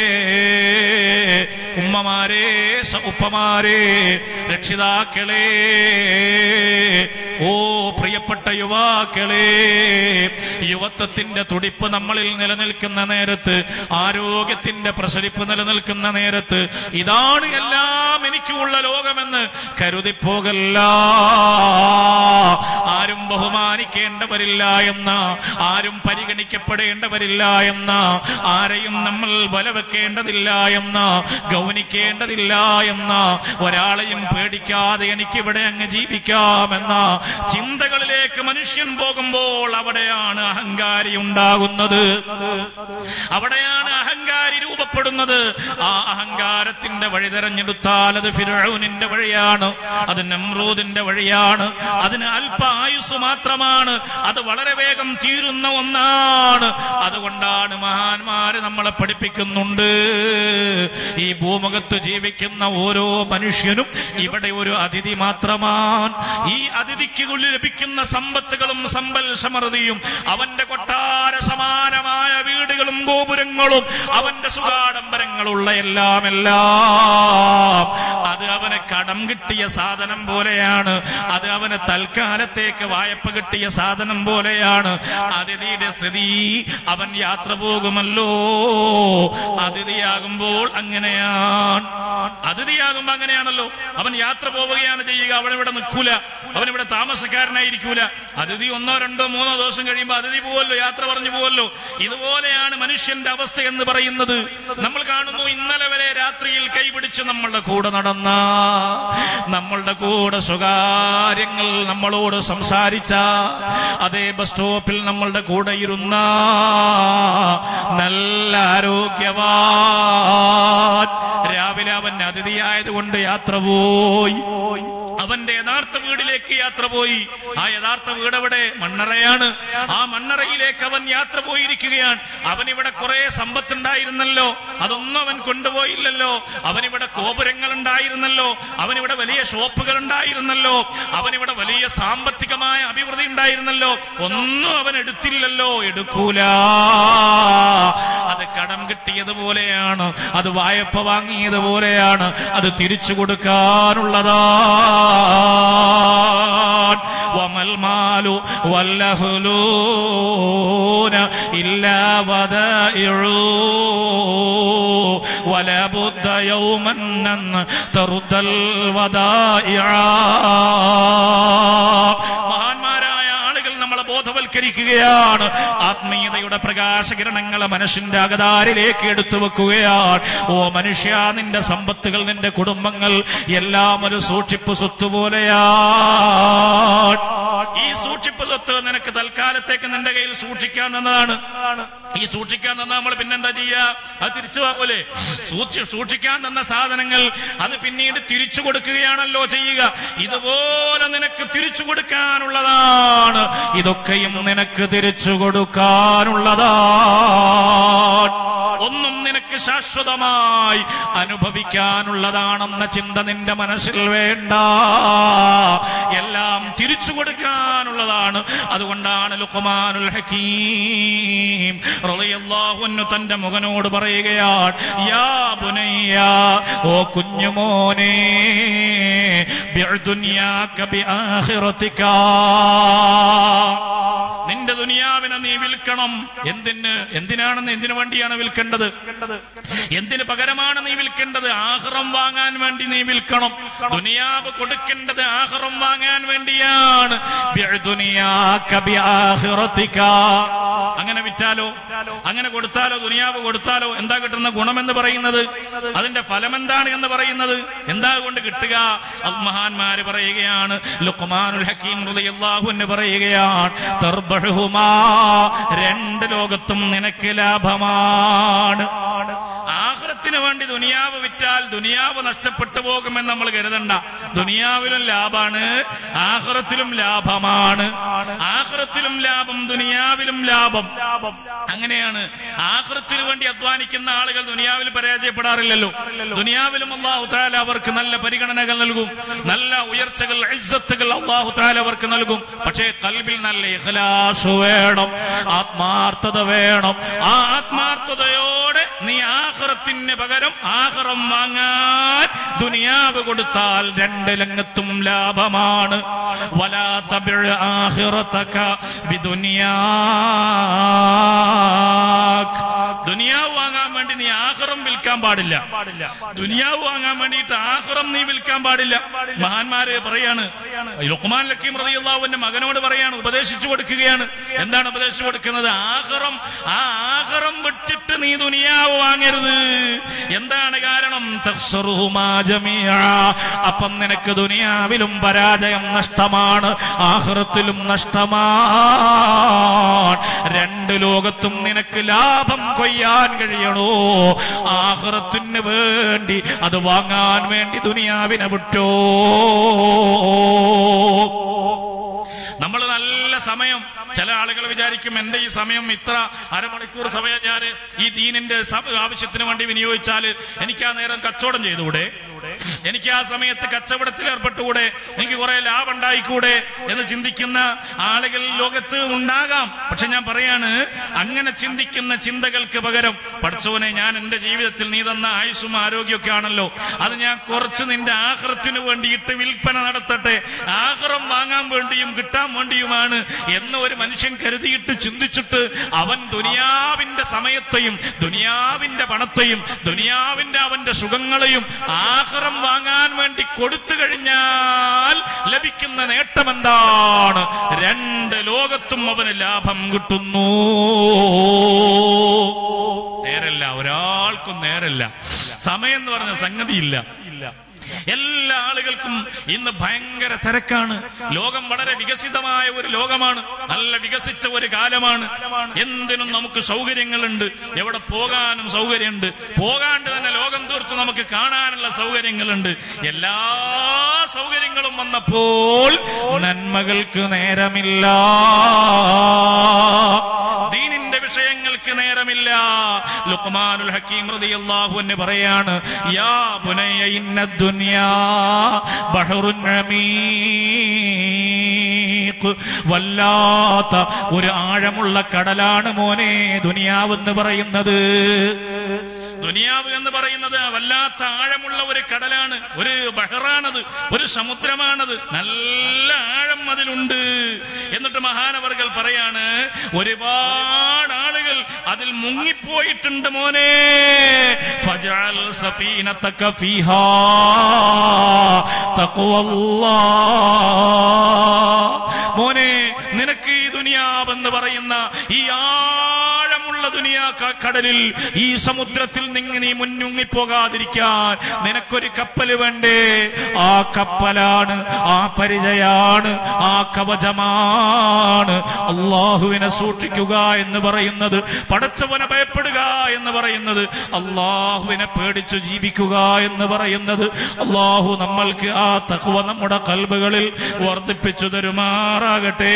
ഉമ്മമാരെ, ഉപ്പമാരെ, രക്ഷിതാക്കളെ, ഓ പ്രിയപ്പെട്ട യുവാക്കളെ, യുവത്വത്തിന്റെ തുടിപ്പ് നമ്മളിൽ നിലനിൽക്കുന്ന നേരത്ത്, ആരോഗ്യത്തിന്റെ പ്രസരിപ്പ് നിലനിൽക്കുന്ന നേരത്ത് ഇതാണ് എല്ലാം എനിക്കുള്ള ലോകമെന്ന് കരുതിപ്പോകല്ല. ആരും ബഹുമാനിക്കേണ്ടവരില്ല എന്ന, ആരും പരിഗണിക്കപ്പെടേണ്ടവരില്ല എന്ന, ആരെയും നമ്മൾ ബലവെക്കേണ്ടതില്ല എന്ന, ഗൗനിക്കേണ്ടതില്ല എന്ന, ഒരാളെയും പേടിക്കാതെ എനിക്കിവിടെ അങ്ങ് ജീവിക്കാമെന്ന ചിന്തകളിലേക്ക് മനുഷ്യൻ പോകുമ്പോൾ അവിടെയാണ് അഹങ്കാരി ഉണ്ടാകുന്നത്, അവിടെയാണ് അഹങ്കാരി രൂപപ്പെടുന്നത്. ആ അഹങ്കാരത്തിന്റെ വഴി തെരഞ്ഞെടുത്താൽ അത് ഫിർഔനിന്റെ വഴിയാണ്, അത് നമ്രൂദിന്റെ വഴിയാണ്, അതിന് അല്പ ആയുസ് മാത്രമാണ്, അത് വളരെ വേഗം തീരുന്ന ഒന്നാണ്. അതുകൊണ്ടാണ് മഹാന്മാര് നമ്മളെ പഠിപ്പിക്കുന്നുണ്ട്, ഈ ഭൂമുഖത്ത് ജീവിക്കുന്ന ഓരോ മനുഷ്യനും ഇവിടെ ഒരു അതിഥി മാത്രമാണ്. ഈ അതിഥിക്ക് ലഭിക്കുന്ന സമ്പത്തുകളും സമ്പൽ സമൃദ്ധിയും, അവന്റെ കൊട്ടാര സമാനമായ വീടുകളും ഗോപുരങ്ങളും, അവന്റെ സുഖാഡംബരങ്ങളുള്ള എല്ലാം അത് അവന് കടം കിട്ടിയ സാധനം പോലെയാണ്, അത് അവന് തൽക്കാലത്തേക്ക് വായ്പ കിട്ടിയ സാധനം പോലെയാണ്. അതിഥിയുടെ സ്ഥിതി, അവൻ യാത്ര പോകുമല്ലോ, അതിഥിയാകുമ്പോൾ അങ്ങനെയാണ്. അതിഥിയാകുമ്പോ അങ്ങനെയാണല്ലോ, അവൻ യാത്ര പോവുകയാണ് ചെയ്യുക, അവനിവിടെ നിൽക്കൂല, അവനിവിടെ താമസക്കാരനായിരിക്കൂല. അതിഥി 1, 2, 3 ദിവസം കഴിയുമ്പോൾ അതിഥി പോവല്ലോ, യാത്ര പറഞ്ഞു പോവല്ലോ. ഇതുപോലെയാണ് മനുഷ്യന്റെ അവസ്ഥ എന്ന് പറയുന്നത്. നമ്മൾ കാണുന്നു, ഇന്നലെ വരെ രാത്രിയിൽ കൈപിടിച്ച് നമ്മളുടെ കൂടെ നടന്ന, നമ്മളുടെ കൂടെ സ്വകാര്യങ്ങൾ നമ്മളോട് സംസാരിച്ച, അതേ ബസ് സ്റ്റോപ്പിൽ നമ്മളുടെ കൂടെ ഇരുന്ന നല്ല ആരോഗ്യവാൻ, രാവിലെ അവൻ അതിഥിയായതുകൊണ്ട് യാത്ര പോയി, അവന്റെ യഥാർത്ഥ വീടിലേക്ക് യാത്ര പോയി. ആ യഥാർത്ഥ വീട് എവിടെ? മണ്ണറയാണ്. ആ മണ്ണറയിലേക്ക് അവൻ യാത്ര പോയിരിക്കുകയാണ്. അവനിവിടെ കുറെ സമ്പത്തുണ്ടായിരുന്നല്ലോ, അതൊന്നും അവൻ കൊണ്ടുപോയില്ലല്ലോ. അവനിവിടെ ഗോപുരങ്ങൾ ഉണ്ടായിരുന്നല്ലോ, അവനിവിടെ വലിയ ഷോപ്പുകൾ ഉണ്ടായിരുന്നല്ലോ, അവനിവിടെ വലിയ സാമ്പത്തികമായ അഭിവൃദ്ധി ഉണ്ടായിരുന്നല്ലോ, ഒന്നും അവൻ എടുത്തില്ലല്ലോ, എടുക്കൂല. അത് കടം കിട്ടിയതുപോലെയാണ്, അത് വായ്പ വാങ്ങിയതുപോലെയാണ്, അത് തിരിച്ചു കൊടുക്കാനുള്ളതാ. വമൽ മാലു വല്ലഹുലൂന ഇല്ലാ വദാഇഉ വലാ ബുദ്ദ യൗമൻ അൻ തറുദ്ദൽ വദാഇഅ. മഹാന്മാരായ ആളുകൾ നമ്മളെ ബോധവൽക്കരിക്കുകയാണ്, ആത്മീയതയുടെ പ്രകാശകിരണങ്ങളെ മനസ്സിന്റെ അകതാരിലേക്ക് എടുത്തു വെക്കുകയാണ്. ഓ മനുഷ്യ, നിന്റെ സമ്പത്തുകൾ, നിന്റെ കുടുംബങ്ങൾ എല്ലാം ഒരു സൂക്ഷിപ്പ് സ്വത്ത് പോലെയാണ്. ഈ സൂക്ഷിപ്പ് സ്വത്ത് നിനക്ക് തൽക്കാലത്തേക്ക് നിന്റെ കയ്യിൽ സൂക്ഷിക്കാൻ തന്നതാണ്. ഈ സൂക്ഷിക്കാൻ തന്ന നമ്മൾ പിന്നെന്താ ചെയ്യാ? അത് തിരിച്ചു വാങ്ങൂലേ? സൂക്ഷിക്കാൻ തന്ന സാധനങ്ങൾ അത് പിന്നീട് തിരിച്ചു കൊടുക്കുകയാണല്ലോ ചെയ്യുക. ഇതുപോലെ നിനക്ക് തിരിച്ചു കൊടുക്കാനുള്ളതാണ്, ഇതൊക്കെയും നിനക്ക് തിരിച്ചു കൊടുക്കാനുള്ളതാണ്. ഒന്നും നിനക്ക് ശാശ്വതമായി അനുഭവിക്കാനുള്ളതാണെന്ന ചിന്ത നിന്റെ മനസ്സിൽ വേണ്ട, എല്ലാം തിരിച്ചു കൊടുക്കാനുള്ളതാണ്. അതുകൊണ്ടാണ് ലുഖ്മാനുൽ ഹകീം റളിയല്ലാഹു അൻഹു തന്റെ മകനോട് പറയുകയാണ്, യാ ബുനയ്യ, ഓ കുഞ്ഞുമോനെ, ബിഅ് ദുനിയാക ബിആഖിറതിക, നിന്റെ ദുനിയാവിനെ നീ വിൽക്കണം. എന്തിനു വേണ്ടിയാണ് വിൽക്കേണ്ടത്? എന്തിനു പകരമാണ് നീ വിൽക്കേണ്ടത്? ആഖിറം വാങ്ങാൻ വേണ്ടി നീ വിൽക്കണം. ദുനിയാവ് കൊടുക്കേണ്ടത് ആഖിറം വാങ്ങാൻ വേണ്ടിയാണ്. ബിഅ് ദുനിയാക ബിആഖിറതിക. അങ്ങനെ വിറ്റാലോ, അങ്ങനെ കൊടുത്താലോ, ദുനിയാവ് കൊടുത്താലോ എന്താ കിട്ടുന്ന ഗുണമെന്ന് പറയുന്നത്? അതിന്റെ ഫലം എന്താണ് എന്ന് പറയുന്നത്? എന്താ കൊണ്ട് കിട്ടുക? മഹാൻ മഹാന്മാര് പറയുകയാണ്, ലുഖ്മാനുൽ ഹക്കീം റളിയല്ലാഹു അൻഹു പറയുകയാണ്, തർബഹുമാ, രണ്ട് ലോകത്തും നിനക്ക് ലാഭമാണ്. ആഖിറത്തിന് വേണ്ടി ദുനിയാവ് വിറ്റാൽ ദുനിയാവ് നഷ്ടപ്പെട്ടു പോകുമെന്ന് നമ്മൾ കരുതണ്ട. ദുനിയാവിലും ലാഭാണ്, ആഖിറത്തിലും ലാഭമാണ്. ആഖിറത്തിലും ലാഭം, ദുനിയാവിലും ലാഭം. അങ്ങനെയാണ്. ആഖിറത്തിന് വേണ്ടി അധ്വാനിക്കുന്ന ആളുകൾ ദുനിയാവിൽ പരാജയപ്പെടാറില്ലല്ലോ. ദുനിയാവിലും അല്ലാഹു തആല അവർക്ക് നല്ല പരിഗണനകൾ നൽകും, നല്ല ഉയർച്ചകൾ, ഇസ്സത്തുകൾ അല്ലാഹു തആല അവർക്ക് നൽകും. പക്ഷേ ഖൽബിൽ നല്ല ഇഖ്ലാസ് വേണം, ആത്മാർത്ഥത വേണം. ആ ആത്മാർത്ഥതയോടെ നീ ആഖിറത്തിന് പകരം ആഖിറം വാങ്ങാൻ ദുനിയാവ് കൊടുത്താൽ രണ്ട് രംഗത്തും ലാഭമാണ്. വലാ തബിഅ ആഖിറതക ബിദുനിയാ, ദുനിയാവ് വാങ്ങാൻ വേണ്ടി നീ ആഖിറം വിൽക്കാൻ പാടില്ല. ദുനിയാവ് വാങ്ങാൻ വേണ്ടിയിട്ട് ആഖിറം നീ വിൽക്കാൻ പാടില്ല. മഹാന്മാര് പറയാണ്, ലുഖ്മാൻ ഹക്കീം റളിയല്ലാഹു അൻഹു മകനോട് പറയാണ്, ഉപദേശിച്ചു കൊടുക്കുകയാണ്. എന്താണ് ഉപദേശിച്ചു കൊടുക്കുന്നത്? ആഖിറം, ആ ആഖിറം വിട്ടിട്ട് നീ ദുനിയാവ് വാങ്ങരുത്. എന്താണ് കാരണം? തഖ്സറുഹുമാ ജമീഅ, അപ്പം നിനക്ക് ദുനിയാവിലും പരാജയം നഷ്ടമാണ്, ആഖിറത്തിലും നഷ്ടമാണ്. രണ്ട് ലോകത്തും നിനക്ക് ലാഭം കൊയ്യാൻ കഴിയണോ? ആഖിറത്തിന് വേണ്ടി അത് വാങ്ങാൻ വേണ്ടി ദുനിയാവിനെ വിട്ടോ. നമ്മൾ നല്ല സമയം, ചില ആളുകൾ വിചാരിക്കും എന്റെ ഈ സമയം ഇത്ര അരമണിക്കൂർ സമയം ഞാൻ ഈ ദീനിന്റെ ആവശ്യത്തിന് വേണ്ടി വിനിയോഗിച്ചാൽ എനിക്ക് ആ നേരം കച്ചവടം ചെയ്തുകൂടെ, എനിക്ക് ആ സമയത്ത് കച്ചവടത്തിൽ ഏർപ്പെട്ടുകൂടെ, എനിക്ക് കുറെ ലാഭം ഉണ്ടായിക്കൂടെ എന്ന് ചിന്തിക്കുന്ന ആളുകൾ ലോകത്ത് ഉണ്ടാകാം. പക്ഷെ ഞാൻ പറയാണ്, അങ്ങനെ ചിന്തിക്കുന്ന ചിന്തകൾക്ക് പകരം പടച്ചോനെ, ഞാൻ എന്റെ ജീവിതത്തിൽ നീ തന്ന ആയുസ്സും ആരോഗ്യമൊക്കെ ആണല്ലോ, അത് ഞാൻ കുറച്ച് നിന്റെ ആഖിറത്തിന് വേണ്ടിയിട്ട് വിൽപ്പന നടത്തട്ടെ, ആഖിറം വാങ്ങാൻ വേണ്ടിയും കിട്ടാൻ വേണ്ടിയുമാണ് എന്ന് ഒരു മനുഷ്യൻ കരുതിയിട്ട് ചിന്തിച്ചിട്ട് അവൻ ദുനിയാവിന്റെ സമയത്തെയും ദുനിയാവിന്റെ പണത്തെയും ദുനിയാവിന്റെ അവന്റെ സുഖങ്ങളെയും ആഖിറം വാങ്ങാൻ വേണ്ടി കൊടുത്തു കഴിഞ്ഞാൽ ലഭിക്കുന്ന നേട്ടം എന്താണ്? രണ്ട് ലോകത്തും അവന് ലാഭം കിട്ടുന്നു. നേരല്ല, ഒരാൾക്കും നേരല്ല. സമയം എന്ന് പറഞ്ഞ സംഗതിയില്ല. എല്ലാ ആളുകൾക്കും ഇന്ന് ഭയങ്കര തിരക്കാണ്. ലോകം വളരെ വികസിതമായ ഒരു ലോകമാണ്, നല്ല വികസിച്ച ഒരു കാലമാണ്. എന്തിനും നമുക്ക് സൗകര്യങ്ങളുണ്ട്, എവിടെ പോകാനും സൗകര്യമുണ്ട്, പോകാണ്ട് തന്നെ ലോകം തീർത്ത് നമുക്ക് കാണാനുള്ള സൗകര്യങ്ങളുണ്ട്. എല്ലാ സൗകര്യങ്ങളും വന്നപ്പോൾ നന്മകൾക്ക് നേരമില്ല, ദീനിന്റെ വിഷയങ്ങൾക്ക് നേരമില്ല. ലുഖ്മാനുൽ ഹക്കീം റളിയല്ലാഹു അൻഹു പറയാണ്, യാ ബുനയ്യ ഇന്നദ് ദുനിയാ ബഹറുൻ അമീഖ്, വല്ലാത്ത ഒരു ആഴമുള്ള കടലാണ് മോനെ ദുനിയാവ് എന്ന് പറയുന്നത്. ദുനിയാവ് എന്ന് പറയുന്നത് വല്ലാത്ത ആഴമുള്ള ഒരു കടലാണ്, ഒരു ബഹറാണത്, ഒരു സമുദ്രമാണത്, നല്ല ആഴം അതിലുണ്ട്. എന്നിട്ട് മഹാനവർകൾ പറയാണ്, ഒരുപാട് ആളുകൾ അതിൽ മുങ്ങിപ്പോയിട്ടുണ്ട് മോനെ. ഫജഅൽ സഫീനതക ഫീഹാ തഖ്വല്ലാഹ്, മോനെ നിനക്ക് ഈ ദുനിയാവ് എന്ന് പറയുന്ന ഈ ആഴമുള്ള ദുനിയാ കടലിൽ, ഈ സമുദ്രത്തിൽ നീ മുന്നുങ്ങിപ്പോകാതിരിക്കാൻ നിനക്കൊരു കപ്പൽ വേണ്ടേ? ആ കപ്പലാണ്, ആ പരിചയാണ്, ആ കവചമാണ് അള്ളാഹുവിനെ സൂക്ഷിക്കുക എന്ന് പറയുന്നത്, പടച്ചവനെ ഭയപ്പെടുക എന്ന് പറയുന്നത്, അള്ളാഹുവിനെ പേടിച്ചു ജീവിക്കുക എന്ന് പറയുന്നത്. അള്ളാഹു നമ്മൾക്ക് ആ തഖ്വ നമ്മുടെ ഖൽബുകളിൽ വർദ്ധിപ്പിച്ചു തരുമാറാകട്ടെ.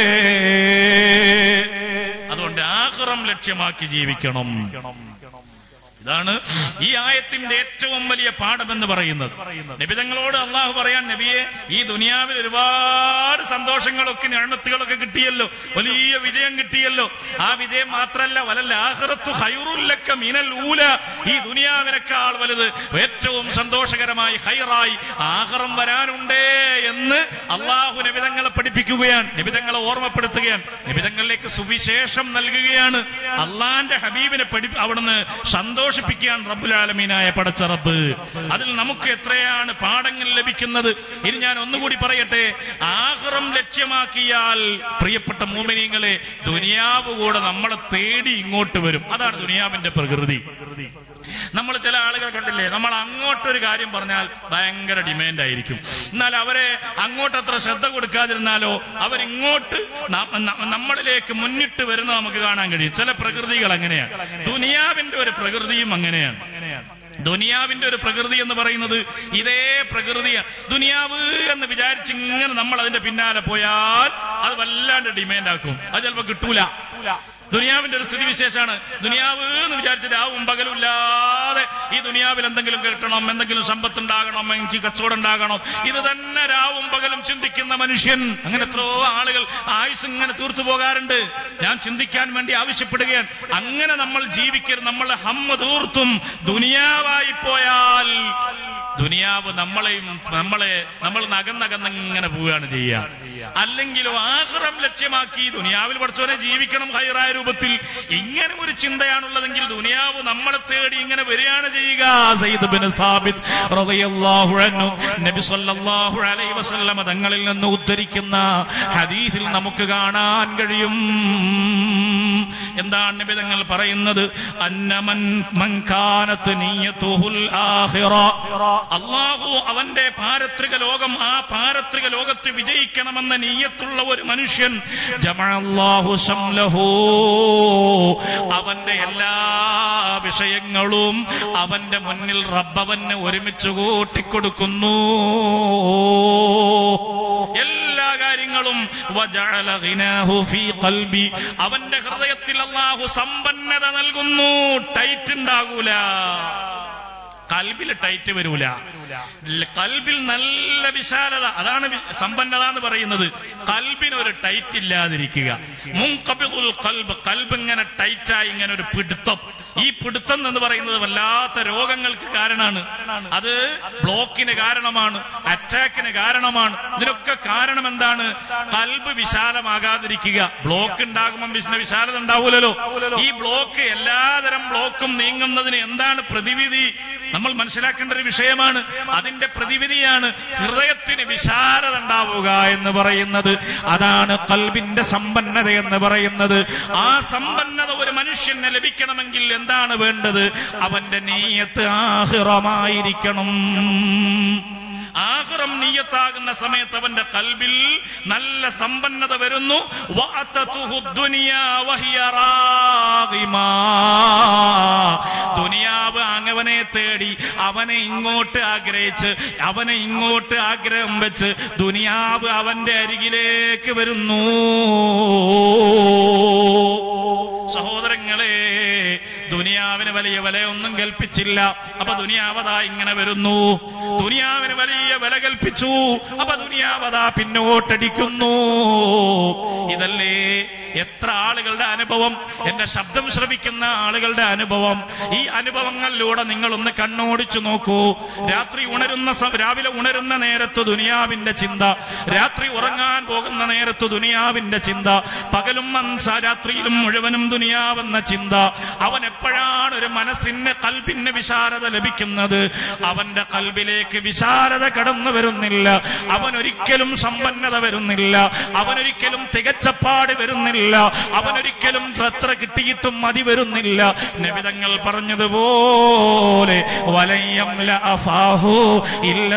അതുകൊണ്ട് ആഖിറം ലക്ഷ്യമാക്കി ജീവിക്കണം. ഇതാണ് ഈ ആയത്തിന്റെ ഏറ്റവും വലിയ പാഠമെന്ന് പറയുന്നത്. നബിതങ്ങളോട് അള്ളാഹു പറയാൻ, നബിയെ ഈ ദുനിയാവിൽ ഒരുപാട് സന്തോഷങ്ങളൊക്കെ നിഅമത്തുകളൊക്കെ കിട്ടിയല്ലോ, വലിയ വിജയം കിട്ടിയല്ലോ. ആ വിജയം മാത്രല്ല, വലൽ ആഖിറത്തു ഖൈറുൽ ലക മിനൽ ഊല, ഈ ദുനിയാവിനേക്കാൾ വലുത്, ഏറ്റവും സന്തോഷകരമായി ഖൈറായി ആഖിറം വരാനുണ്ടേ എന്ന് അള്ളാഹു നബിതങ്ങളെ പഠിപ്പിക്കുകയാണ്, നബിതങ്ങളെ ഓർമ്മപ്പെടുത്തുകയാണ്, നബിതങ്ങളിലേക്ക് സുവിശേഷം നൽകുകയാണ്. അള്ളാന്റെ ഹബീബിനെ അവിടുന്ന് സന്തോഷിപ്പിക്കാൻ റബ്ബുൽ ആലമീനായ പടച്ച റബ്ബ്. അതിൽ നമുക്ക് എത്രയാണ് പാഠങ്ങൾ ലഭിക്കുന്നത്. ഇനി ഞാൻ ഒന്നുകൂടി പറയട്ടെ, ആഖിറം ലക്ഷ്യമാക്കിയാൽ പ്രിയപ്പെട്ട മുഅ്മിനീങ്ങളെ, ദുനിയാവ് കൂടെ നമ്മളെ തേടി ഇങ്ങോട്ട് വരും. അതാണ് ദുനിയാവിന്റെ പ്രകൃതി. നമ്മൾ ചില ആളുകൾ കണ്ടില്ലേ, നമ്മൾ അങ്ങോട്ടൊരു കാര്യം പറഞ്ഞാൽ ഭയങ്കര ഡിമാൻഡ് ആയിരിക്കും, എന്നാൽ അവരെ അങ്ങോട്ടത്ര ശ്രദ്ധ കൊടുക്കാതിരുന്നാലോ അവരിങ്ങോട്ട് നമ്മളിലേക്ക് മുന്നിട്ട് വരുന്നത് നമുക്ക് കാണാൻ കഴിയും. ചില പ്രകൃതികൾ അങ്ങനെയാണ്. ദുനിയാവിന്റെ ഒരു പ്രകൃതിയും അങ്ങനെയാണ്. ദുനിയാവിന്റെ ഒരു പ്രകൃതി എന്ന് പറയുന്നത് ഇതേ പ്രകൃതിയാണ്. ദുനിയാവ് എന്ന് വിചാരിച്ച് ഇങ്ങനെ നമ്മൾ അതിന്റെ പിന്നാലെ പോയാൽ അത് വല്ലാണ്ട് ഡിമാൻഡ് ആക്കും, അത് ചിലപ്പോ കിട്ടൂല. ദുനിയാവിന്റെ ഒരു സ്ഥിതിവിശേഷമാണ്. ദുനിയാവ് എന്ന് വിചാരിച്ചിട്ട് രാവും പകലും ഇല്ലാതെ ഈ ദുനിയാവിൽ എന്തെങ്കിലും കിട്ടണം, എന്തെങ്കിലും സമ്പത്ത് ഉണ്ടാകണം, എനിക്ക് കച്ചവടം ഉണ്ടാകണം, ഇത് തന്നെ രാവും പകലും ചിന്തിക്കുന്ന മനുഷ്യൻ. അങ്ങനെ എത്രയോ ആളുകൾ ആയുസ് ഇങ്ങനെ തീർത്തു പോകാറുണ്ട്. ഞാൻ ചിന്തിക്കാൻ വേണ്ടി ആവശ്യപ്പെടുകയാണ്. അങ്ങനെ നമ്മൾ ജീവിക്കരുത്. നമ്മളെ ഹമ്മ തീർത്തും ദുനിയാവായി പോയാൽ ദുനിയാവ് നമ്മൾ നകന്നകന്നിങ്ങനെ പോവുകയാണ് ചെയ്യുക. അല്ലെങ്കിലോ ആഖിറം ലക്ഷ്യമാക്കി ദുനിയാവിൽ പഠിച്ചവനെ ജീവിക്കണം ഹൈറായ രൂപത്തിൽ, ഇങ്ങനെ ഒരു ചിന്തയാണുള്ളതെങ്കിൽ ദുനിയാവ് നമ്മളെ തേടി ഇങ്ങനെ വരികയാണ് ചെയ്യുക. സയ്യിദ് ബിൻ സാബിത്ത് റളിയല്ലാഹു അൻഹു നബി സല്ലല്ലാഹു അലൈഹി വസല്ലം തങ്ങളിൽ നിന്ന് ഉദ്ധരിക്കുന്ന ഹദീസിൽ നമുക്ക് കാണാൻ കഴിയും. എന്താണ് നബി തങ്ങൾ പറയുന്നത്? അന്നമൻ കാനത്ത് നിയ്യതുഹുൽ ആഖിറ, അല്ലാഹു അവന്റെ പാരത്രിക ലോകം, ആ പാരത്രിക ലോകത്ത് വിജയിക്കണമെന്ന നിയ്യത്തുള്ള ഒരു മനുഷ്യൻ, ജമഅല്ലാഹു ശംലഹു, അവന്റെ എല്ലാ വിഷയങ്ങളും അവന്റെ മുന്നിൽ റബ്ബവന് ഒരുമിച്ച് കൂട്ടിക്കൊടുക്കുന്നു. എല്ലാ കാര്യങ്ങളും വജഅല ഗിനാഹു ഫീ ഖൽബി, അവന്റെ ഹൃദയത്തിൽ അല്ലാഹു സമ്പന്നത നൽകുന്നു. ടൈറ്റ് ഉണ്ടാകൂല, കൽബിൽ ടൈറ്റ് വരൂല, കൽബിൽ നല്ല വിശാലത, അതാണ് സമ്പന്നത എന്ന് പറയുന്നത്. കൽബിനൊരു ടൈറ്റ് ഇല്ലാതിരിക്കുക. മുൻഖബിദുൽ ഖൽബ്, കൽബ് ഇങ്ങനെ ടൈറ്റായി ഇങ്ങനെ ഒരു പിടുത്തം. ഈ പിടുത്തം എന്ന് പറയുന്നത് വല്ലാത്ത രോഗങ്ങൾക്ക് കാരണമാണ്. അത് ബ്ലോക്കിന് കാരണമാണ്, അറ്റാക്കിന് കാരണമാണ്. ഇതിനൊക്കെ കാരണം എന്താണ്? കൽബ് വിശാലമാകാതിരിക്കുക. ബ്ലോക്ക് ഉണ്ടാകുമ്പോൾ വിശാലത ഉണ്ടാവൂലല്ലോ. ഈ ബ്ലോക്ക്, എല്ലാതരം ബ്ലോക്കും നീങ്ങുന്നതിന് എന്താണ് പ്രതിവിധി? നമ്മൾ മനസ്സിലാക്കേണ്ട ഒരു വിഷയമാണ്. അതിന്റെ പ്രതിവിധിയാണ് ഹൃദയത്തിന് വിശാലത ഉണ്ടാവുക എന്ന് പറയുന്നത്. അതാണ് ഖൽബിന്റെ സമ്പന്നത എന്ന് പറയുന്നത്. ആ സമ്പന്നത ഒരു മനുഷ്യന് ലഭിക്കണമെങ്കിൽ എന്താണ് വേണ്ടത്? അവന്റെ നിയ്യത്ത് ആഖിറമായിരിക്കണം. ആഖിറം നിയ്യത്താകുന്ന സമയത്ത് അവന്റെ ഖൽബിൽ നല്ല സമ്പന്നത വരുന്നു. ദുനിയാവ് അവനെ തേടി, അവനെ ഇങ്ങോട്ട് ആഗ്രഹിച്ച്, അവനെ ഇങ്ങോട്ട് ആഗ്രഹം വെച്ച് ദുനിയാവ് അവന്റെ അരികിലേക്ക് വരുന്നു. സഹോദരങ്ങളെ, ദുനിയാവിന് വലിയ വിലയൊന്നും കൽപ്പിച്ചില്ല, അപ്പൊ ദുനിയാവതാ ഇങ്ങനെ വരുന്നു. ദുനിയാവിന് വലിയ വില കൽപ്പിച്ചു, അപ്പൊ ദുനിയാവതാ പിന്നോട്ടടിക്കുന്നു. ഇതല്ലേ എത്ര ആളുകളുടെ അനുഭവം, എന്റെ ശബ്ദം ശ്രവിക്കുന്ന ആളുകളുടെ അനുഭവം. ഈ അനുഭവങ്ങളിലൂടെ നിങ്ങളൊന്ന് കണ്ണോടിച്ചു നോക്കൂ. രാവിലെ ഉണരുന്ന നേരത്ത് ദുനിയാവിന്റെ ചിന്ത, രാത്രി ഉറങ്ങാൻ പോകുന്ന നേരത്ത് ദുനിയാവിന്റെ ചിന്ത, പകലും രാത്രിയിലും മുഴുവനും ദുനിയാവെന്ന ചിന്ത. അവൻ എപ്പോഴാണ് ഒരു മനസ്സിന് കൽബിന് വിശാലത ലഭിക്കുന്നത്? അവന്റെ കൽബിലേക്ക് വിശാലത കടന്നു വരുന്നില്ല, അവനൊരിക്കലും സമ്പന്നത വരുന്നില്ല, അവനൊരിക്കലും തികച്ചപ്പാട് വരുന്നില്ല, അവനൊരിക്കലും എത്ര കിട്ടിയിട്ടും മതി വരുന്നില്ല. നബിതങ്ങൾ പറഞ്ഞതുപോലെ വലയം ലഅഫാഹു ഇല്ല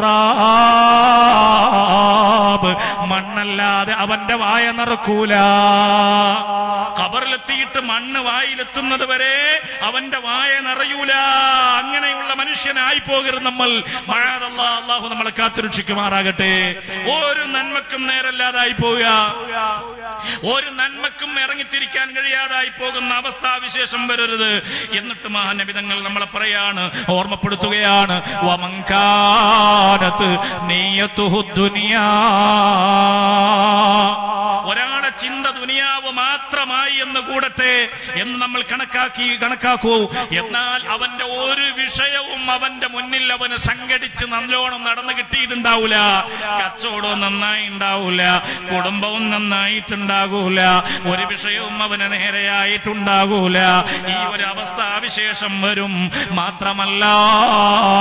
തുറാബ്, മണ്ണല്ലാതെ അവന്റെ വായ നിറക്കൂല. ഖബറിലെത്തിയിട്ട് മണ്ണ് വായിലെത്തുന്നത് വരെ അവന്റെ വായ നിറയൂല. അങ്ങനെയുള്ള മനുഷ്യനായി പോകരുത് നമ്മൾ. അല്ലാഹു നമ്മളെ കാത്തുരക്ഷിക്കുമാറാകട്ടെ. ഒരു നന്മക്കും നേരല്ലാതായി പോവുക, ഒരു നന്മക്കും ഇറങ്ങിത്തിരിക്കാൻ കഴിയാതായി പോകുന്ന അവസ്ഥാവിശേഷം വരരുത്. എന്നിട്ട് മഹാനബിതങ്ങൾ നമ്മളെ പറയാണ്, ഓർമ്മപ്പെടുത്തുകയാണ്, വമൻകാനത്ത് നിയ്യതുഹു ദുനിയാ, ഒരാളെ ചിന്ത ദുനിയാവ് മാത്രമായി എന്ന് കൂടട്ടെ എന്ന് നമ്മൾ കണക്കാക്കൂ. എന്നാൽ അവന്റെ ഒരു വിഷയവും അവന്റെ മുന്നിൽ അവന് സംഘടിച്ച് നല്ലോണം നടന്നു കിട്ടിയിട്ടുണ്ടാവൂല. കച്ചവടവും നന്നായി ഉണ്ടാവൂല, കുടുംബവും നന്നായിട്ടുണ്ടാകൂല, ഒരു വിഷയവും അവന് നേരെയായിട്ടുണ്ടാകൂല. ഈ ഒരു അവസ്ഥാവിശേഷം വരും. മാത്രമല്ല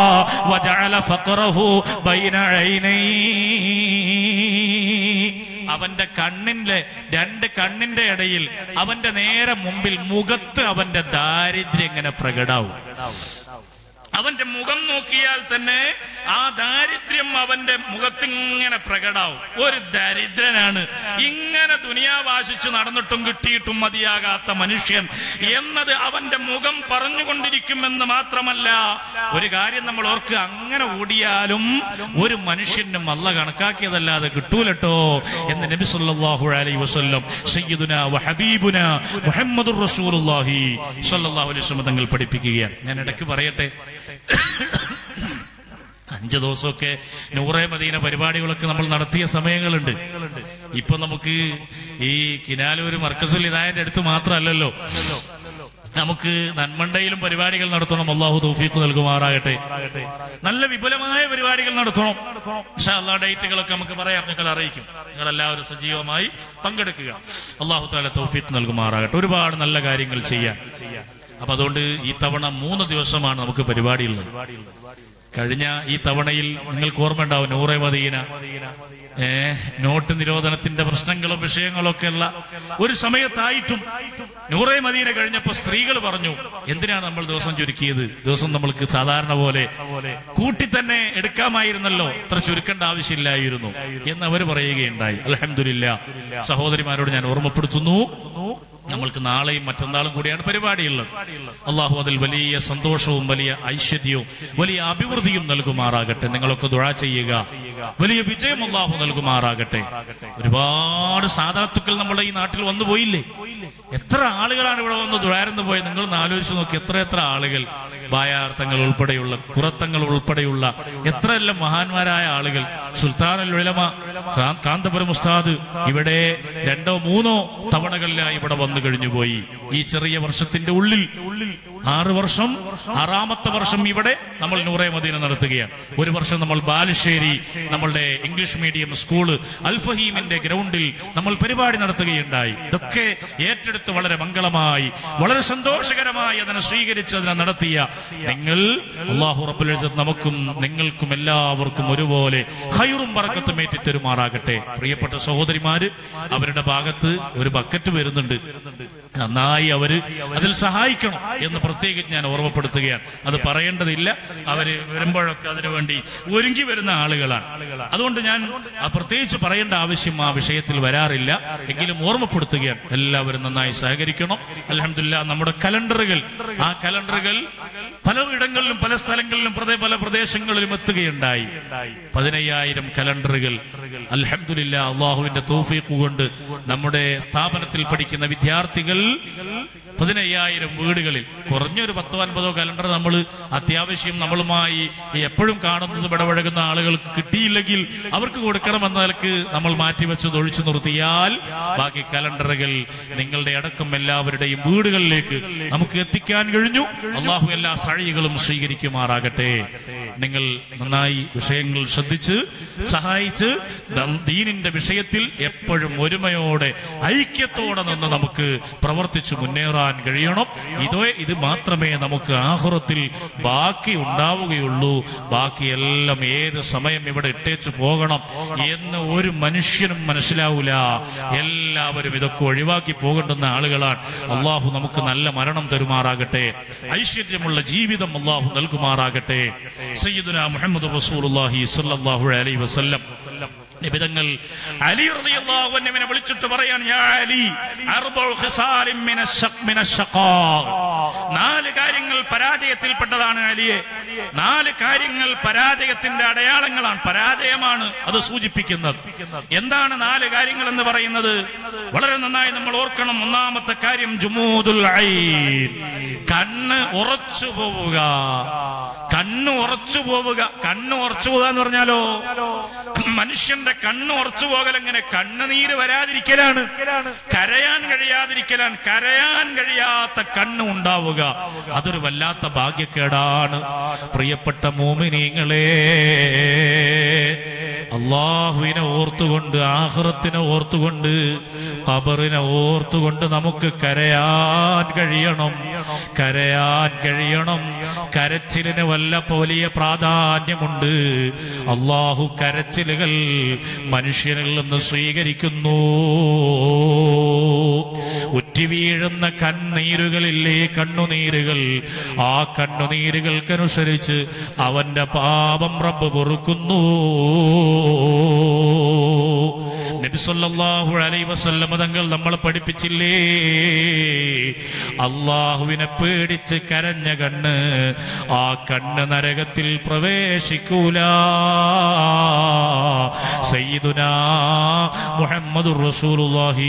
വജഅല ഫഖറഹു ബൈന ഐനൈ, അവന്റെ കണ്ണിന്റെ രണ്ട് കണ്ണിന്റെ ഇടയിൽ അവന്റെ നേരെ മുമ്പിൽ മുഖത്ത് അവന്റെ ദാരിദ്ര്യം ഇങ്ങനെ പ്രകടാവും. അവന്റെ മുഖം നോക്കിയാൽ തന്നെ ആ ദാരിദ്ര്യം അവന്റെ മുഖത്തിങ്ങനെ പ്രകടാവും. ഒരു ദരിദ്രനാണ്, ഇങ്ങനെ ദുനിയാവാശിച്ച് നടന്നിട്ടും കിട്ടിയിട്ടും മതിയാകാത്ത മനുഷ്യൻ എന്നത് അവന്റെ മുഖം പറഞ്ഞുകൊണ്ടിരിക്കുമെന്ന് മാത്രമല്ല, ഒരു കാര്യം നമ്മൾ ഓർക്കുക, അങ്ങനെ ഓടിയാലും ഒരു മനുഷ്യനും അല്ലാഹ് കണക്കാക്കിയതല്ലാതെ കിട്ടൂലട്ടോ എന്ന് നബി സല്ലല്ലാഹു അലൈഹി വസല്ലം സയ്യിദുനാ വ ഹബീബുനാ മുഹമ്മദുർ റസൂലുള്ളാഹി സ്വല്ലല്ലാഹു അലൈഹി വസല്ലം തങ്ങൾ പഠിപ്പിക്കുകയാണ്. ഞാൻ ഇടയ്ക്ക് പറയട്ടെ, 5 ദിവസമൊക്കെ നൂറെ മദീന പരിപാടികളൊക്കെ നമ്മൾ നടത്തിയ സമയങ്ങളുണ്ട്. ഇപ്പൊ നമുക്ക് ഈ കിനാലൂർ മർക്കസുൽ ഹിദായത്തിന്റെ അടുത്ത് മാത്രമല്ലല്ലോ, നമുക്ക് നന്മണ്ടയിലും പരിപാടികൾ നടത്തണം. അല്ലാഹു തൗഫീഖ് നൽകുമാറാകട്ടെ. നല്ല വിപുലമായ പരിപാടികൾ നടത്തണം. ഇൻഷാ അല്ലാഹ് ഡേറ്റുകളൊക്കെ നമുക്ക് പറയാം, നിങ്ങൾ അറിയിക്കും. നിങ്ങൾ എല്ലാവരും സജീവമായി പങ്കെടുക്കുക. അല്ലാഹു തആല തൗഫീഖ് നൽകുമാറാകട്ടെ. ഒരുപാട് നല്ല കാര്യങ്ങൾ ചെയ്യാൻ. അപ്പൊ അതുകൊണ്ട് ഈ തവണ 3 ദിവസമാണ് നമുക്ക് പരിപാടിയുള്ളത്. കഴിഞ്ഞ ഈ തവണയിൽ നിങ്ങൾക്ക് ഓർമ്മ ഉണ്ടാവും, നൂറെ മദീന നോട്ട് നിരോധനത്തിന്റെ പ്രശ്നങ്ങളും വിഷയങ്ങളൊക്കെ ഉള്ള ഒരു സമയത്തായിട്ടും നൂറെ മദീന കഴിഞ്ഞപ്പോ സ്ത്രീകൾ പറഞ്ഞു, എന്തിനാണ് നമ്മൾ ദിവസം ചുരുക്കിയത്? ദിവസം നമ്മൾക്ക് സാധാരണ പോലെ കൂട്ടി തന്നെ എടുക്കാമായിരുന്നല്ലോ, അത്ര ചുരുക്കേണ്ട ആവശ്യമില്ലായിരുന്നു എന്ന് അവർ പറയുകയുണ്ടായി. അൽഹംദുലില്ലാ. സഹോദരിമാരോട് ഞാൻ ഓർമ്മപ്പെടുത്തുന്നു, നമ്മൾക്ക് നാളെയും മറ്റന്നാളും കൂടിയാണ് പരിപാടിയുള്ളത്. അള്ളാഹു അതിൽ വലിയ സന്തോഷവും വലിയ ഐശ്വര്യവും വലിയ അഭിവൃദ്ധിയും നൽകുമാറാകട്ടെ. നിങ്ങളൊക്കെ ദുആ ചെയ്യുക, വലിയ വിജയം അള്ളാഹു നൽകുമാറാകട്ടെ. ഒരുപാട് സാദാത്തുക്കൾ നമ്മുടെ ഈ നാട്ടിൽ വന്നു പോയില്ലേ? എത്ര ആളുകളാണ് ഇവിടെ വന്ന് ദുആർന്ന് പോയത്? നിങ്ങളൊന്ന് ആലോചിച്ച് നോക്കി. എത്ര ആളുകൾ, ബായാർത്ഥങ്ങൾ ഉൾപ്പെടെയുള്ള, കുറത്തങ്ങൾ ഉൾപ്പെടെയുള്ള എത്രയെല്ലാം മഹാന്മാരായ ആളുകൾ. സുൽത്താനുൽ ഉലമ കാന്തപുരം ഉസ്താദ് ഇവിടെ 2 or 3 തവണകളിലായി ഇവിടെ വന്നു കഴിഞ്ഞുപോയി. ഈ ചെറിയ വർഷത്തിന്റെ ഉള്ളിൽ 6 വർഷം, 6ാമത്തെ വർഷം ഇവിടെ നമ്മൾ നൂറെ മദീന നടത്തുകയാണ്. ഒരു വർഷം നമ്മൾ ബാലുശ്ശേരി നമ്മളുടെ ഇംഗ്ലീഷ് മീഡിയം സ്കൂള് അൽ ഫഹീമിന്റെ ഗ്രൗണ്ടിൽ നമ്മൾ പരിപാടി നടത്തുകയുണ്ടായി. ഇതൊക്കെ ഏറ്റെടുത്ത് വളരെ മംഗളമായി, വളരെ സന്തോഷകരമായി അതിനെ സ്വീകരിച്ച് അതിനെ നടത്തിയ നിങ്ങൾ, അല്ലാഹു റബ്ബുൽ ഇസ്സത്ത് നമുക്കും നിങ്ങൾക്കും എല്ലാവർക്കും ഒരുപോലെ ഖൈറും ബറക്കത്തും ഏറ്റി തരുമാറാകട്ടെ. പ്രിയപ്പെട്ട സഹോദരിമാര്, അവരുടെ ഭാഗത്ത് ഒരു ബക്കറ്റ് വരുന്നുണ്ട്, നന്നായി അവര് അതിൽ സഹായിക്കണം എന്ന് പ്രത്യേകിച്ച് ഞാൻ ഓർമ്മപ്പെടുത്തുകയാണ്. അത് പറയേണ്ടതില്ല, അവര് വരുമ്പോഴൊക്കെ അതിനുവേണ്ടി ഒരുങ്ങി വരുന്ന ആളുകളാണ്. അതുകൊണ്ട് ഞാൻ പ്രത്യേകിച്ച് പറയേണ്ട ആവശ്യം ആ വിഷയത്തിൽ വരാറില്ല, എങ്കിലും ഓർമ്മപ്പെടുത്തുകയാണ്. എല്ലാവരും നന്നായി സഹകരിക്കണം. അൽഹംദുലില്ലാ, നമ്മുടെ കലണ്ടറുകൾ, ആ കലണ്ടറുകൾ പലയിടങ്ങളിലും പല സ്ഥലങ്ങളിലും പല പ്രദേശങ്ങളിലും എത്തുകയുണ്ടായി. 15,000 കലണ്ടറുകൾ അൽഹംദുലില്ലാ, അള്ളാഹുവിന്റെ തൗഫീഖ് കൊണ്ട് നമ്മുടെ സ്ഥാപനത്തിൽ പഠിക്കുന്ന വിദ്യാർത്ഥികൾ 15,000 വീടുകളിൽ കുറഞ്ഞൊരു 10-50 കലണ്ടർ നമ്മൾ അത്യാവശ്യം നമ്മളുമായി എപ്പോഴും കാണുന്നത് ഇടപഴകുന്ന ആളുകൾക്ക് കിട്ടിയില്ലെങ്കിൽ അവർക്ക് കൊടുക്കണമെന്ന നിലക്ക് നമ്മൾ മാറ്റിവെച്ചത് ഒഴിച്ചു നിർത്തിയാൽ ബാക്കി കലണ്ടറുകൾ നിങ്ങളുടെ അടക്കം എല്ലാവരുടെയും വീടുകളിലേക്ക് നമുക്ക് എത്തിക്കാൻ കഴിഞ്ഞു. അള്ളാഹു എല്ലാ സഴികളും സ്വീകരിക്കുമാറാകട്ടെ. നിങ്ങൾ നന്നായി വിഷയങ്ങൾ ശ്രദ്ധിച്ച് സഹായിച്ച് ദീനിന്റെ വിഷയത്തിൽ എപ്പോഴും ഒരുമയോടെ ഐക്യത്തോടെ നിന്ന് നമുക്ക് പ്രവർത്തിച്ചു മുന്നേറാൻ കഴിയണം. ഇത് മാത്രമേ നമുക്ക് ആഖിറത്തിൽ ബാക്കി ഉണ്ടാവുകയുള്ളൂ. ബാക്കിയെല്ലാം ഏത് സമയം ഇവിടെ ഇട്ടേച്ചു പോകണം എന്ന് ഒരു മനുഷ്യനും മനസ്സിലാവൂല. എല്ലാവരും ഇതൊക്കെ ഒഴിവാക്കി പോകേണ്ടുന്ന ആളുകളാണ്. അള്ളാഹു നമുക്ക് നല്ല മരണം തരുമാറാകട്ടെ, ഐശ്വര്യമുള്ള ജീവിതം അള്ളാഹു നൽകുമാറാകട്ടെ. സയ്യിദുനാ മുഹമ്മദ് റസൂലുള്ളാഹി സ്വല്ലല്ലാഹു അലൈഹി വസല്ലം നിബിതങ്ങൾ അലി റളിയല്ലാഹു അൻഹുവിനെ വിളിച്ചിട്ട് പറയാണ്, യാ അലി, അർബഉ ഖിസാലിൻ മിനശ്ശഖാ. 4 കാര്യങ്ങൾ പരാജയത്തിൽപ്പെട്ടതാണ് അലിയെ. 4 കാര്യങ്ങൾ പരാജയത്തിന്റെ അടയാളങ്ങളാണ്, പരാജയമാണ് അത് സൂചിപ്പിക്കുന്നത്. എന്താണ് 4 കാര്യങ്ങൾ എന്ന് പറയുന്നത്? വളരെ നന്നായി നമ്മൾ ഓർക്കണം. 1ാമത്തെ കാര്യം ജുമൂദുൽ ഐൻ, കണ്ണ് ഉറച്ചു പോവുക. കണ്ണ് ഉറച്ചു പോവുക. കണ്ണ് ഉറച്ചു പോവുക എന്ന് പറഞ്ഞാലോ, മനുഷ്യന്റെ കണ്ണ് ഉറച്ചു പോകൽ എങ്ങനെ? കണ്ണുനീര് വരാതിരിക്കലാണ്, കരയാൻ കഴിയാതിരിക്കലാണ്. കരയാൻ കഴിയാത്ത കണ്ണ് ഉണ്ടാവുക, അതൊരു വല്ലാത്ത ഭാഗ്യക്കേടാണ്. പ്രിയപ്പെട്ട മോമിനീങ്ങളെ, അള്ളാഹുവിനെ ഓർത്തുകൊണ്ട്, ആഖിറത്തിനെ ഓർത്തുകൊണ്ട്, ഖബറിനെ ഓർത്തുകൊണ്ട് നമുക്ക് കരയാൻ കഴിയണം. കരച്ചിലിന് വലിയ പ്രാധാന്യമുണ്ട്. അള്ളാഹു കരച്ചിലുകൾ മനുഷ്യനിൽ നിന്ന് സ്വീകരിക്കുന്നു. ഉറ്റിവീഴുന്ന കണ്ണീരുകളില്ലേ, കണ്ണുനീരുകൾ, ആ കണ്ണുനീരുകൾക്കനുസരിച്ച് അവന്റെ പാപം റബ്ബ് പൊറുക്കുന്നു. നബി സല്ലല്ലാഹു അലൈഹി വസല്ലം തങ്ങൾ നമ്മളെ പഠിപ്പിച്ചില്ലേ, അള്ളാഹുവിനെ പേടിച്ച് കരഞ്ഞ കണ്ണ്, ആ കണ്ണ് നരകത്തിൽ പ്രവേശിക്കൂല. സയ്യിദുനാ മുഹമ്മദുർ റസൂലുള്ളാഹി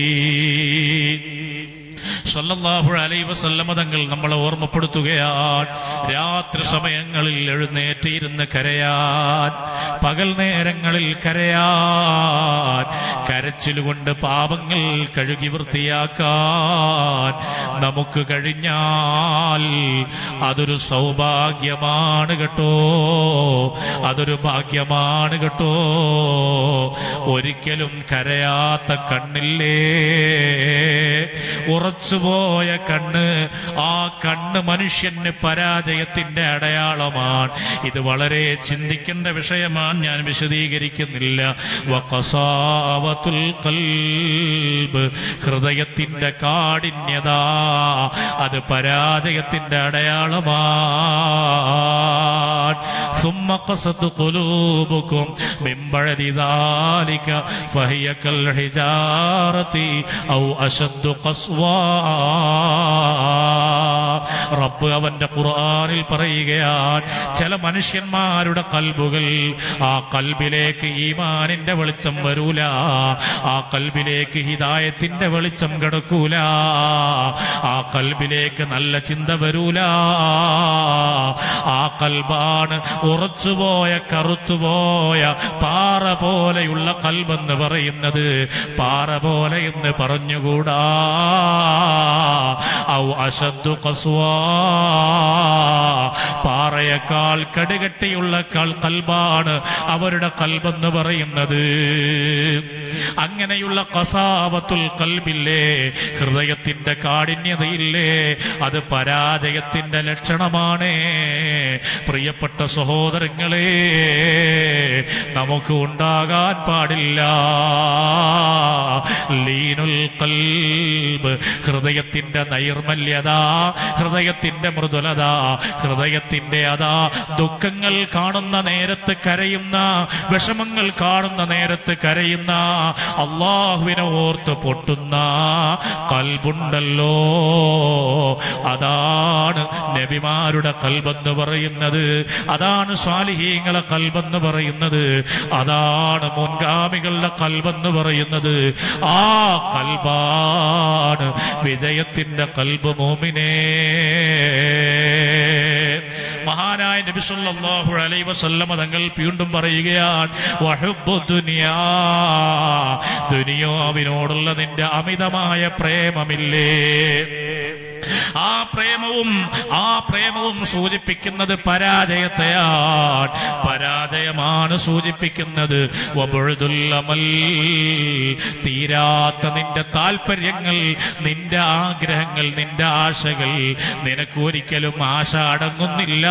സല്ലല്ലാഹു അലൈഹി വസല്ലം തങ്ങൾ നമ്മളെ ഓർമ്മപ്പെടുത്തുകയാണ്. രാത്രി സമയങ്ങളിൽ എഴുന്നേറ്റിരുന്ന് കരയാൻ, പകൽ നേരങ്ങളിൽ കരയാൻ, കരച്ചിലുകൊണ്ട് പാപങ്ങൾ കഴുകി വൃത്തിയാക്കാൻ നമുക്ക് കഴിഞ്ഞാൽ അതൊരു സൗഭാഗ്യമാണ് കേട്ടോ, അതൊരു ഭാഗ്യമാണ് കേട്ടോ. ഒരിക്കലും കരയാത്ത കണ്ണില്ലേ, ഉറച്ചുപോയ കണ്ണ്, ആ കണ്ണ് മനുഷ്യന് പരാജയത്തിന്റെ അടയാളമാണ്. ഇത് വളരെ ചിന്തിക്കേണ്ട വിഷയമാണ്, ഞാൻ വിശദീകരിക്കുന്നില്ല. വഖസാവത്തുൽ ഖൽബ്, ഹൃദയത്തിന്റെ കാഠിന്യത, അത് പരാജയത്തിന്റെ അടയാളമാണ്. സുമ്മ ഖസത് ഖുലൂബുകും മിൻ ബഅദി ദാലിക ഫഹിയ കൽ ഹിജാറതി ഔ അശദ്ദു ഖസ്വാ. റബ്ബ് അവന്റെ ഖുർആനിൽ പറയുകയാണ്, ചില മനുഷ്യന്മാരുടെ കൽബുകൾ, ആ കൽബിലേക്ക് ഈമാനിന്റെ വെളിച്ചം വരൂല, ആ കൽബിലേക്ക് ഹിദായത്തിന്റെ വെളിച്ചം കിടക്കൂല, ആ കൽബിലേക്ക് നല്ല ചിന്ത വരൂല. ആ കൽബാണ് ഉറച്ചുപോയ, കറുത്തുപോയ പാറ പോലെയുള്ള കൽബെന്ന് പറയുന്നത്. പാറ പോലെ എന്ന് പറഞ്ഞുകൂടാ. ഔ അശദ്ദു ഖസ്വാ, പാറയേക്കാൾ കടുകട്ടിയുള്ള കൽബാണ് അവരുടെ കൽബെന്ന് പറയുന്നത്. അങ്ങനെയുള്ള ഖസാവത്തുൽ ഖൽബില്ലേ, ഹൃദയത്തിന്റെ കാഠിന്യതയില്ലേ, അത് പരാജയത്തിന്റെ ലക്ഷണമാണ്. പ്രിയപ്പെട്ട സഹോദരങ്ങളെ, നമുക്ക് ഉണ്ടാകാൻ പാടില്ല ലീനുൽ ഖൽബ്, ഹൃദയത്തിന്റെ നൈർമല്യത, ഹൃദയത്തിന്റെ മൃദുലത, ഹൃദയത്തിന്റെ അതാ ദുഃഖങ്ങൾ കാണുന്ന നേരത്ത് കരയുന്ന, വിഷമങ്ങൾ കാണുന്ന നേരത്ത് കരയുന്ന, അള്ളാഹുവിനെ ഓർത്ത് പൊട്ടുന്ന കൽബുണ്ടല്ലോ, അതാണ് നബിമാരുടെ കൽബെന്ന് പറയുന്നത്, അതാണ് സ്വാലിഹീങ്ങളെ കൽബെന്ന് പറയുന്നത്, അതാണ് മുൻഗാമികളുടെ കൽബെന്ന് പറയുന്നത്. ആ കൽബാണ് വിജയത്തിന്റെ കൽബ്. മോമിനേ, മഹാനായ നബി സല്ലല്ലാഹു അലൈഹി വസല്ലം തങ്ങൾ വീണ്ടും പറയുകയാണ്, വഹുബ്ബു ദുനിയാ, ദുനിയാവിനോടുള്ള നിന്റെ അമിതമായ പ്രേമമില്ലേ, ആ പ്രേമവും സൂചിപ്പിക്കുന്നത് പരാജയത്തെയാണ്, പരാജയമാണ് സൂചിപ്പിക്കുന്നത്. വബുഅദുൽ അമൽ, തീരാത്ത നിന്റെ താല്പര്യങ്ങൾ, നിന്റെ ആഗ്രഹങ്ങൾ, നിന്റെ ആശകൾ, നിനക്കൊരിക്കലും ആശ അടങ്ങുന്നില്ല.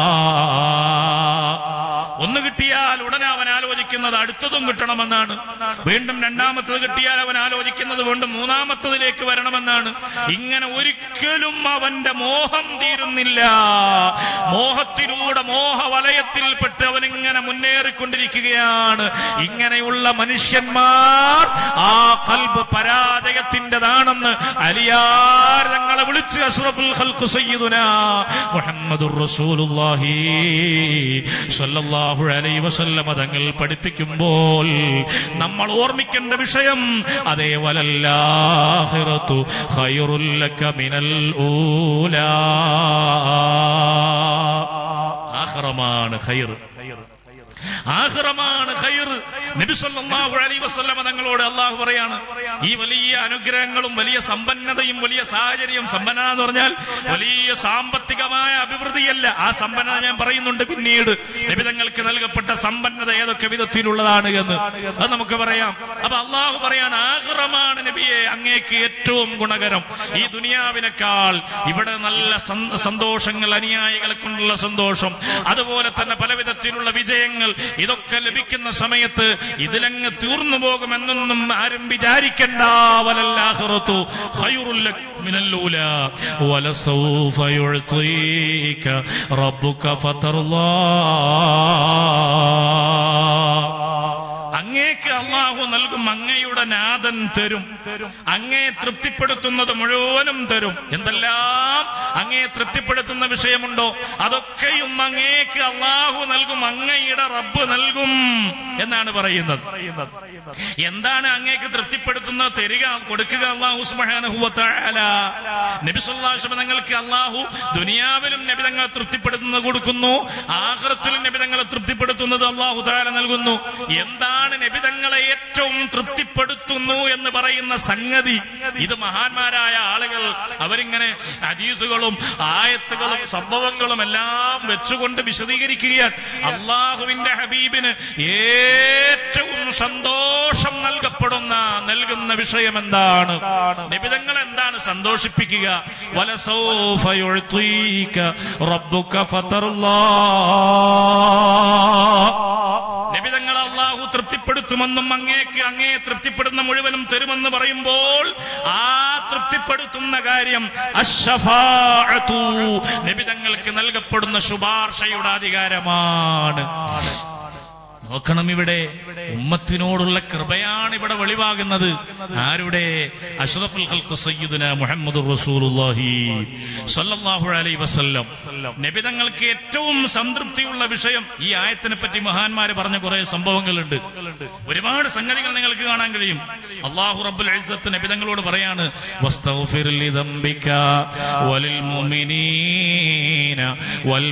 ഒന്ന് കിട്ടിയാൽ ഉടനെ അവൻ ആലോചിക്കുന്നത് അടുത്തതും കിട്ടണമെന്നാണ്. വീണ്ടും രണ്ടാമത്തത് കിട്ടിയാൽ അവൻ ആലോചിക്കുന്നത് വീണ്ടും മൂന്നാമത്തതിലേക്ക് വരണമെന്നാണ്. ഇങ്ങനെ ഒരിക്കലും അവന്റെ മോഹം തീരുന്നില്ല. മോഹത്തിലൂടെ മോഹവലയത്തിൽപ്പെട്ട് അവനിങ്ങനെ മുന്നേറിക്കൊണ്ടിരിക്കുകയാണ്. ഇങ്ങനെയുള്ള മനുഷ്യന്മാർ ആ ഖൽബ് പരാജയത്തിൻ്റെതാണെന്ന് അലിയാർ തങ്ങളെ വിളിച്ച് അഷ്റഫുൽ ഖൽഖ് സയ്യിദുനാ മുഹമ്മദുർ റസൂലുള്ളാഹി സ്വല്ലല്ലാഹു അലൈഹി വസല്ലം തങ്ങൾ പഠിപ്പിക്കുമ്പോൾ നമ്മൾ ഓർമ്മിക്കേണ്ട വിഷയം അതേ, വലല്ലാഹിറതു ഖൈറുൽ ലക മിനൽ ഊലാ, ആഖിറമാണ് ഖൈർ. ആഖിറമാണ് ഖൈർ. നബി സല്ലല്ലാഹു അലൈഹി വസല്ലം തങ്ങളോട് അല്ലാഹു പറയാണ്, ഈ വലിയ അനുഗ്രഹങ്ങളും വലിയ സമ്പന്നതയും വലിയ സാഹചര്യം, സമ്പന്നത എന്ന് പറഞ്ഞാൽ വലിയ സാമ്പത്തികമായ അഭിവൃദ്ധിയല്ല, ആ സമ്പന്നത ഞാൻ പറയുന്നുണ്ട് പിന്നീട്. നബി തങ്ങൾക്ക് നൽകപ്പെട്ട സമ്പന്നത ഏതൊക്കെ വിധത്തിലുള്ളതാണ് എന്ന് അത് നമുക്ക് പറയാം. അപ്പൊ അല്ലാഹു പറയാണ്, ആഖിറമാണ് നബിയെ അങ്ങേക്ക് ഏറ്റവും ഗുണകരം. ഈ ദുനിയാവിനേക്കാൾ ഇവിടെ നല്ല സന്തോഷങ്ങൾ, അനുയായികളെ കൊണ്ടുള്ള സന്തോഷം, അതുപോലെ തന്നെ പല വിധത്തിലുള്ള വിജയങ്ങൾ, ഇതൊക്കെ ലഭിക്കുന്ന സമയത്ത് ഇതിലങ്ങ് തീർന്നു പോകുമെന്നൊന്നും ആരും വിചാരിക്കണ്ട. വലല്ലാഖിറതു ഖൈറുൽ ലക മിനൽ ഊലാ വലസൗഫ യുഅതീക റബ്ബുക ഫതർലാ. അങ്ങേക്ക് അല്ലാഹു നൽകും, അങ്ങയുടെ നാഥൻ തരും, അങ്ങേ തൃപ്തിപ്പെടുത്തുന്നത് മുഴുവനും തരും. എന്തെല്ലാം അങ്ങേ തൃപ്തിപ്പെടുത്തുന്ന വിഷയമുണ്ടോ അതൊക്കെയും അങ്ങേക്ക് അല്ലാഹു നൽകും, അങ്ങയുടെ റബ്ബ് നൽകും എന്നാണ് പറയുന്നത്. എന്താണ് അങ്ങേക്ക് തൃപ്തിപ്പെടുത്തുന്നത്? തരിക, കൊടുക്കുക അല്ലാഹു സുബ്ഹാനഹു വ തആല. നബി സല്ലല്ലാഹു അലൈഹി വസല്ലം തങ്ങൾക്ക് അല്ലാഹു ദുനിയാവിലും നബി തങ്ങളെ തൃപ്തിപ്പെടുത്തുന്നത് കൊടുക്കുന്നു, ആഖിറത്തിലും നബി തങ്ങളെ തൃപ്തിപ്പെടുത്തുന്നത് അല്ലാഹു തആല നൽകുന്നു. എന്താണ് നബി തങ്ങളെ ഏറ്റവും തൃപ്തിപ്പെടുത്തുന്നു എന്ന് പറയുന്ന സംഗതി? ഇത് മഹാന്മാരായ ആളുകൾ അവരിങ്ങനെ ഹദീസുകളും ആയത്തുകളും സംഭവങ്ങളും എല്ലാം വെച്ചുകൊണ്ട് വിശദീകരിക്കുകയാണ്. അല്ലാഹുവിന്റെ ഹബീബിന് ഏറ്റവും സന്തോഷം നൽകുന്ന വിഷയം എന്താണ്? നബി തങ്ങൾ എന്താണ് സന്തോഷിപ്പിക്കുക? വലസൗഫ യുഅതീക റബ്ബുക ഫതർലാ. നബി തങ്ങൾ അല്ലാഹു തൃപ്തിപ്പെടുത്തുമെന്നും അങ്ങേ തൃപ്തിപ്പെടുന്ന മുഴുവനും തരുമെന്ന് പറയുമ്പോൾ ആ തൃപ്തിപ്പെടുത്തുന്ന കാര്യം അശ്ശഫാഅതു, നബി തങ്ങൾക്ക് നൽകപ്പെടുന്ന ശുപാർശയുടെ അധികാരമാണ്. നോക്കണം, ഇവിടെ ഉമ്മത്തിനോടുള്ള കൃപയാണ് ഇവിടെ വെളിവാകുന്നത്. ആരുടെ? അഷ്റഫുൽ ഖൽഖ് സയ്യിദുനാ മുഹമ്മദുർ റസൂലുള്ളാഹി സ്വല്ലല്ലാഹു അലൈഹി വസല്ലം. നബി തങ്ങൾക്ക് ഏറ്റവും സംതൃപ്തിയുള്ള വിഷയം. ഈ ആയത്തിനെ പറ്റി മഹാന്മാര് പറഞ്ഞ കുറെ സംഭവങ്ങളുണ്ട്, ഒരുപാട് സംഗതികൾ നിങ്ങൾക്ക് കാണാൻ കഴിയും. അല്ലാഹു റബ്ബുൽ ഇസ്സത്ത് നബി തങ്ങളോട് പറയാണ്, വസ്തഗ്ഫിർ ലിദംബിക വലിൽ മുഅ്മിനീന വൽ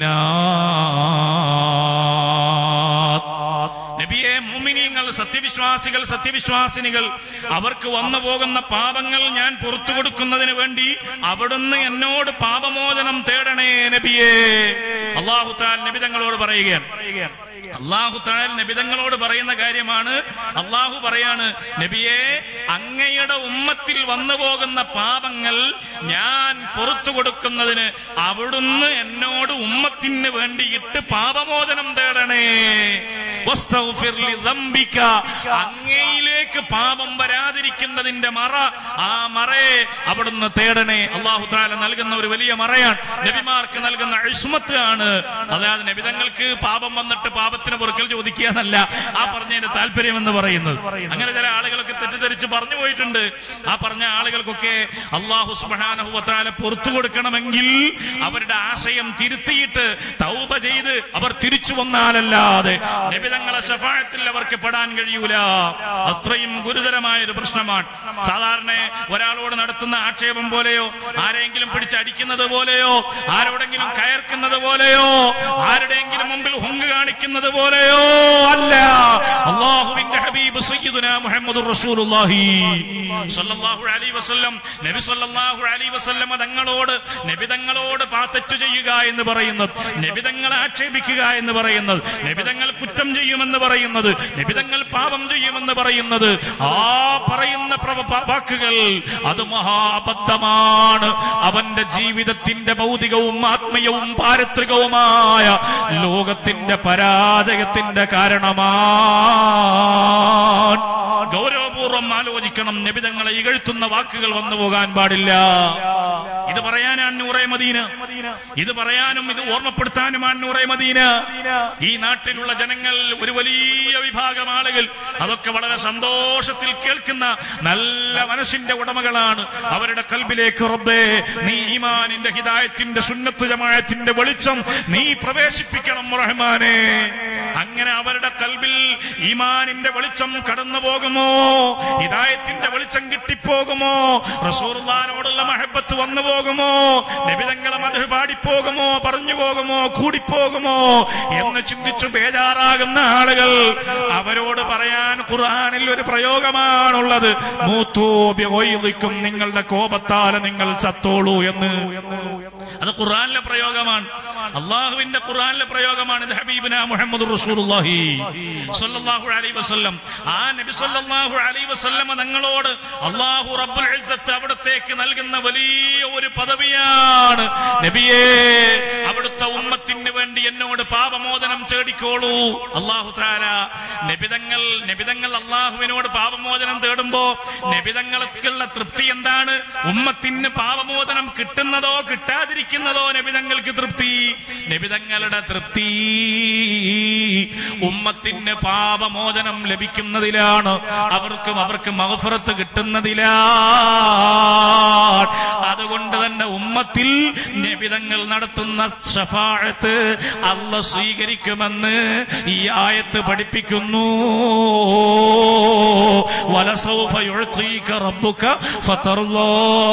മുഅ്മിനാത്ത്. നബിയെ, മുഅ്മിനീങ്ങൾ, സത്യവിശ്വാസിനികൾ അവർക്ക് വന്നു പോകുന്ന പാപങ്ങൾ ഞാൻ പുറത്തു കൊടുക്കുന്നതിന് വേണ്ടി അവിടുന്ന് എന്നോട് പാപമോചനം തേടണേ നബിയെ. അല്ലാഹു തആല നബി തങ്ങളോട് പറയുകയാണ്. അല്ലാഹു തആല നബി തങ്ങളോട് പറയുന്ന കാര്യമാണ്. അല്ലാഹു പറയാണ്, നബിയെ, അങ്ങയുടെ ഉമ്മത്തിൽ വന്നു പോകുന്ന പാപങ്ങൾ ഞാൻ പുറത്തു കൊടുക്കുന്നതിന് അവിടുന്ന് എന്നോട് ഉമ്മത്തിന് വേണ്ടിയിട്ട് പാപമോചനം തേടണേ. വസ്തഗ്ഫിർ ലിദംബിക, അങ്ങയിലേക്ക് പാപം വരാതിരിക്കുന്നതിന്റെ മറ, ആ മറയെ അവിടുന്ന് തേടണേ. അല്ലാഹു തആല നൽകുന്ന ഒരു വലിയ മറയാണ്, നബിമാർക്ക് നൽകുന്ന ഇസ്മത്ത് ആണ്. അതായത് നബി തങ്ങൾക്ക് പാപം വന്നിട്ട് പാപത്തിന് പൊറുക്കൽ ചോദിക്കുക എന്നല്ല ആ പറഞ്ഞതിന്റെ താല്പര്യം എന്ന് പറയുന്നത്. അങ്ങനെ ചില ആളുകളൊക്കെ തെറ്റിദ്ധരിച്ച് പറഞ്ഞു പോയിട്ടുണ്ട്. ആ പറഞ്ഞ ആളുകൾക്കൊക്കെ അല്ലാഹു സുബ്ഹാനഹു വ തആല പുറത്തു കൊടുക്കണമെങ്കിൽ അവരുടെ ആശയം തിരുത്തിയിട്ട് തൗബ ചെയ്ത് അവർ തിരിച്ചു വന്നാലല്ലാതെ നബി തങ്ങളെ ശഫാഅത്തിൽ അവർക്ക് പെടാൻ കഴിയൂല. അത്രയും ഗുരുതരമായ ഒരു പ്രശ്നമാണ്. സാധാരണ ഒരാളോട് നടത്തുന്ന ആക്ഷേപം പോലെയോ, ആരെങ്കിലും പിടിച്ചടിക്കുന്നത് പോലെയോ, ആരോടെങ്കിലും കയർക്കുന്നത് പോലെയോ, ആരുടെയെങ്കിലും മുമ്പിൽ ഹുങ്ക് കാണിക്കുന്നത് പോലെയോ അല്ല. അല്ലാഹുവിന്റെ ഹബീബ് സയ്യിദുനാ മുഹമ്മദുർ റസൂലുള്ളാഹി സ്വല്ലല്ലാഹു അലൈഹി വസല്ലം, നബി സ്വല്ലല്ലാഹു അലൈഹി വസല്ലം നബി തങ്ങളോട് പാത്തെറ്റു ചെയ്യുക എന്ന് പറയുന്നത്, നബി തങ്ങളെ ആക്ഷേപിക്കുക എന്ന് പറയുന്നത്, നബി തങ്ങൾ കുറ്റം ചെയ്യുമെന്ന് പറയുന്നത്, നബി തങ്ങൾ പാപം ചെയ്യുമെന്ന് പറയുന്നത്, ആ പറയുന്ന വാക്കുകൾ അത് മഹാബദ്ധമാണ്. അവന്റെ ജീവിതത്തിന്റെ ഭൗതികവും ആത്മീയവും പാരിത്രികവുമായ ലോകത്തിന്റെ പരാജയത്തിന്റെ കാരണമാണ്. ഗൗരവപൂർവ്വം ആലോചിക്കണം. നബി തങ്ങളെ ഇകഴ്ത്തുന്ന വാക്കുകൾ വന്നു പോകാൻ പാടില്ല. ഇത് പറയാനാണ് നൂറെ മദീന, ഇത് പറയാനും ഇത് ഓർമ്മപ്പെടുത്താനുമാണ് നൂറെ മദീന. ഈ നാട്ടിലുള്ള ജനങ്ങൾ, ഒരു വലിയ വിഭാഗം ആളുകൾ, അതൊക്കെ വളരെ സന്തോഷത്തിൽ കേൾക്കുന്ന നല്ല മനസ്സിന്റെ ഉടമകളാണ്. അവരുടെ കൽബിലേക്ക് റബ്ബേ നീ ഈമാനിന്റെ ഹിദായത്തിന്റെ സുന്നത്ത് ജമാഅത്തിന്റെ വെളിച്ചം നീ പ്രവേശിപ്പിക്കണം റഹ്മാനേ. അങ്ങനെ അവരുടെ കൽബിൽ ഈമാനിന്റെ വെളിച്ചം കടന്നു പോകുമോ, ഹിദായത്തിന്റെ വെളിച്ചം കിട്ടിപ്പോകുമോ? റസൂലുള്ളാഹിനോടുള്ള മഹബത്ത് വന്നു പോകുമോ? നബിതങ്ങളെ മദ്ഹ് പാടിപ്പോകുമോ? പറഞ്ഞു പോകുമോ? കൂടിപ്പോകുമോ എന്ന് ചിന്തിച്ചു ബേജാറാകുന്ന ആളുകൾ, അവരോട് പറയാൻ ഖുർആനിൽ ഒരു പ്രയോഗമാണുള്ളത്. മൂത്തൂ ബിഗൈദിക്കും, നിങ്ങളുടെ കോപത്താൽ നിങ്ങൾ ചത്തോളൂ എന്ന്. അത് ഖുർആനിലെ പ്രയോഗമാണ്, അള്ളാഹുവിന്റെ ഖുർആനിലെ പ്രയോഗമാണ്. ഇത് ഹബീബുന മുഹമ്മദുർ റസൂലുള്ളാഹി സ്വല്ലല്ലാഹു അലൈഹി വസല്ലം, ആ നബി സ്വല്ലല്ലാഹു അലൈഹി വസല്ലം തങ്ങളോട് അല്ലാഹു റബ്ബുൽ ഇസ്സത്ത് അവിടത്തേക്ക് നൽകുന്ന വലിയ ഒരു പദവിയാണ്. നബിയേ, അവിടുത്തെ ഉമ്മത്തിന് വേണ്ടി എന്നോട് പാപമോചനം തേടിക്കോളൂ. അല്ലാഹു തആല നബിതങ്ങൾ അല്ലാഹുവിനോട് പാപമോചനം തേടുമ്പോ നബിതങ്ങൾക്കുള്ള തൃപ്തി എന്താണ്? ഉമ്മത്തിന് പാപമോചനം കിട്ടുന്നതോ കിട്ടാതിരിക്കുന്നതോ നബിതങ്ങൾക്ക് തൃപ്തി? നബിതങ്ങളുടെ തൃപ്തി ഉമ്മത്തിന് പാപമോചനം ലഭിക്കുന്നതിലാണ്, അവർക്ക് മഗ്ഫിറത്ത് കിട്ടുന്നതിലാണ്. അതുകൊണ്ട് തന്നെ ഉമ്മത്തിൽ നബിതങ്ങൾ നടത്തുന്ന ശഫാഅത്ത് അല്ലാഹു സ്വീകരിക്കുമെന്ന് ഈ ആയത്ത് പഠിപ്പിക്കുന്നു. വലസൗഫ യുഅ്തീക റബ്ബുക ഫതർളാ.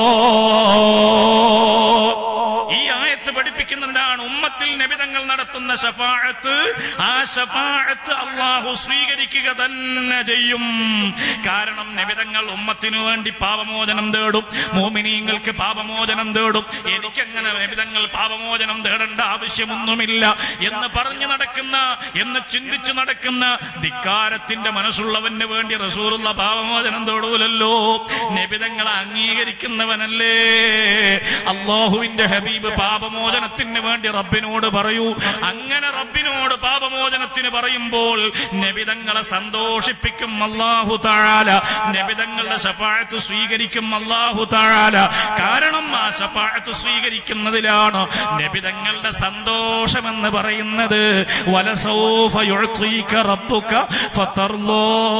ഈ ആയത്ത് പഠിപ്പിക്കുന്നെന്താണ്? ഉമ്മത്തിൽ നബിതങ്ങൾ നടത്തുന്ന ശഫാഅത്ത്, ആ ശഫാഅത്ത് അല്ലാഹു സ്വീകരിക്കുക തന്നെ ചെയ്യും. കാരണം നബിതങ്ങൾ ഉമ്മത്തിനു വേണ്ടി പാപമോചനം തേടും, മുഅ്മിനീങ്ങൾക്ക് പാപമോചനം തേടും. എനിക്കങ്ങനെ നബിതങ്ങൾ പാപമോചനം തേടേണ്ട ആവശ്യമൊന്നുമില്ല എന്ന് പറഞ്ഞു നടക്കുന്ന, എന്ന് ചിന്തിച്ചു നടക്കുന്ന ധിക്കാരത്തിന്റെ മനസ്സുള്ളവന് വേണ്ടി റസൂലുള്ള പാപമോചനം തേടൂലല്ലോ. നബിതങ്ങളെ അംഗീകരിക്കുന്നവനല്ലേ അല്ലാഹുവിന്റെ ഹബീബ്. പാപമോചനത്തിന് വേണ്ടി റബ്ബിനോട് പറയൂ. അങ്ങനെ റബ്ബിനോട് പാപമോചനത്തിന് പറയുമ്പോൾ നബിതങ്ങളെ സന്തോഷിപ്പിക്കും അല്ലാഹു തആല. നബിതങ്ങളുടെ ശഫാഅത്ത് സ്വീകരിക്കും അല്ലാഹു തആല. കാരണം ആ ശഫാഅത്ത് സ്വീകരിക്കുന്നതിലാണ് നബിതങ്ങളുടെ സന്തോഷമെന്ന് പറയുന്നത്. വലസൗഫ യുഅ്തീക റബ്ബുക ഫതർളാ.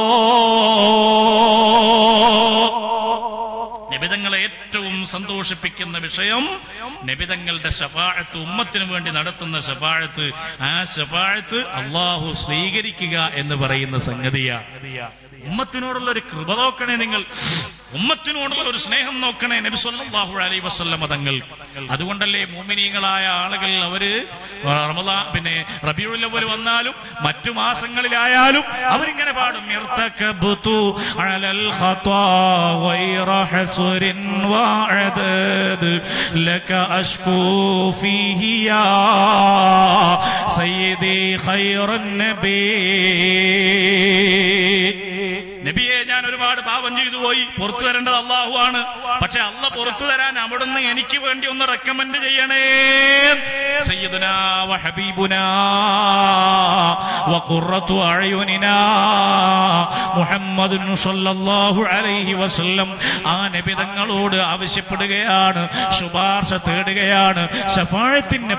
നബിതങ്ങളെ ഏറ്റവും സന്തോഷിപ്പിക്കുന്ന വിഷയം നബിതങ്ങളുടെ ശഫാഅത്ത്, ഉമ്മത്തിന് വേണ്ടി നടത്തുന്ന ശഫാഅത്ത്. ആ ശഫാഅത്ത് അല്ലാഹു സ്വീകരിക്കുക എന്ന് പറയുന്ന സംഗതിയാണ്. ഉമ്മത്തിനോടുള്ള ഒരു കൃപ നോക്കണേ നിങ്ങൾ, ഉമ്മത്തിനോടുള്ള ഒരു സ്നേഹം നോക്കണേ നബി സല്ലല്ലാഹു അലൈഹി വസല്ലം തങ്ങൾ. അതുകൊണ്ടല്ലേ മുഅ്മിനീങ്ങളായ ആളുകൾ അവര് റമളാൻ റബീഉൽ അവ്വൽ വന്നാലും മറ്റു മാസങ്ങളിലായാലും അവരിങ്ങനെ പാടും, ഇർതകബ്തു അലൽ ഖതാ ഗൈറ ഹസ്റിൻ വഅദദ് ലക അഷ്കൂ ഫീഹി യാ സയ്യിദി ഖൈറൻ നബി. നബിയെ, ഞാൻ ഒരുപാട് പാപം ചെയ്തു പോയി, പുറത്തു തരേണ്ടത് അല്ലാഹു ആണ്. പക്ഷെ അല്ലാഹ് പുറത്തു തരാൻ അവിടുന്ന് എനിക്ക് വേണ്ടി ഒന്ന് റെക്കമെൻഡ് ചെയ്യണേ. സയ്യിദുനാ വ ഹബീബുനാ വ ഖുറത്തു അഅ്യുനിനാ മുഹമ്മദുൻ സ്വല്ലല്ലാഹു അലൈഹി വസല്ലം ആ നബി തങ്ങളോട് ആവശ്യപ്പെടുകയാണ്, ശുപാർശ തേടുകയാണ്, ശഫാഅത്തിന്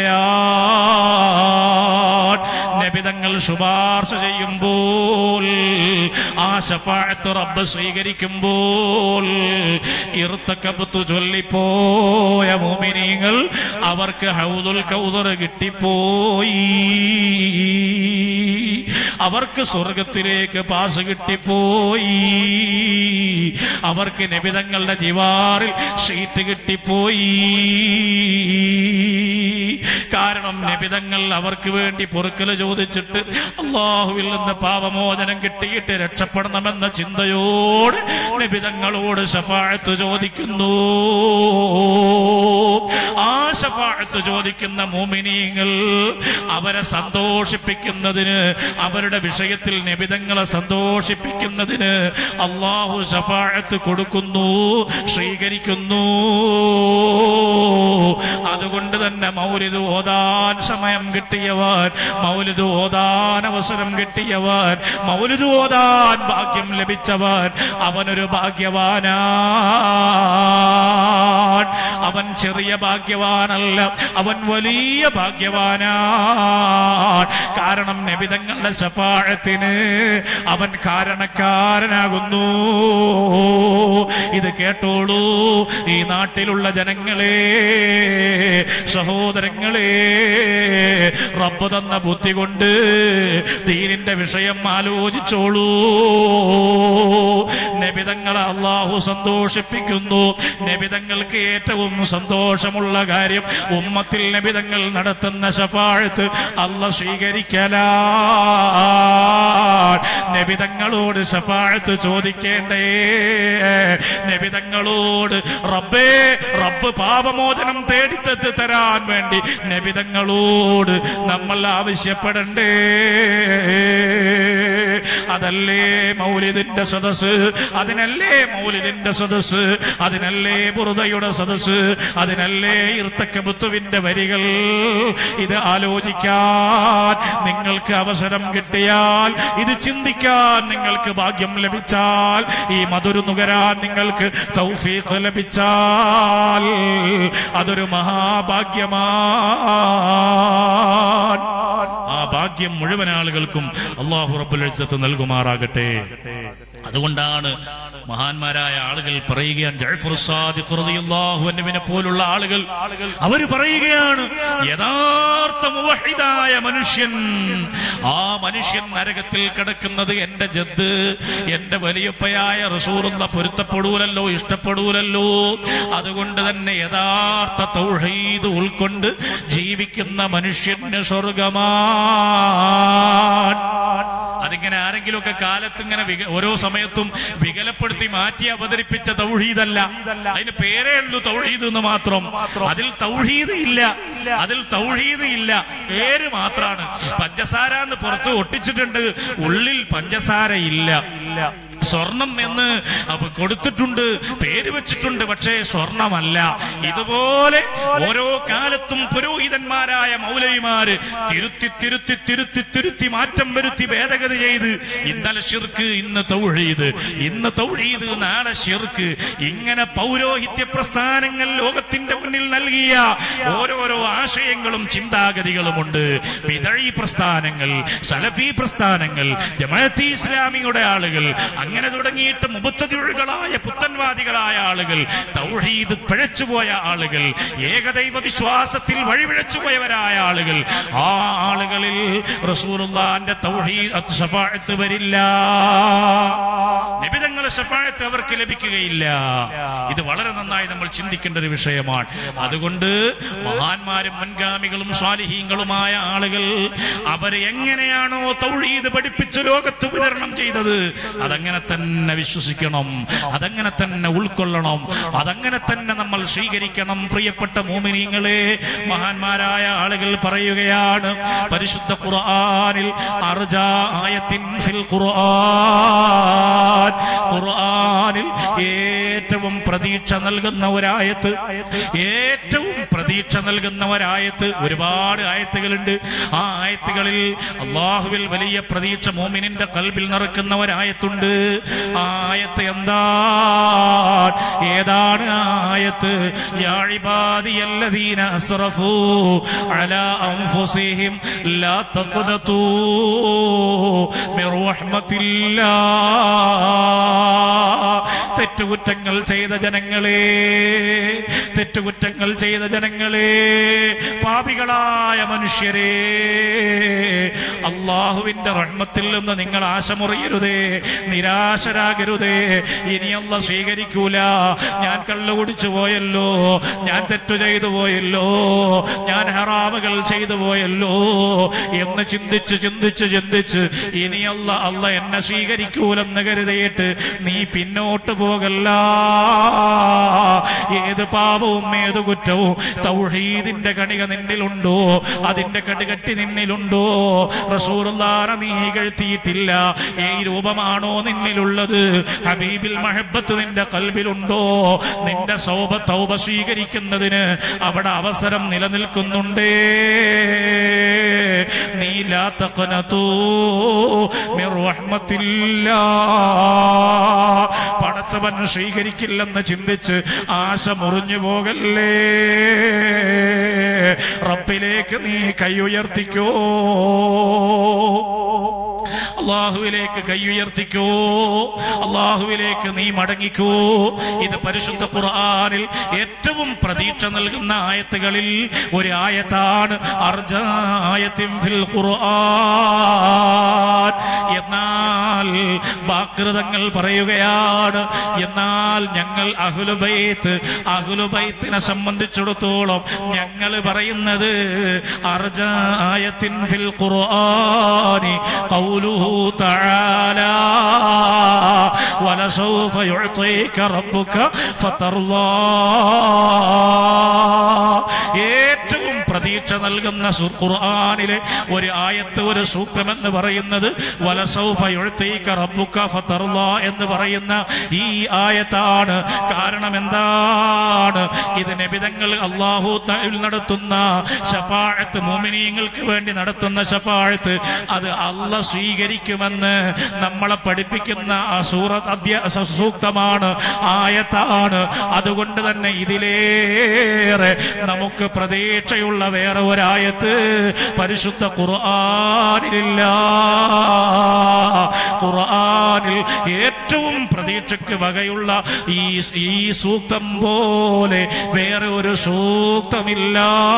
പറയുകയാണ്. നബി തങ്ങൾ ശുപാർശ ചെയ്യുമ്പോൾ, ആ ശഫാഅത്ത് റബ്ബ് സ്വീകരിക്കുമ്പോൾ, ഇർതകബ്തു ചൊല്ലിപ്പോയ മുഅ്മിനീങ്ങൾ അവർക്ക് ഹൗദുൽ കൗസർ കിട്ടിപ്പോയി, അവർക്ക് സ്വർഗത്തിലേക്ക് പാസ് കിട്ടിപ്പോയി, അവർക്ക് നബിതങ്ങളുടെ ജിവാറിൽ ഷീറ്റ് കിട്ടിപ്പോയി. കാരണം നബിതങ്ങൾ അവർക്ക് വേണ്ടി പൊറുക്കൽ ചോദിച്ചിട്ട് അല്ലാഹുവിൽ നിന്ന് പാപമോചനം കിട്ടിയിട്ട് രക്ഷപ്പെടണമെന്ന ചിന്തയോട് നബിതങ്ങളോട് ശഫാഅത്ത് ചോദിക്കുന്നു. ആ ശഫാഅത്ത് ചോദിക്കുന്ന മുഅ്മിനീങ്ങൾ അവരെ സന്തോഷിപ്പിക്കുന്നതിന്, അവരുടെ വിഷയത്തിൽ നബിതങ്ങളെ സന്തോഷിപ്പിക്കുന്നതിന് അല്ലാഹു ശഫാഅത്ത് കൊടുക്കുന്നു, സ്വീകരിക്കുന്നു. അതുകൊണ്ട് തന്നെ മൗലിദ് ഓതാൻ സമയം കിട്ടിയവൻ, മൗലിദ് ഓതാൻ അവസരം കിട്ടിയവൻ, മൗലിദ് ഓതാൻ ഭാഗ്യം ലഭിച്ചവൻ അവനൊരു ഭാഗ്യവാനാണ്. അവൻ ചെറിയ ഭാഗ്യവാനല്ല, അവൻ വലിയ ഭാഗ്യവാനാണ്. കാരണം നബിതങ്ങളുടെ ശഫാഅത്തിന് അവൻ കാരണക്കാരനാകുന്നു. ഇത് കേട്ടോളൂ ഈ നാട്ടിലുള്ള ജനങ്ങളെ, സഹോദരങ്ങളെ, റബ്ബ് തന്ന ബുദ്ധി കൊണ്ട് ദീനിന്റെ വിഷയം ആലോചിച്ചോളൂ. നബിതങ്ങളെ അല്ലാഹു സന്തോഷിപ്പിക്കുന്നു. നബിതങ്ങൾക്ക് ഏറ്റവും സന്തോഷമുള്ള കാര്യം ഉമ്മത്തിൽ നബിതങ്ങൾ നടത്തുന്ന ശഫാഅത്ത് അല്ലാഹു സ്വീകരിക്കലാ. നബിതങ്ങളോട് ശഫാഅത്ത് ചോദിക്കേണ്ടേ? നബിതങ്ങളോട് റബ്ബ് പാപമോചനം തേടിത്തെത്തി തരാൻ വേണ്ടി നബിതങ്ങളോട് നമ്മൾ ആവശ്യപ്പെടണ്ടേ? അതല്ലേ മൗലിദിന്റെ സദസ്, അതിനല്ലേ മൗലിദിന്റെ സദസ്, അതിനല്ലേ ബുർദയുടെ സദസ്, അതിനല്ലേ ഇർത്തക്കബുത്തുവിന്റെ വരികൾ. ഇത് ആലോചിക്കാൻ നിങ്ങൾക്ക് അവസരം കിട്ടിയാൽ, ഇത് ചിന്തിക്കാൻ നിങ്ങൾക്ക് ഭാഗ്യം ലഭിച്ചാൽ, ഈ മധുര നുകരാൻ നിങ്ങൾക്ക് തൗഫീഖ് ലഭിച്ചാൽ അതൊരു മഹാഭാഗ്യമാണ്. ആ ഭാഗ്യം മുഴുവൻ ആളുകൾക്കും അല്ലാഹു റബ്ബുൽ ഇസ്സത്ത് നൽകുമാറാകട്ടെ. അതുകൊണ്ടാണ് മഹാന്മാരായ ആളുകൾ പറയുകയാണ്, ജഅഫർ സാദിഖ് റളിയല്ലാഹു അൻഹുവിനെ പോലുള്ള ആളുകൾ അവർ പറയുകയാണ്, യഥാർത്ഥ മുവഹിദായ മനുഷ്യൻ, ആ മനുഷ്യൻ നരകത്തിൽ കിടക്കുന്നത് എന്റെ ജദ്ദ്, എന്റെ വലിയപ്പയായ റസൂലുള്ളാഹി പൊരുത്തപ്പെടൂലല്ലോ, ഇഷ്ടപ്പെടൂലല്ലോ. അതുകൊണ്ട് തന്നെ യഥാർത്ഥ തൗഹീദ് ഉൾക്കൊണ്ട് ജീവിക്കുന്ന മനുഷ്യന് സ്വർഗമാണ്. അതിങ്ങനെ ആരെങ്കിലുമൊക്കെ കാലത്ത് ഇങ്ങനെ ഓരോ സമയത്തും വികലപ്പെടുത്തി മാറ്റി അവതരിപ്പിച്ച തൗഹീദല്ല. അതിന് പേരേ ഉള്ളൂ തൗഹീദ് എന്ന് മാത്രം. അതിൽ തൗഹീദ് ഇല്ല, അതിൽ തൗഹീദ് ഇല്ല, പേര് മാത്രാണ്. പഞ്ചസാര എന്ന് പുറത്ത് ഒട്ടിച്ചിട്ടുണ്ട്, ഉള്ളിൽ പഞ്ചസാര ഇല്ല. സ്വർണം എന്ന് കൊടുത്തിട്ടുണ്ട്, പേര് വെച്ചിട്ടുണ്ട്, പക്ഷേ സ്വർണമല്ല. ഇതുപോലെ ഓരോ കാലത്തും പുരോഹിതന്മാരായ മൗലവിമാര് തിരുത്തി തിരുത്തി തിരുത്തി തിരുത്തി മാറ്റം വരുത്തി ഭേദഗതി ചെയ്ത് ഇന്നലെ ശിർക്ക്, ഇന്ന് തൗഹീദ്, ഇന്ന് തൗഹീദ്, നാളെ ശിർക്ക്. ഇങ്ങനെ പൗരോഹിത്യ പ്രസ്ഥാനങ്ങൾ ലോകത്തിന്റെ മുന്നിൽ നൽകിയ ഓരോരോ ആശയങ്ങളും ചിന്താഗതികളുമുണ്ട്. ബിദഈ പ്രസ്ഥാനങ്ങൾ, സലഫി പ്രസ്ഥാനങ്ങൾ, ജമാഅത്തെ ഇസ്ലാമിയുടെ ആളുകൾ, അങ്ങനെ തുടങ്ങിയിട്ട് മുബത്തദികളായ പുത്തൻവാദികളായ ആളുകൾ, തൗഹീദ് പിഴച്ചുപോയ ആളുകൾ, ഏകദൈവ വിശ്വാസത്തിൽ വഴിപിഴച്ചുപോയവരായ ആളുകൾ, ആ ആളുകളിൽ റസൂലുള്ളാഹിന്റെ തൗഹീദ് ശഫാഅത്ത് വരില്ല. നബിതങ്ങളുടെ ശഫാഅത്ത് അവർക്ക് ലഭിക്കുകയില്ല. ഇത് വളരെ നന്നായി നമ്മൾ ചിന്തിക്കേണ്ട ഒരു വിഷയമാണ്. അതുകൊണ്ട് മഹാന്മാരും മുൻഗാമികളും സ്വാലിഹീങ്ങളുമായ ആളുകൾ അവർ എങ്ങനെയാണോ തൗഹീദ് പഠിപ്പിച്ച് ലോകത്ത് വിതരണം ചെയ്തത് അതങ്ങനെ തന്നെ വിശ്വസിക്കണം, അതങ്ങനെ തന്നെ ഉൾക്കൊള്ളണം, അതങ്ങനെ തന്നെ നമ്മൾ സ്വീകരിക്കണം. പ്രിയപ്പെട്ട മുഅ്മിനീങ്ങളെ, മഹാന്മാരായ ആളുകൾ പറയുകയാണ്, പരിശുദ്ധ ഖുർആനിൽ അർജാ ആയത്തിൻ ഫിൽ ഖുർആൻ, ഖുർആനിൽ ഏറ്റവും പ്രതീക്ഷ നൽകുന്ന ഒരായത്ത്, ഏറ്റവും പ്രതീക്ഷ നൽകുന്ന ഒരായത്ത്. ഒരുപാട് ആയത്തുകളുണ്ട്. ആ ആയത്തുകളിൽ അല്ലാഹുവിൽ വലിയ പ്രതീക്ഷ മുഅ്മിനിന്റെ ഖൽബിൽ നിറക്കുന്ന ഒരായത്തുണ്ട്. ആ ആയത്ത് എന്താണ്? ഏതാണ് ആയത്ത്? യാ ഇബാദിയല്ലദീന അസ്റഫൂ അലാ അൻഫുസിഹിം ലാ തഖ്നതൂ മിർ റഹ്മത്തില്ലാഹ്. തെറ്റുകുറ്റങ്ങൾ ചെയ്ത ജനങ്ങളെ, തെറ്റുകുറ്റങ്ങൾ ചെയ്ത ജനങ്ങളെ, പാപികളായ മനുഷ്യരെ, അല്ലാഹുവിന്റെ റഹ്മത്തിൽ നിന്ന് നിങ്ങൾ ആശമുറിയരുതേ, നിരാശരാകരുതേ. ഇനി അല്ലാഹു സ്വീകരിക്കൂല. ഞാൻ കള്ളു കുടിച്ചു പോയല്ലോ, ഞാൻ തെറ്റു ചെയ്തു പോയല്ലോ, ഞാൻ ഹറാമുകൾ ചെയ്തു പോയല്ലോ എന്ന് ചിന്തിച്ച് ചിന്തിച്ച് ചിന്തിച്ച് ഇനി അല്ലാഹ് എന്നെ സ്വീകരിക്കൂലെന്ന് കരുതിയിട്ട് നീ പിന്നോട്ട് പോകല്ല. ഏത് പാപവും ഏത് കുറ്റവും തൗഹീദിന്റെ കണിക നിന്നിലുണ്ടോ, അതിന്റെ കടുകട്ടി നിന്നിലുണ്ടോ? റസൂലുള്ളാഹിനെ നീ കഴുത്തിയിട്ടില്ല, ഈ രൂപമാണോ നിന്നിലുള്ളത്? ഹബീബിൽ മഹബത്ത് നിന്റെ ഖൽബിലുണ്ടോ? നിന്റെ തൗബ സ്വീകരിക്കുന്നതിന് അവിടെ അവസരം നിലനിൽക്കുന്നുണ്ടേ. നീ ലാ തഖ്നതൂ മിർ റഹ്മത്തില്ലാഹ്, പടച്ചവൻ സ്വീകരിക്കില്ലെന്ന് ചിന്തിച്ച് ആശ മുറിഞ്ഞു പോകല്ലേ. റബ്ബിലേക്ക് നീ കൈ ഉയർത്തിക്കോ. അള്ളാഹുവിലേക്ക് കൈയുയർത്തിക്കോ, അള്ളാഹുവിലേക്ക് നീ മടങ്ങിക്കോ. ഇത് പരിശുദ്ധ ഖുർആനിൽ ഏറ്റവും പ്രതീക്ഷ നൽകുന്ന ആയത്തുകളിൽ ഒരു ആയത്താണ്. അർജായത്തിൻ ഫിൽ ഖുർആൻ. എന്നാൽ വാക്ൃതങ്ങൾ പറയുകയാണ്, എന്നാൽ ഞങ്ങൾ അഹ്ലുബൈത്തിനെ സംബന്ധിച്ചിടത്തോളം ഞങ്ങൾ പറയുന്നത് അർജായത്തിൻ ഫിൽ ഖുർആനി ഖൗലുഹു തആലാ വലസൗഫ യുഅ്തീക റബ്ബുക ഫതർളാ. ഏറ്റവും പ്രതീക്ഷ നൽകുന്ന ഖുർആനിലെ ഒരു ആയത്ത്, ഒരു സൂക്തമെന്ന് പറയുന്നത് വലസൗഫ യുഅ്തീക റബ്ബുക ഫതർളാ എന്ന് പറയുന്ന ഈ ആയത്താണ്. കാരണം എന്താണ്? ഇത് നബിതങ്ങൾ അല്ലാഹു തആല നടത്തുന്ന ശഫാഅത്ത്, മുഅ്മിനീങ്ങൾക്ക് വേണ്ടി നടത്തുന്ന ശഫാഅത്ത്, അത് അല്ലാഹ് സ്വീകരിക്കുമെന്ന് നമ്മളെ പഠിപ്പിക്കുന്ന സൂക്തമാണ്, ആയത്താണ്. അതുകൊണ്ട് തന്നെ ഇതിലേറെ നമുക്ക് പ്രതീക്ഷയുള്ള വേറെ ഒരായത്ത് പരിശുദ്ധ ഖുർആനിലില്ല. ഖുർആനിൽ ഏറ്റവും പ്രതീക്ഷയ്ക്ക് വകയുള്ള ഈ സൂക്തം പോലെ വേറെ ഒരു സൂക്തമില്ല.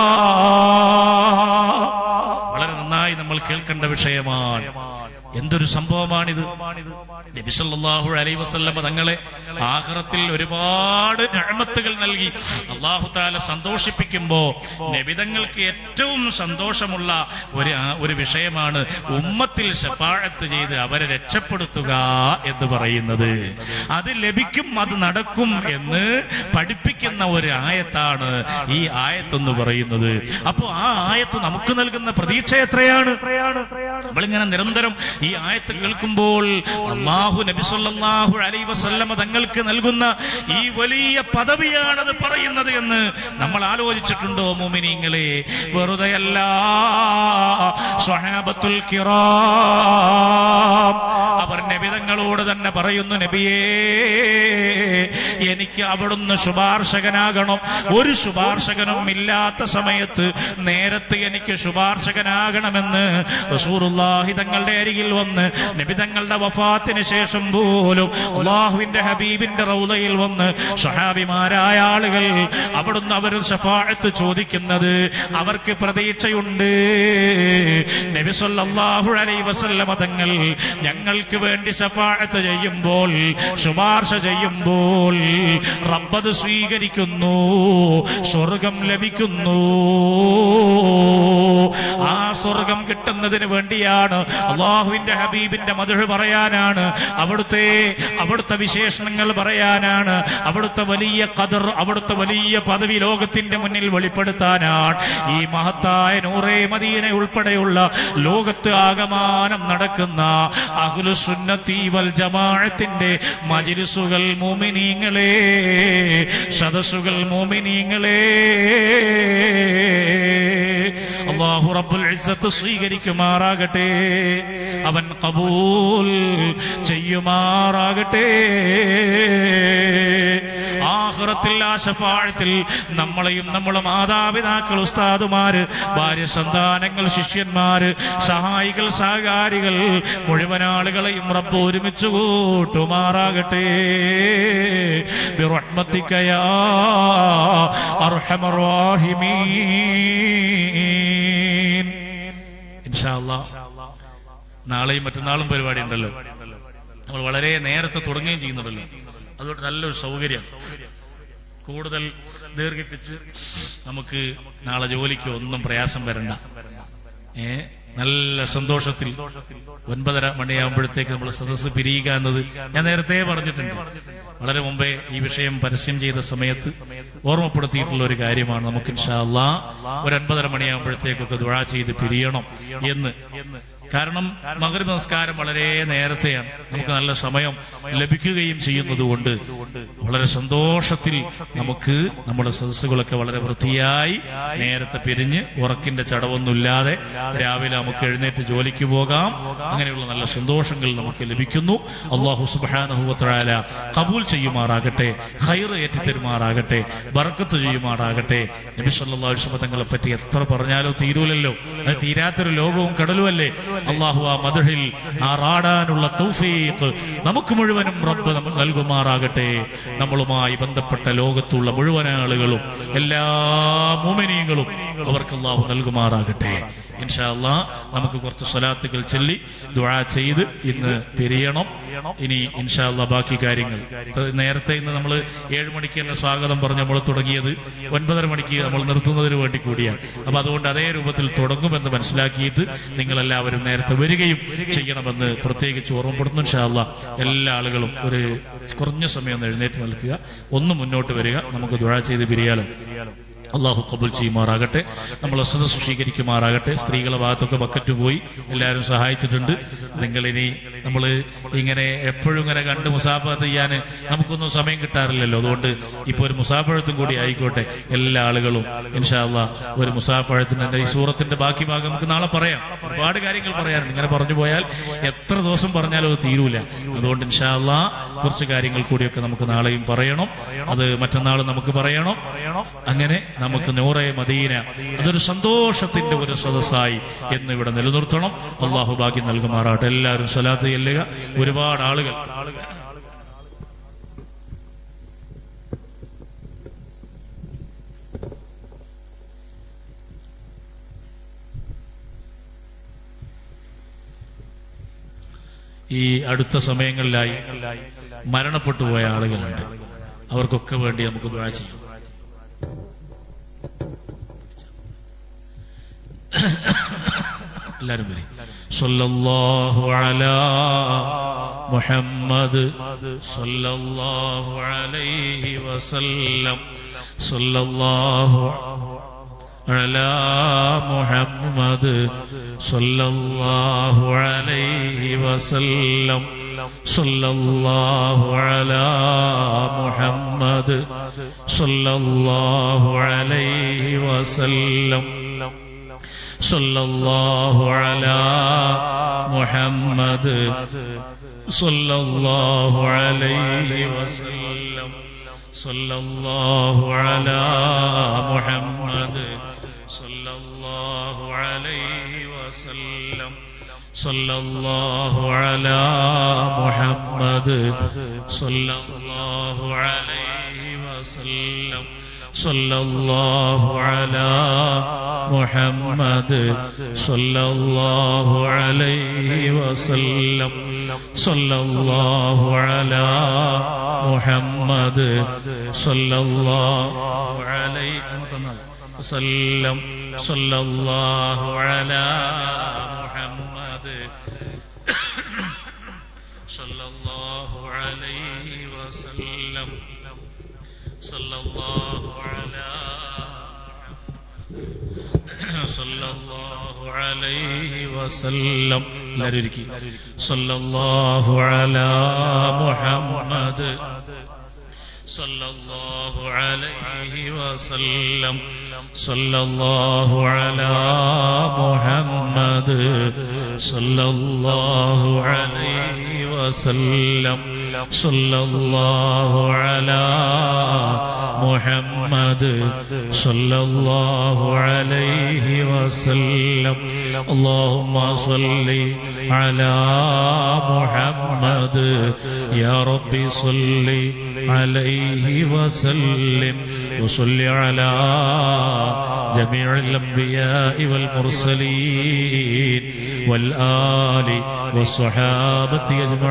വളരെ നന്നായി നമ്മൾ കേൾക്കേണ്ട വിഷയമാണ്. എന്തൊരു സംഭവമാണിത്! നബി സല്ലല്ലാഹു അലൈഹി വസല്ലം തങ്ങളെ ആഖിറത്തിൽ ഒരുപാട് നിഅമത്തുകൾ നൽകി അല്ലാഹു തആല സന്തോഷിപ്പിക്കുമ്പോ നബിതങ്ങൾക്ക് ഏറ്റവും സന്തോഷമുള്ള ഒരു വിഷയമാണ് ഉമ്മത്തിൽ ശഫാഅത്ത് ചെയ്ത് അവരെ രക്ഷപ്പെടുത്തുക എന്ന് പറയുന്നത്. അത് ലഭിക്കും, അത് നടക്കും എന്ന് പഠിപ്പിക്കുന്ന ഒരു ആയത്താണ് ഈ ആയത്തെന്ന് പറയുന്നത്. അപ്പോ ആ ആയത്ത് നമുക്ക് നൽകുന്ന പ്രതീക്ഷ എത്രയാണ്! നമ്മളിങ്ങനെ നിരന്തരം ഈ ആയത്ത് കേൾക്കുമ്പോൾ അല്ലാഹു നബി സല്ലല്ലാഹു അലൈഹി വസല്ലം തങ്ങൾക്ക് നൽകുന്ന ഈ വലിയ പദവിയാണത് പറയുന്നത് എന്ന് നമ്മൾ ആലോചിച്ചിട്ടുണ്ടോ മുഅ്മിനീങ്ങളെ? വെറുതെയല്ല. സ്വഹാബത്തുൽ കിറാം അവർ നബിതങ്ങളോട് തന്നെ പറയുന്നു, നബിയേ, എനിക്ക് അവിടുന്ന് ശുപാർശകനാകണം. ഒരു ശുപാർശകനും ഇല്ലാത്ത സമയത്ത് നേരത്തെ എനിക്ക് ശുപാർശകനാകണമെന്ന് റസൂലുള്ളാഹി തങ്ങളുടെ അരികിൽ വന്ന്, നബിതങ്ങളുടെ വഫാത്തിന് ശേഷം പോലും അല്ലാഹുവിന്റെ ഹബീബിന്റെ റൗളയിൽ വന്ന് സ്വഹാബിമാരായ ആളുകൾ അവിടുന്ന് അവർ ശഫാഅത്ത് ചോദിക്കുന്നത് അവർക്ക് പ്രതീക്ഷയുണ്ട്. നബി സല്ലല്ലാഹു അലൈഹി വസല്ലം തങ്ങൾ ഞങ്ങൾക്ക് വേണ്ടി ശഫാഅത്ത് ചെയ്യുമ്പോൾ, ശുപാർശ ചെയ്യുമ്പോൾ റബ്ബത് സ്വീകരിക്കുന്നു, സ്വർഗം ലഭിക്കുന്നു. ആ സ്വർഗം കിട്ടുന്നതിന് വേണ്ടിയാണ്, അല്ലാഹുവിന്റെ ഹബീബിന്റെ മദ്ഹ് പറയാനാണ്, അവിടുത്തെ വിശേഷണങ്ങൾ പറയാനാണ്, അവിടുത്തെ വലിയ ഖദർ, അവിടുത്തെ വലിയ പദവി ലോകത്തിന്റെ മുന്നിൽ വെളിപ്പെടുത്താനാണ് ഈ മഹത്തായ നൂറേ മദീന ഉൾപ്പെടെയുള്ള ലോകത്ത് ആകമാനം നടക്കുന്ന അഹ്ലുസുന്നത്തി വൽ ജമാഅത്തിന്റെ മജ്ലിസുകൾ മുഅ്മിനീങ്ങളെ, സദസ്സുകൾ മുഅ്മിനീങ്ങളെ, അല്ലാഹു റബ്ബുൽ ഇസ്സത്ത് സ്വീകരിക്കുമാറാകട്ടെ, അവൻ ഖബൂൽ ചെയ്യുമാറാകട്ടെ. ആഖിറത്തിൽ ആ ശഫാഅത്തിൽ നമ്മളെയും നമ്മുടെ മാതാപിതാക്കൾ, ഉസ്താദുമാര്, ഭാര്യ, സന്താനങ്ങൾ, ശിഷ്യന്മാര്, സഹായികൾ, സഹകാരികൾ മുഴുവൻ ആളുകളെയും റബ്ബ് ഒരുമിച്ച് കൂട്ടുമാറാകട്ടെ. ബിറഹ്മതിക യാ അർഹമർ റഹീമീൻ. ഇൻഷാ അല്ലാഹ് നാളെയും മറ്റന്നാളും പരിപാടി ഉണ്ടല്ലോ. നമ്മൾ വളരെ നേരത്തെ തുടങ്ങുകയും ചെയ്യുന്നുണ്ടല്ലോ. അതുകൊണ്ട് നല്ലൊരു സൗകര്യം. കൂടുതൽ ദീർഘിപ്പിച്ച് നമുക്ക് നാളെ ജോലിക്ക് ഒന്നും പ്രയാസം വരണ്ട. നല്ല സന്തോഷത്തിൽ 9:30 മണിയാകുമ്പോഴത്തേക്ക് നമ്മൾ സദസ്സ് പിരിയുക എന്നത് ഞാൻ നേരത്തെ പറഞ്ഞിട്ടുണ്ട്. വളരെ മുമ്പേ ഈ വിഷയം പരസ്യം ചെയ്ത സമയത്ത് ഓർമ്മപ്പെടുത്തിയിട്ടുള്ള ഒരു കാര്യമാണ്. നമുക്ക് ഇൻഷാ അല്ലാഹ് ഒരു 9:30 മണിയാകുമ്പോഴത്തേക്കൊക്കെ ദുആ ചെയ്ത് പിരിയണം എന്ന്. കാരണം മഗ്‌രിബ് നമസ്കാരം വളരെ നേരത്തെയാണ്, നമുക്ക് നല്ല സമയം ലഭിക്കുകയും ചെയ്യുന്നതുകൊണ്ട് വളരെ സന്തോഷത്തിൽ നമുക്ക് നമ്മുടെ സദസ്സുകളൊക്കെ വളരെ വൃത്തിയായി നേരത്തെ പിരിഞ്ഞ് ഉറക്കിന്റെ ചടവൊന്നുമില്ലാതെ രാവിലെ നമുക്ക് എഴുന്നേറ്റ് ജോലിക്ക് പോകാം. അങ്ങനെയുള്ള നല്ല സന്തോഷങ്ങൾ നമുക്ക് ലഭിക്കുന്നു. അല്ലാഹു സുബ്ഹാനഹു വ തആല ഖബൂൽ ചെയ്യുമാറാകട്ടെ, ഖൈർ ഏറ്റിത്തരുമാറാകട്ടെ, ബർക്കത്ത് ചെയ്യുമാറാകട്ടെ. നബി സല്ലല്ലാഹു അലൈഹി വസല്ലം തങ്ങളെ പറ്റി എത്ര പറഞ്ഞാലോ തീരൂലല്ലോ. അത് തീരാത്തൊരു ലോകവും കടലും അല്ലേ. അള്ളാഹു ആ മദ്ഹിൽ ആറാടാനുള്ള തൗഫീഖ് നമുക്ക് മുഴുവനും റബ്ബ് നൽകുമാറാകട്ടെ. നമ്മളുമായി ബന്ധപ്പെട്ട ലോകത്തുള്ള മുഴുവൻ ആളുകളും എല്ലാ മുഅ്മിനീങ്ങളും അവർക്ക് അള്ളാഹു നൽകുമാറാകട്ടെ. ഇൻഷാ അല്ലാഹ് നമുക്ക് കുറച്ച് സ്വലാത്തുകൾ ചൊല്ലി ദുആ ചെയ്ത് ഇന്ന് തിരിയണം. ഇനി ഇൻഷാ അല്ലാഹ് ബാക്കി കാര്യങ്ങൾ നേരത്തെ ഇന്ന് നമ്മൾ 7 മണിക്ക് തന്നെ സ്വാഗതം പറഞ്ഞ് നമ്മൾ തുടങ്ങിയത് 9:30 മണിക്ക് നമ്മൾ നിർത്തുന്നതിന് വേണ്ടി കൂടിയാണ്. അപ്പൊ അതുകൊണ്ട് അതേ രൂപത്തിൽ തുടങ്ങുമെന്ന് മനസ്സിലാക്കിയിട്ട് നിങ്ങളെല്ലാവരും നേരത്തെ വരികയും ചെയ്യണമെന്ന് പ്രത്യേകിച്ച് ഓർമ്മപ്പെടുന്നു. ഇൻഷാ അല്ലാഹ് എല്ലാ ആളുകളും ഒരു കുറഞ്ഞ സമയം ഒന്ന് എഴുന്നേറ്റ് നിൽക്കുക, ഒന്ന് മുന്നോട്ട് വരിക, നമുക്ക് ദുആ ചെയ്ത് പിരിയാലോ. അള്ളാഹു കബൂൽ ചെയ്യുമാറാകട്ടെ, നമ്മൾ സദസ്സ് സ്വീകരിക്കുമാറാകട്ടെ. സ്ത്രീകളെ ഭാഗത്തൊക്കെ ബക്കറ്റ് പോയി എല്ലാവരും സഹായിച്ചിട്ടുണ്ട്. നിങ്ങളിനി നമ്മൾ ഇങ്ങനെ എപ്പോഴും ഇങ്ങനെ കണ്ട് മുസാഫഹത്ത് ചെയ്യാൻ നമുക്കൊന്നും സമയം കിട്ടാറില്ലല്ലോ. അതുകൊണ്ട് ഇപ്പൊ ഒരു മുസാഫഹത്തും കൂടി ആയിക്കോട്ടെ. എല്ലാ ആളുകളും ഇൻഷാ അല്ലാഹ് ഒരു മുസാഫഹത്തിന്റെ ഈ സൂറത്തിന്റെ ബാക്കി ഭാഗം നമുക്ക് നാളെ പറയാം. ഒരുപാട് കാര്യങ്ങൾ പറയാനുണ്ട്. ഇങ്ങനെ പറഞ്ഞു പോയാൽ എത്ര ദിവസം പറഞ്ഞാലും അത് തീരൂല. അതുകൊണ്ട് ഇൻഷാ അല്ലാഹ് കുറച്ച് കാര്യങ്ങൾ കൂടിയൊക്കെ നമുക്ക് നാളെയും പറയണം, അത് മറ്റന്നാൾ നമുക്ക് പറയണം. അങ്ങനെ നമുക്ക് നൂറെ മദീന അതൊരു സന്തോഷത്തിന്റെ ഒരു സദസ്സായി എന്ന് ഇവിടെ നിലനിർത്തണം. അള്ളാഹു ഭാഗ്യം നൽകുമാറാട്ടെ. എല്ലാവരും സ്വലാത്ത് ചെല്ലുക. ഒരുപാട് ആളുകൾ ഈ അടുത്ത സമയങ്ങളിലായി മരണപ്പെട്ടു പോയ ആളുകളുണ്ട്. അവർക്കൊക്കെ വേണ്ടി നമുക്ക് ദുആ ചെയ്യാം. എല്ലാവരും വരും. സല്ലല്ലാഹു അലാ മുഹമ്മദ് സല്ലല്ലാഹു അലൈഹി വസല്ലം സല്ലല്ലാഹു അലാ മുഹമ്മദ് സല്ലല്ലാഹു അലൈഹി വസല്ലം സല്ലല്ലാഹു അലാ മുഹമ്മദ് സല്ലല്ലാഹു അലൈഹി വസല്ലം സല്ലല്ലാഹു അലാ മുഹമ്മദ് സല്ലല്ലാഹു അലൈഹി വസല്ലം സല്ലല്ലാഹു അലാ മുഹമ്മദ് സല്ലല്ലാഹു അലൈഹി വസല്ലം സല്ലല്ലാഹു അലാ മുഹമ്മദ് സല്ലല്ലാഹു അലൈഹി വസല്ലം സല്ലല്ലാഹു അലാ മുഹമ്മദ് സല്ലല്ലാഹു അലൈഹി വസല്ലം സല്ലല്ലാഹു അലാ മുഹമ്മദ് സല്ലല്ലാഹു അലൈഹി വസല്ലം സല്ലല്ലാഹു അലാ മുഹമ്മദ് സല്ലല്ലാഹു അലൈഹി വസല്ലം സല്ലല്ലാഹു അലാ സല്ലല്ലാഹു അലൈഹി വസല്ലം. എല്ലാവരും സല്ലല്ലാഹു അലാ മുഹമ്മദ് സല്ലല്ലാഹു അലൈഹി വസല്ലം സല്ലല്ലാഹു അലാ മുഹമ്മദ് സല്ലല്ലാഹു അലൈഹി വസല്ലം സല്ലല്ലാഹു അലാ മുഹമ്മദ് സല്ലല്ലാഹു അലൈഹി വസല്ലം. اللهم صل على محمد يا ربي صل عليه وسلم وصل على جميع الأنبياء والمرسلين والآل والصحابة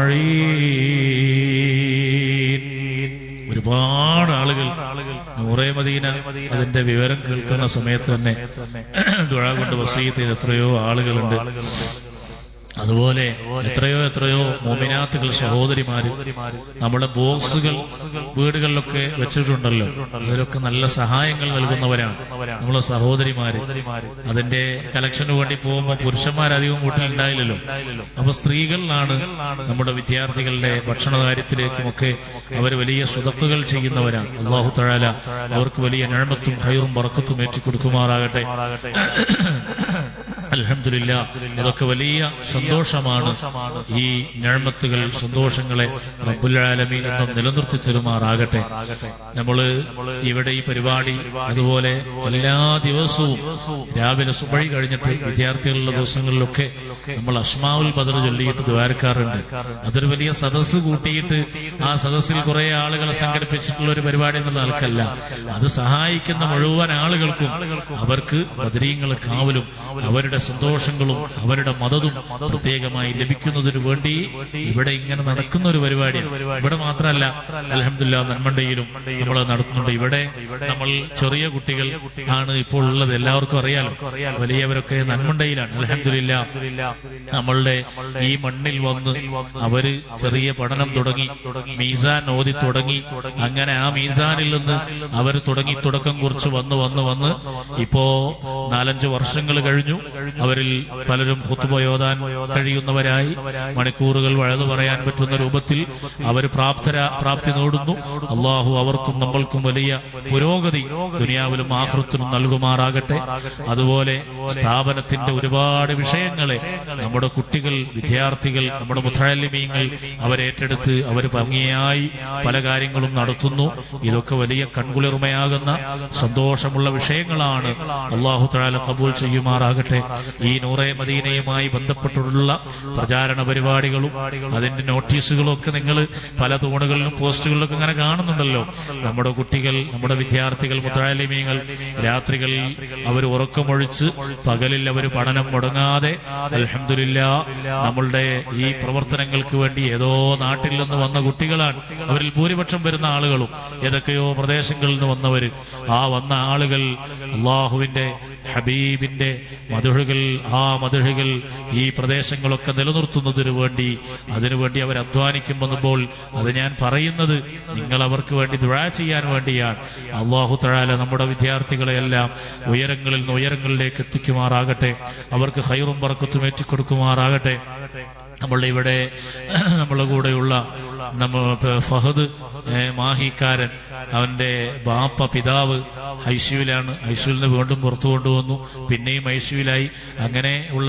أجمعين. ഒരുപാട് ആളുകൾ നൂറെ മദീന അതിന്റെ വിവരം കേൾക്കുന്ന സമയത്ത് തന്നെ ദുആ കൊണ്ട് വസീയത്ത് ചെയ്ത എത്രയോ ആളുകളുണ്ട്. അതുപോലെ എത്രയോ മുഅ്മിനാത്തുകൾ സഹോദരിമാര് നമ്മുടെ ബോക്സുകൾ വീടുകളിലൊക്കെ വെച്ചിട്ടുണ്ടല്ലോ. അതിലൊക്കെ നല്ല സഹായങ്ങൾ നൽകുന്നവരാണ് നമ്മളെ സഹോദരിമാര്. അതിന്റെ കളക്ഷന് വേണ്ടി പോകുമ്പോൾ പുരുഷന്മാരധികം വീട്ടിലുണ്ടായില്ലല്ലോ. അപ്പൊ സ്ത്രീകളിലാണ് നമ്മുടെ വിദ്യാർത്ഥികളുടെ ഭക്ഷണ കാര്യത്തിലേക്കുമൊക്കെ അവർ വലിയ സ്വതത്തുകൾ ചെയ്യുന്നവരാണ്. അല്ലാഹു തആല അവർക്ക് വലിയ നിഅമത്തും ഖൈറും ബറക്കത്തും ഏറ്റിക്കൊടുക്കുമാറാകട്ടെ. അൽഹംദുലില്ലാ, അതൊക്കെ വലിയ സന്തോഷമാണ്. ഈ നിഅമത്തുകൾ, സന്തോഷങ്ങളെ റബ്ബുൽ ആലമീൻ എന്നും നിലനിർത്തി തരുമാറാകട്ടെ. നമ്മള് ഇവിടെ ഈ പരിപാടി അതുപോലെ എല്ലാ ദിവസവും രാവിലെ സുബഹി കഴിഞ്ഞിട്ട് വിദ്യാർത്ഥികളുടെ ദിവസങ്ങളിലൊക്കെ നമ്മൾ അസ്മാഉൽ ബദർ ചൊല്ലിയിട്ട് ദ്വാരക്കാറുണ്ട്. അതൊരു വലിയ സദസ്സ് കൂട്ടിയിട്ട് ആ സദസ്സിൽ കുറെ ആളുകളെ സംഘടിപ്പിച്ചിട്ടുള്ള ഒരു പരിപാടി എന്നുള്ള ആൾക്കല്ല. അത് സഹായിക്കുന്ന മുഴുവൻ ആളുകൾക്കും അവർക്ക് ബദരീങ്ങളെ കാവലും അവരുടെ സന്തോഷങ്ങളും അവരുടെ മദതും പ്രത്യേകമായി ലഭിക്കുന്നതിന് വേണ്ടി ഇവിടെ ഇങ്ങനെ നടക്കുന്ന ഒരു പരിപാടിയാണ്. ഇവിടെ മാത്രമല്ല, അൽഹംദുലില്ലാ നന്മണ്ടയിലും നമ്മൾ നടത്തുന്നുണ്ട്. ഇവിടെ നമ്മൾ ചെറിയ കുട്ടികൾ ആണ് ഇപ്പോൾ ഉള്ളത്, എല്ലാവർക്കും അറിയാലോ. വലിയവരൊക്കെ നന്മണ്ടയിലാണ്. അൽഹംദുലില്ലാ നമ്മളുടെ ഈ മണ്ണിൽ വന്ന് അവര് ചെറിയ പഠനം തുടങ്ങി, മീസാൻ ഓതി തുടങ്ങി. അങ്ങനെ ആ മീസാനിൽ നിന്ന് അവർ തുടക്കം കുറിച്ച് വന്ന് ഇപ്പോ 4-5 വർഷങ്ങൾ കഴിഞ്ഞു. അവരിൽ പലരും ഖുത്ബ ഓതാൻ കഴിയുന്നവരായി, മണിക്കൂറുകൾ വഴുതു പറയാൻ പറ്റുന്ന രൂപത്തിൽ അവർ പ്രാപ്തി നേടുന്നു. അള്ളാഹു അവർക്കും നമ്മൾക്കും വലിയ പുരോഗതി ദുനിയാവിലും ആഖിറത്തിലും നൽകുമാറാകട്ടെ. അതുപോലെ സ്ഥാപനത്തിന്റെ ഒരുപാട് വിഷയങ്ങളെ നമ്മുടെ കുട്ടികൾ, വിദ്യാർത്ഥികൾ, നമ്മുടെ മുതഅല്ലിമീങ്ങൾ അവരേറ്റെടുത്ത് അവർ ഭംഗിയായി പല കാര്യങ്ങളും നടത്തുന്നു. ഇതൊക്കെ വലിയ കൺകുളിർമയാകുന്ന സന്തോഷമുള്ള വിഷയങ്ങളാണ്. അല്ലാഹു തആല ഖബൂൽ ചെയ്യുമാറാകട്ടെ. ഈ നൂറെ മദീനയുമായി ബന്ധപ്പെട്ടുള്ള പ്രചാരണ പരിപാടികളും അതിന്റെ നോട്ടീസുകളും ഒക്കെ നിങ്ങൾ പല തൂണുകളിലും പോസ്റ്റുകളിലൊക്കെ അങ്ങനെ കാണുന്നുണ്ടല്ലോ. നമ്മുടെ കുട്ടികൾ, നമ്മുടെ വിദ്യാർത്ഥികൾ, മുതഅല്ലിമീങ്ങൾ രാത്രികളിൽ അവർ ഉറക്കമൊഴിച്ച് പകലിൽ അവർ പഠനം മുടങ്ങാതെ അൽഹംദുലില്ലാ നമ്മളുടെ ഈ പ്രവർത്തനങ്ങൾക്ക് വേണ്ടി ഏതോ നാട്ടിൽ നിന്ന് വന്ന കുട്ടികളാണ്. അവരിൽ ഭൂരിപക്ഷം വരുന്ന ആളുകളും ഏതൊക്കെയോ പ്രദേശങ്ങളിൽ നിന്ന് വന്നവര്. ആ വന്ന ആളുകൾ അള്ളാഹുവിന്റെ ഹബീബിന്റെ മദ്ഹുകൾ, ആ മദ്ഹുകൾ ഈ പ്രദേശങ്ങളൊക്കെ നിലനിർത്തുന്നതിന് വേണ്ടി അതിനുവേണ്ടി അവർ അധ്വാനിക്കുമ്പോൾ അത് ഞാൻ പറയുന്നത് നിങ്ങൾ അവർക്ക് വേണ്ടി ദുആ ചെയ്യാൻ വേണ്ടിയാണ്. അല്ലാഹു തആല നമ്മുടെ വിദ്യാർത്ഥികളെയെല്ലാം ഉയരങ്ങളിൽ നിന്ന് ഉയരങ്ങളിലേക്ക് എത്തിക്കുമാറാകട്ടെ. അവർക്ക് ഖൈറും ബറക്കത്തും ഏറ്റിക്കൊടുക്കുമാറാകട്ടെ. നമ്മളുടെ ഇവിടെ നമ്മളെ കൂടെയുള്ള ഫഹദ് മാഹിക്കാരൻ, അവന്റെ ബാപ്പ പിതാവ് ഐസിയുലാണ്. ഐസിയുവിൽ വീണ്ടും പുറത്തു കൊണ്ടുവന്നു, പിന്നെയും ഐസിയുലായി. അങ്ങനെ ഉള്ള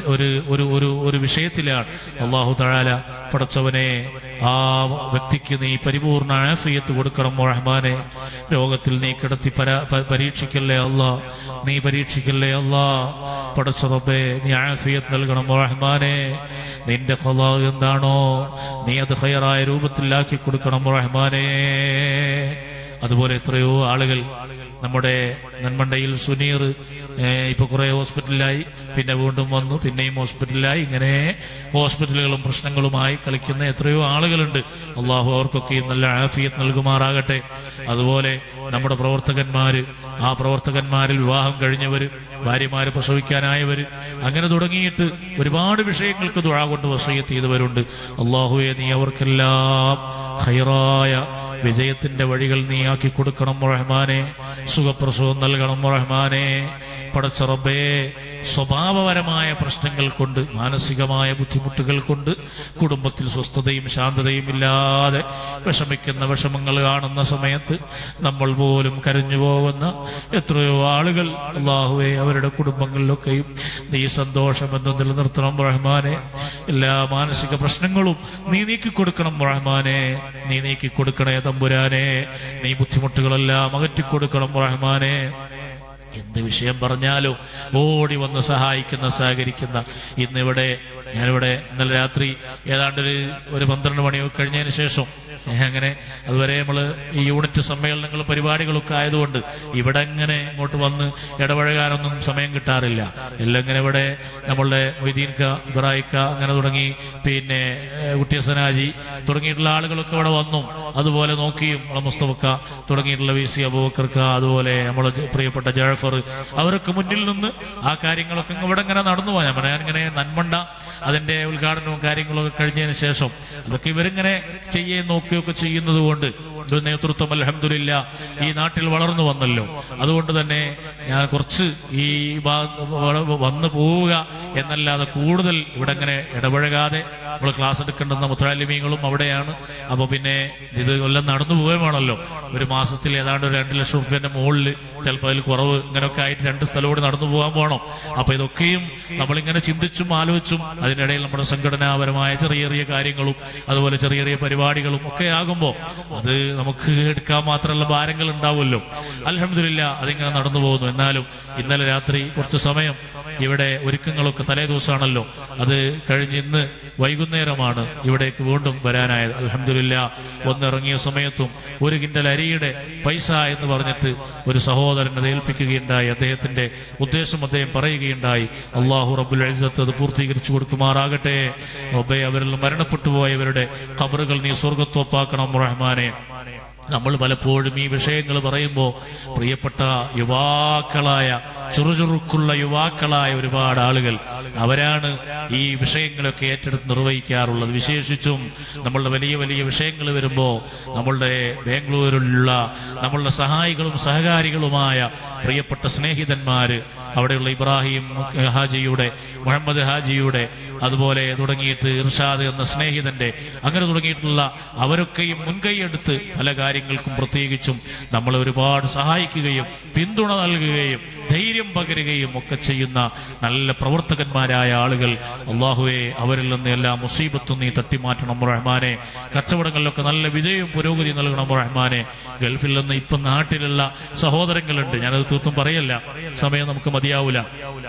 ഒരു വിഷയത്തിലാണ്. അല്ലാഹു തആല പടച്ചവനെ ആ വ്യക്തിക്ക് നീ പരിപൂർണ ആഫിയത്ത് കൊടുക്കണം റഹ്മാനെ. രോഗത്തിൽ നീ കിടത്തി പരീക്ഷിക്കല്ലേ അല്ലാ, നീ പരീക്ഷിക്കല്ലേ അല്ലാ. പടച്ച റബ്ബേ നീ ആഫിയത്ത് നൽകണം റഹ്മാനെ. നിന്റെ ഖളാ എന്താണോ നീ അത് ഖൈറായ രൂപത്തിലാക്കി കൊടുക്കണം റഹ്മാനെ. അതുപോലെ എത്രയോ ആളുകൾ നമ്മുടെ നന്മണ്ടയിൽ സുനീർ ഇപ്പൊ കുറെ ഹോസ്പിറ്റലിലായി, പിന്നെ വീണ്ടും വന്നു, പിന്നെയും ഹോസ്പിറ്റലിലായി. ഇങ്ങനെ ഹോസ്പിറ്റലുകളും പ്രശ്നങ്ങളുമായി കളിക്കുന്ന എത്രയോ ആളുകളുണ്ട്. അള്ളാഹു അവർക്കൊക്കെ നല്ല ആഫിയത്ത് നൽകുമാറാകട്ടെ. അതുപോലെ നമ്മുടെ പ്രവർത്തകന്മാര്, ആ പ്രവർത്തകന്മാരിൽ വിവാഹം കഴിഞ്ഞവര്, ഭാര്യമാര് പ്രസവിക്കാനായവര്, അങ്ങനെ തുടങ്ങിയിട്ട് ഒരുപാട് വിഷയങ്ങൾക്ക് ദുആ കൊണ്ട് വസിയത്ത് ചെയ്തവരുണ്ട്. അല്ലാഹുവേ നീ അവർക്കെല്ലാം ഖൈറായ വിജയത്തിന്റെ വഴികൾ നീ ആക്കി കൊടുക്കണം റഹ്മാനെ. സുഖപ്രസവം നൽകണം റഹ്മാനെ. പടച്ച റബ്ബേ സ്വഭാവപരമായ പ്രശ്നങ്ങൾ കൊണ്ട്, മാനസികമായ ബുദ്ധിമുട്ടുകൾ കൊണ്ട് കുടുംബത്തിൽ സ്വസ്ഥതയും ശാന്തതയും ഇല്ലാതെ വിഷമിക്കുന്ന വിഷമങ്ങൾ കാണുന്ന സമയത്ത് നമ്മൾ പോലും കരഞ്ഞു പോകുന്ന എത്രയോ ആളുകൾ അല്ലാഹുവേ, അവരുടെ കുടുംബങ്ങളിലൊക്കെയും നീ സന്തോഷമെന്ന് നിലനിർത്തണം റഹ്മാനെ. എല്ലാ മാനസിക പ്രശ്നങ്ങളും നീ നീക്കിക്കൊടുക്കണം റഹ്മാനെ. നീ നീക്കിക്കൊടുക്കണേ തമ്പുരാനെ. നീ ബുദ്ധിമുട്ടുകളെല്ലാം അകറ്റിക്കൊടുക്കണം റഹ്മാനെ. എന്ത് വിഷയം പറഞ്ഞാലും ഓടി വന്ന് സഹായിക്കുന്ന, സഹകരിക്കുന്ന ഇന്നിവിടെ ഞാനിവിടെ ഇന്നലെ രാത്രി ഏതാണ്ടൊരു 12 മണി കഴിഞ്ഞതിന് ശേഷം അങ്ങനെ അതുവരെ നമ്മള് ഈ യൂണിറ്റ് സമ്മേളനങ്ങളും പരിപാടികളൊക്കെ ആയതുകൊണ്ട് ഇവിടെ ഇങ്ങനെ ഇങ്ങോട്ട് വന്ന് ഇടപഴകാനൊന്നും സമയം കിട്ടാറില്ല. എല്ലാം ഇങ്ങനെ ഇവിടെ നമ്മളുടെ മൊയ്തീൻക, ഇബ്രാഹിക്ക, അങ്ങനെ തുടങ്ങി പിന്നെ കുട്ടിയസനാജി തുടങ്ങിയിട്ടുള്ള ആളുകളൊക്കെ ഇവിടെ വന്നു. അതുപോലെ നോക്കിയും നമ്മളെ മുസ്തഫക്ക തുടങ്ങിയിട്ടുള്ള VC അബൂബക്കർക്ക, അതുപോലെ നമ്മളെ പ്രിയപ്പെട്ട ജാഫർ, അവരൊക്കെ മുന്നിൽ നിന്ന് ആ കാര്യങ്ങളൊക്കെ ഇവിടെ ഇങ്ങനെ നടന്നു പോയാൽ ഞാനിങ്ങനെ നന്മണ്ട അതിന്റെ ഉദ്ഘാടനവും കാര്യങ്ങളൊക്കെ കഴിഞ്ഞതിന് ശേഷം അതൊക്കെ ഇവരിങ്ങനെ ചെയ്യുകയും നോക്കുകയൊക്കെ ചെയ്യുന്നത് കൊണ്ട് നേതൃത്വം അൽഹംദുലില്ലാ ഈ നാട്ടിൽ വളർന്നു വന്നല്ലോ. അതുകൊണ്ട് തന്നെ ഞാൻ കുറച്ച് ഈ വന്നു പോവുക എന്നല്ലാതെ കൂടുതൽ ഇവിടെ ഇങ്ങനെ ഇടപഴകാതെ നമ്മൾ ക്ലാസ് എടുക്കേണ്ടുന്ന മുത്തലിമീങ്ങളും അവിടെയാണ്. അപ്പൊ പിന്നെ ഇത് കൊല്ലം നടന്നു പോവുകയാണല്ലോ. ഒരു മാസത്തിൽ ഏതാണ്ട് 2 ലക്ഷം റുപ്യന്റെ മുകളിൽ, ചിലപ്പോൾ അതിൽ കുറവ്, ഇങ്ങനെയൊക്കെ ആയിട്ട് 2 സ്ഥലത്തോട് നടന്നു പോകാൻ പോകണം. അപ്പൊ ഇതൊക്കെയും നമ്മളിങ്ങനെ ചിന്തിച്ചും ആലോചിച്ചും അതിനിടയിൽ നമ്മുടെ സംഘടനാപരമായ ചെറിയ ചെറിയ കാര്യങ്ങളും അതുപോലെ ചെറിയ ചെറിയ പരിപാടികളും ഒക്കെ ആകുമ്പോൾ അത് നമുക്ക് എടുക്കാൻ മാത്രമുള്ള ഭാരങ്ങൾ ഉണ്ടാവുമല്ലോ. അൽഹംദുലില്ലാ അതിങ്ങനെ നടന്നു പോകുന്നു. എന്നാലും ഇന്നലെ രാത്രി കുറച്ച് സമയം ഇവിടെ ഒരുക്കങ്ങളൊക്കെ തലേ ദിവസമാണല്ലോ, അത് കഴിഞ്ഞ് ഇന്ന് വൈകുന്നേരമാണ് ഇവിടേക്ക് വീണ്ടും വരാനായത്. അൽഹംദുലില്ലാ വന്നിറങ്ങിയ സമയത്തും 1 കിൻഡൽ അരിയുടെ പൈസ എന്ന് പറഞ്ഞിട്ട് ഒരു സഹോദരനെ ഏൽപ്പിക്കുകയുണ്ടായി. അദ്ദേഹത്തിന്റെ ഉദ്ദേശം അദ്ദേഹം പറയുകയുണ്ടായി. അല്ലാഹു റബ്ബുൽ ഇസ്സത്ത് അത് പൂർത്തീകരിച്ചു കൊടുക്കുമാറാകട്ടെ. റബ്ബേ, അവരിൽ മരണപ്പെട്ടു പോയവരുടെ ഖബറുകൾ നീ സ്വർഗ്ഗത്തോപ്പാക്കണം റഹ്മാനെ. നമ്മൾ പലപ്പോഴും ഈ വിഷയങ്ങൾ പറയുമ്പോൾ പ്രിയപ്പെട്ട യുവാക്കളായ ചുറുചുറുക്കുള്ള യുവാക്കളായ ഒരുപാട് ആളുകൾ അവരാണ് ഈ വിഷയങ്ങളൊക്കെ ഏറ്റെടുത്ത് നിർവഹിക്കാറുള്ളത്. വിശേഷിച്ചും നമ്മളുടെ വലിയ വലിയ വിഷയങ്ങൾ വരുമ്പോൾ നമ്മളുടെ ബാംഗ്ലൂരിലുള്ള നമ്മളുടെ സഹായികളും സഹകാരികളുമായ പ്രിയപ്പെട്ട സ്നേഹിതന്മാര്, അവിടെയുള്ള ഇബ്രാഹിം ഹാജിയുടെ, മുഹമ്മദ് ഹാജിയുടെ, അതുപോലെ തുടങ്ങിയിട്ട് ഇർഷാദ് എന്ന സ്നേഹിതന്റെ, അങ്ങനെ തുടങ്ങിയിട്ടുള്ള അവരൊക്കെയും മുൻകൈയെടുത്ത് പല കാര്യങ്ങൾക്കും പ്രത്യേകിച്ചും നമ്മളെ ഒരുപാട് സഹായിക്കുകയും പിന്തുണ നൽകുകയും ധൈര്യം പകരുകയും ഒക്കെ ചെയ്യുന്ന നല്ല പ്രവർത്തകന്മാരായ ആളുകൾ. അള്ളാഹുവെ, അവരിൽ നിന്ന് എല്ലാ മുസീബത്തും നീ തട്ടിമാറ്റണം റഹ്മാനെ. കച്ചവടങ്ങളിലൊക്കെ നല്ല വിജയവും പുരോഗതി നൽകണം റഹ്മാനെ. ഗൾഫിൽ നിന്ന് ഇപ്പം നാട്ടിലുള്ള സഹോദരങ്ങളുണ്ട്, ഞാനത് തീർത്തും പറയല്ല, സമയം നമുക്ക് മതിയാവൂല.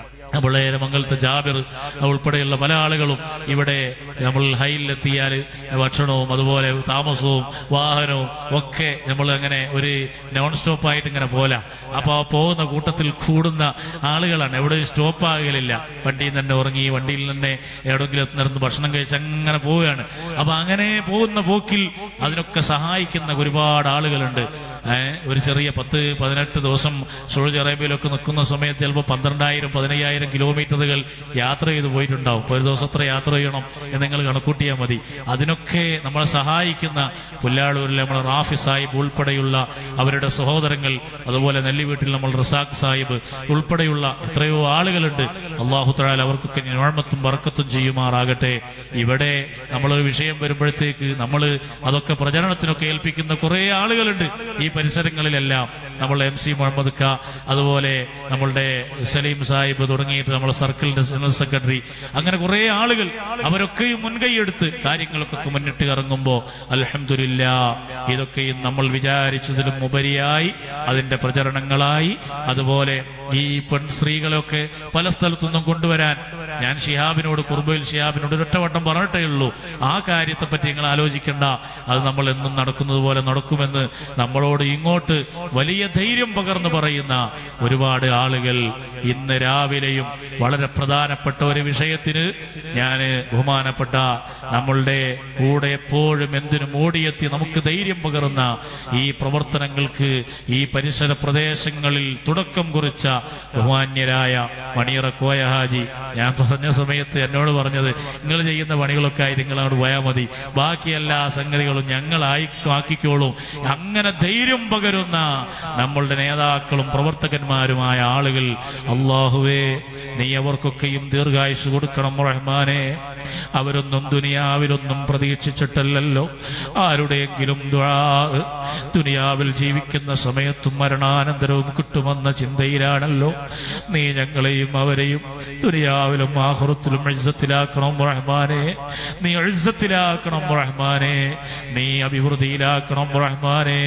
വളരെ മംഗലത്തെ ജാബിർ ഉൾപ്പെടെയുള്ള പല ആളുകളും ഇവിടെ നമ്മൾ ഹൈലിലെത്തിയാൽ ഭക്ഷണവും അതുപോലെ താമസവും വാഹനവും ഒക്കെ നമ്മൾ അങ്ങനെ ഒരു നോൺ സ്റ്റോപ്പായിട്ട് ഇങ്ങനെ പോല. അപ്പൊ ആ പോകുന്ന കൂട്ടത്തിൽ കൂടുന്ന ആളുകളാണ്, എവിടെ സ്റ്റോപ്പ് ആകലില്ല. വണ്ടിയിൽ തന്നെ ഉറങ്ങി, വണ്ടിയിൽ തന്നെ എവിടെയെങ്കിലും എത്തുന്നിടത്ത് ഭക്ഷണം കഴിച്ച് അങ്ങനെ പോവുകയാണ്. അപ്പൊ അങ്ങനെ പോകുന്ന പോക്കിൽ അതിനൊക്കെ സഹായിക്കുന്ന ഒരുപാട് ആളുകളുണ്ട്. ഒരു ചെറിയ 10-18 ദിവസം സൗദി അറേബ്യയിലൊക്കെ നിൽക്കുന്ന സമയത്ത് ചിലപ്പോൾ 12,000-15,000 കിലോമീറ്ററുകൾ യാത്ര ചെയ്ത് പോയിട്ടുണ്ടാവും. ഒരു ദിവസം എത്ര യാത്ര ചെയ്യണം എന്ന് നിങ്ങൾ കണക്കൂട്ടിയാൽ മതി. അതിനൊക്കെ നമ്മളെ സഹായിക്കുന്ന പുല്ലാളൂരിൽ നമ്മളെ റാഫി സാഹിബ് ഉൾപ്പെടെയുള്ള അവരുടെ സഹോദരങ്ങൾ, അതുപോലെ നെല്ലിവീട്ടിൽ നമ്മൾ റസാഖ് സാഹിബ് ഉൾപ്പെടെയുള്ള എത്രയോ ആളുകളുണ്ട്. അല്ലാഹു തആല അവർക്കൊക്കെ നിഅമത്തും ബർക്കത്തും ചെയ്യുമാറാകട്ടെ. ഇവിടെ നമ്മളൊരു വിഷയം വരുമ്പോഴത്തേക്ക് നമ്മൾ അതൊക്കെ പ്രചരണത്തിനൊക്കെ ഏൽപ്പിക്കുന്ന കുറെ ആളുകളുണ്ട് ഈ പരിസരങ്ങളിലെല്ലാം. നമ്മൾ MC മുഹമ്മദ് ഖ, അതുപോലെ നമ്മളുടെ സലീം സാഹിബ് തുടങ്ങിയിട്ട് നമ്മളെ സർക്കിളിന്റെ ജനറൽ സെക്രട്ടറി, അങ്ങനെ കുറെ ആളുകൾ അവരൊക്കെയും മുൻകൈയെടുത്ത് കാര്യങ്ങൾക്കൊക്കെ മുന്നിട്ട് ഇറങ്ങുമ്പോൾ അൽഹംദുലില്ലാ ഇതൊക്കെയും നമ്മൾ വിചാരിച്ചതിലും ഉപരിയായി അതിന്റെ പ്രചരണങ്ങളായി. അതുപോലെ ഈ സ്ത്രീകളെയൊക്കെ പല സ്ഥലത്തുനിന്നും കൊണ്ടുവരാൻ ഞാൻ ഷിഹാബിനോട്, കുർബയിൽ ഷിഹാബിനോട് ഒരൊറ്റവട്ടം പറഞ്ഞിട്ടേ ഉള്ളൂ, ആ കാര്യത്തെ പറ്റി നിങ്ങൾ ആലോചിക്കണ്ട, അത് നമ്മൾ എന്നും നടക്കുന്നത് പോലെ നടക്കുമെന്ന് നമ്മളോട് ഇങ്ങോട്ട് വലിയ ധൈര്യം പകർന്നു പറയുന്ന ഒരുപാട് ആളുകൾ. ഇന്ന് രാവിലെയും വളരെ പ്രധാനപ്പെട്ട ഒരു വിഷയത്തിന് ഞാൻ ബഹുമാനപ്പെട്ട നമ്മളുടെ കൂടെ എപ്പോഴും എന്തിനും ഓടിയെത്തി നമുക്ക് ധൈര്യം പകർന്ന ഈ പ്രവർത്തനങ്ങൾക്ക് ഈ പരിസര പ്രദേശങ്ങളിൽ തുടക്കം കുറിച്ച ബഹുമാന്യരായ മണിയറ കോയ ഹാജി, ഞാൻ പറഞ്ഞ സമയത്ത് എന്നോട് പറഞ്ഞത്, നിങ്ങൾ ചെയ്യുന്ന പണികളൊക്കെ ആയി നിങ്ങൾ അവിടെ പോയാൽ മതി, ബാക്കി എല്ലാ സംഗതികളും ഞങ്ങൾ ആക്കിക്കോളും. അങ്ങനെ ധൈര്യം പകരുന്ന നമ്മളുടെ നേതാക്കളും പ്രവർത്തകന്മാരുമായ ആളുകൾ, അല്ലാഹുവേ നീ അവർക്കൊക്കെയും ദീർഘായുസ് കൊടുക്കണം റഹ്മാനെ. അവരൊന്നും ദുനിയാവിലൊന്നും പ്രതീക്ഷിച്ചിട്ടല്ലല്ലോ, ആരുടെയെങ്കിലും ദുആ ദുനിയാവിൽ ജീവിക്കുന്ന സമയത്തും മരണാനന്തരവും കിട്ടുമെന്ന ചിന്തയിലാണല്ലോ. നീ ഞങ്ങളെയും അവരെയും ദുനിയാവിലും ആഖിറത്തിലും ഇസ്സത്തിലാക്കണം റഹ്മാനെ. നീ ഇസ്സത്തിലാക്കണം റഹ്മാനെ. നീ അഭിവൃദ്ധിയിലാക്കണം റഹ്മാനെ.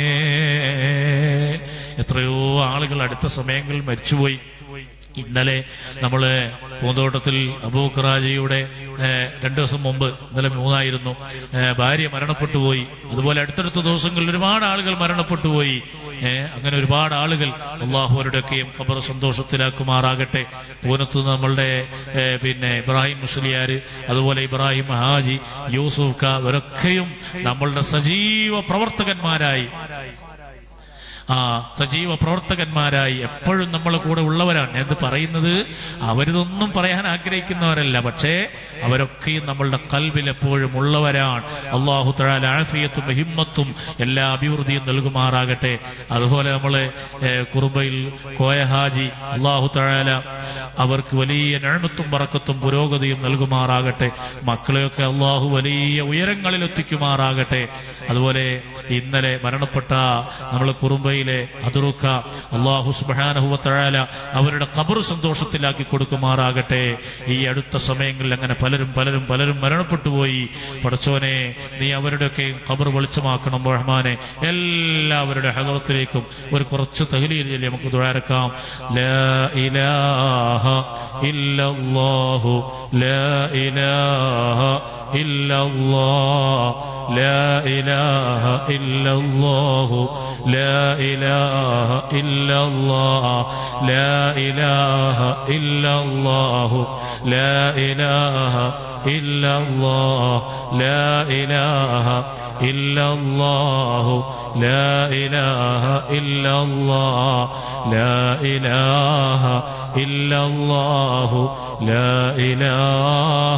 എത്രയോ ആളുകൾ അടുത്ത സമയങ്ങളിൽ മരിച്ചുപോയി. ഇന്നലെ നമ്മള് പൂന്തോട്ടത്തിൽ അബൂബക്കർ ഹാജിയുടെ 2 ദിവസം മുമ്പ്, ഇന്നലെ 3 ഭാര്യ മരണപ്പെട്ടു പോയി. അതുപോലെ അടുത്തടുത്ത ദിവസങ്ങളിൽ ഒരുപാട് ആളുകൾ മരണപ്പെട്ടു പോയി. അങ്ങനെ ഒരുപാട് ആളുകൾ അള്ളാഹു അവരുടെയൊക്കെയും ഖബർ സന്തോഷത്തിലാക്കുമാറാകട്ടെ. പൂനത്ത് നമ്മളുടെ ഇബ്രാഹിം മുസ്ലിയാര്, അതുപോലെ ഇബ്രാഹിം ഹാജി, യൂസുഫ് ഖ, ഇവരൊക്കെയും നമ്മളുടെ സജീവ പ്രവർത്തകന്മാരായി സജീവ പ്രവർത്തകന്മാരായി എപ്പോഴും നമ്മളെ കൂടെ ഉള്ളവരാണ്. ഞാൻ പറയുന്നത് അവരിതൊന്നും പറയാൻ ആഗ്രഹിക്കുന്നവരല്ല, പക്ഷേ അവരൊക്കെയും നമ്മളുടെ ഖൽബിൽ എപ്പോഴും ഉള്ളവരാണ്. അല്ലാഹു തആല ആഫിയത്തും ഹിമ്മത്തും എല്ലാ അഭിവൃദ്ധിയും നൽകുമാറാകട്ടെ. അതുപോലെ നമ്മളെ കുറുബയിൽ കോയ ഹാജി, അല്ലാഹു തആല അവർക്ക് വലിയ നിഅമത്തും ബറക്കത്തും പുരോഗതിയും നൽകുമാറാകട്ടെ. മക്കളെയൊക്കെ അല്ലാഹു വലിയ ഉയരങ്ങളിൽ എത്തിക്കുമാറാകട്ടെ. അതുപോലെ ഇന്നലെ മരണപ്പെട്ട നമ്മളെ കുറുമ്പയിലെ അതുറുക്ക, അല്ലാഹു സുബ്ഹാനഹു വ തആല അവരുടെ ഖബർ സന്തോഷത്തിലാക്കി കൊടുക്കുമാറാകട്ടെ. ഈ അടുത്ത സമയങ്ങളിൽ അങ്ങനെ പലരും മരണപ്പെട്ടു പോയി. പടച്ചോനെ, നീ അവരുടെയൊക്കെ ഖബർ വെളിച്ചമാക്കണം റഹ്മാനെ. എല്ലാവരുടെ ഹദറത്തിലേക്കും ഒരു കുറച്ച് തഹ്ലീൽ ചൊല്ലി നമുക്ക് ദുആരക്കാം. ലാ ഇലാഹ ഇല്ലല്ലാഹു ലാ ഇലാഹ ഇല്ലല്ലാഹ് ലാ ഇലാഹ ഇല്ലല്ലാഹു ലാ ഇലാഹ ഇല്ലല്ലാഹ് ലാ ഇലാഹ ഇല്ലല്ലാഹു ലാ ഇലാഹ ഇല്ലല്ലാഹ് ലാ ഇലാഹ ഇല്ലല്ലാഹു ലാ ഇലാഹ ഇല്ലല്ലാഹ് ലാ ഇലാഹ ഇല്ലല്ലാഹു ലാ ഇലാഹ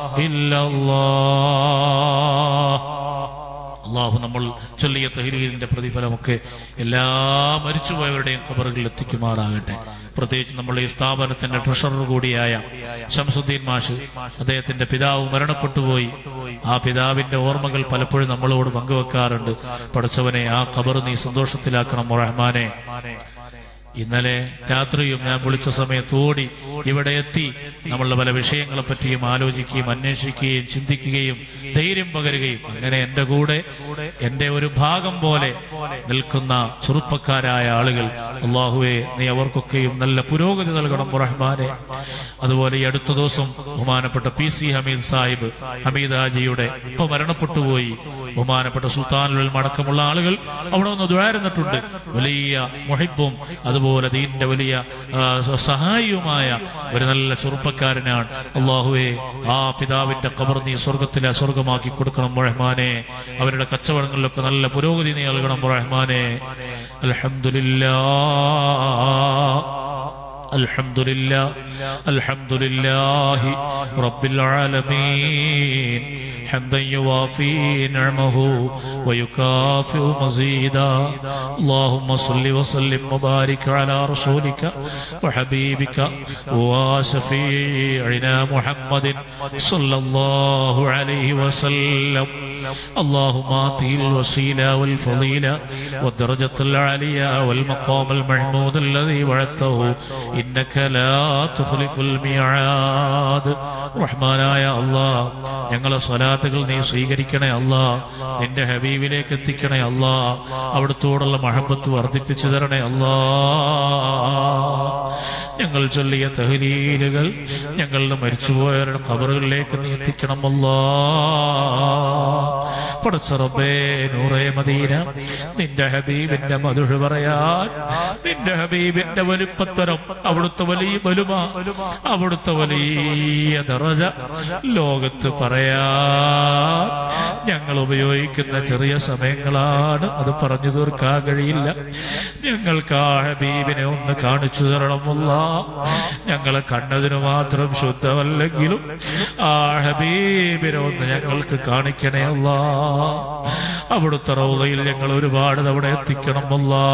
ഇല്ലല്ലാഹ്. അല്ലാഹു നമ്മൾ ചൊല്ലിയ തഹ്ലീലിന്റെ പ്രതിഫലമൊക്കെ എല്ലാ മരിച്ചുപോയവരുടെയും ഖബറുകളിൽ എത്തിക്കുമാറാകട്ടെ. പ്രത്യേകിച്ച് നമ്മുടെ ഈ സ്ഥാപനത്തിന്റെ ട്രഷറർ കൂടിയായ ശംസുദ്ദീൻ മാഷ്, അദ്ദേഹത്തിന്റെ പിതാവ് മരണപ്പെട്ടുപോയി. ആ പിതാവിന്റെ ഓർമ്മകൾ പലപ്പോഴും നമ്മളോട് പങ്കുവെക്കാറുണ്ട്. പടച്ചവനെ, ആ ഖബർ നീ സന്തോഷത്തിലാക്കണം റഹ്മാനെ. ഇന്നലെ രാത്രിയും ഞാൻ വിളിച്ച സമയത്ത് ഓടി ഇവിടെ എത്തി നമ്മളുടെ പല വിഷയങ്ങളെ പറ്റിയും ആലോചിക്കുകയും അന്വേഷിക്കുകയും ചിന്തിക്കുകയും ധൈര്യം പകരുകയും, അങ്ങനെ എന്റെ കൂടെ എന്റെ ഒരു ഭാഗം പോലെ നിൽക്കുന്ന ചെറുപ്പക്കാരായ ആളുകൾ, അല്ലാഹുവേ നീ അവർക്കൊക്കെയും നല്ല പുരോഗതി നൽകണം റഹ്മാനെ. അതുപോലെ ഈ അടുത്ത ദിവസം ബഹുമാനപ്പെട്ട PC ഹമീദ് സാഹിബ്, ഹമീദ് ഹാജിയുടെ ഇപ്പൊ മരണപ്പെട്ടുപോയി. ബഹുമാനപ്പെട്ട സുൽത്താനുൽ ഉലമ അടക്കമുള്ള ആളുകൾ അവിടെ ഒന്ന് ദുആയിരുന്നിട്ടുണ്ട്. വലിയ മുഹിബ്ബും അതുപോലെ ദീനിന്റെ വലിയ സഹായിയുമായ ഒരു നല്ല ചെറുപ്പക്കാരനാണ്. അല്ലാഹുവേ, ആ പിതാവിന്റെ ഖബർ നീ സ്വർഗമാക്കി കൊടുക്കണം റഹ്മാനെ. അവരുടെ കച്ചവടങ്ങളിലൊക്കെ നല്ല പുരോഗതി നീ നൽകണം റഹ്മാനെ. അൽഹംദുലില്ലാഹി റബ്ബിൽ ആലമീൻ حمدا يوافي نعمه ويكافئ مزيدا. اللهم صل وسلم وبارك على رسولك وحبيبك وشفيعنا محمد صلى الله عليه وسلم. اللهم آته الوسيلة والفضيلة والدرجة العالية والمقام المحمود الذي وعدته إنك لا تخلف الميعاد. റഹ്മാനായ അല്ലാഹ്, ഞങ്ങളെ സ്വലാത്തുകൾ നീ സ്വീകരിക്കണേ അല്ലാഹ്. നിന്റെ ഹബീബിലേക്ക് എത്തിക്കണേ അല്ലാഹ്. അവിടുത്തോടുള്ള മഹബത്ത് വർദ്ധിപ്പിച്ചു തരണേ അല്ലാഹ്. ഞങ്ങൾ ചൊല്ലിയ തഹ്ലീലുകൾ ഞങ്ങളുടെ മരിച്ചുപോയവരുടെ ഖബറുകളിലേക്ക് നീ എത്തിക്കണം അല്ലാഹ്. പടച്ച റബ്ബേ, നൂറേ മദീന, നിന്റെ ഹബീബിന്റെ മധുഹ് പറയാൻ, നിന്റെ ഹബീബിന്റെ വലിപ്പത്തരം, അവിടുത്തെ വലിയ വലുമ, അവിടുത്തെ വലിയ ദറജ ലോകത്ത് പറയാൻ ഞങ്ങൾ ഉപയോഗിക്കുന്ന ചെറിയ സമയങ്ങളാണ്. അത് പറഞ്ഞു തീർക്കാൻ കഴിയില്ല. ഞങ്ങൾക്ക് ആ ഹബീബിനെ ഒന്ന് കാണിച്ചു തരണം അല്ലാഹ്. ഞങ്ങളെ കണ്ണതിന് മാത്രം ശുദ്ധമല്ലെങ്കിലും ആ ഹബീബിനെ ഒന്ന് ഞങ്ങൾക്ക് കാണിക്കണേ അല്ലാഹ്. അവിടുത്തെ റൗളയിൽ ഞങ്ങൾ ഒരുപാട് തവണ എത്തിക്കണം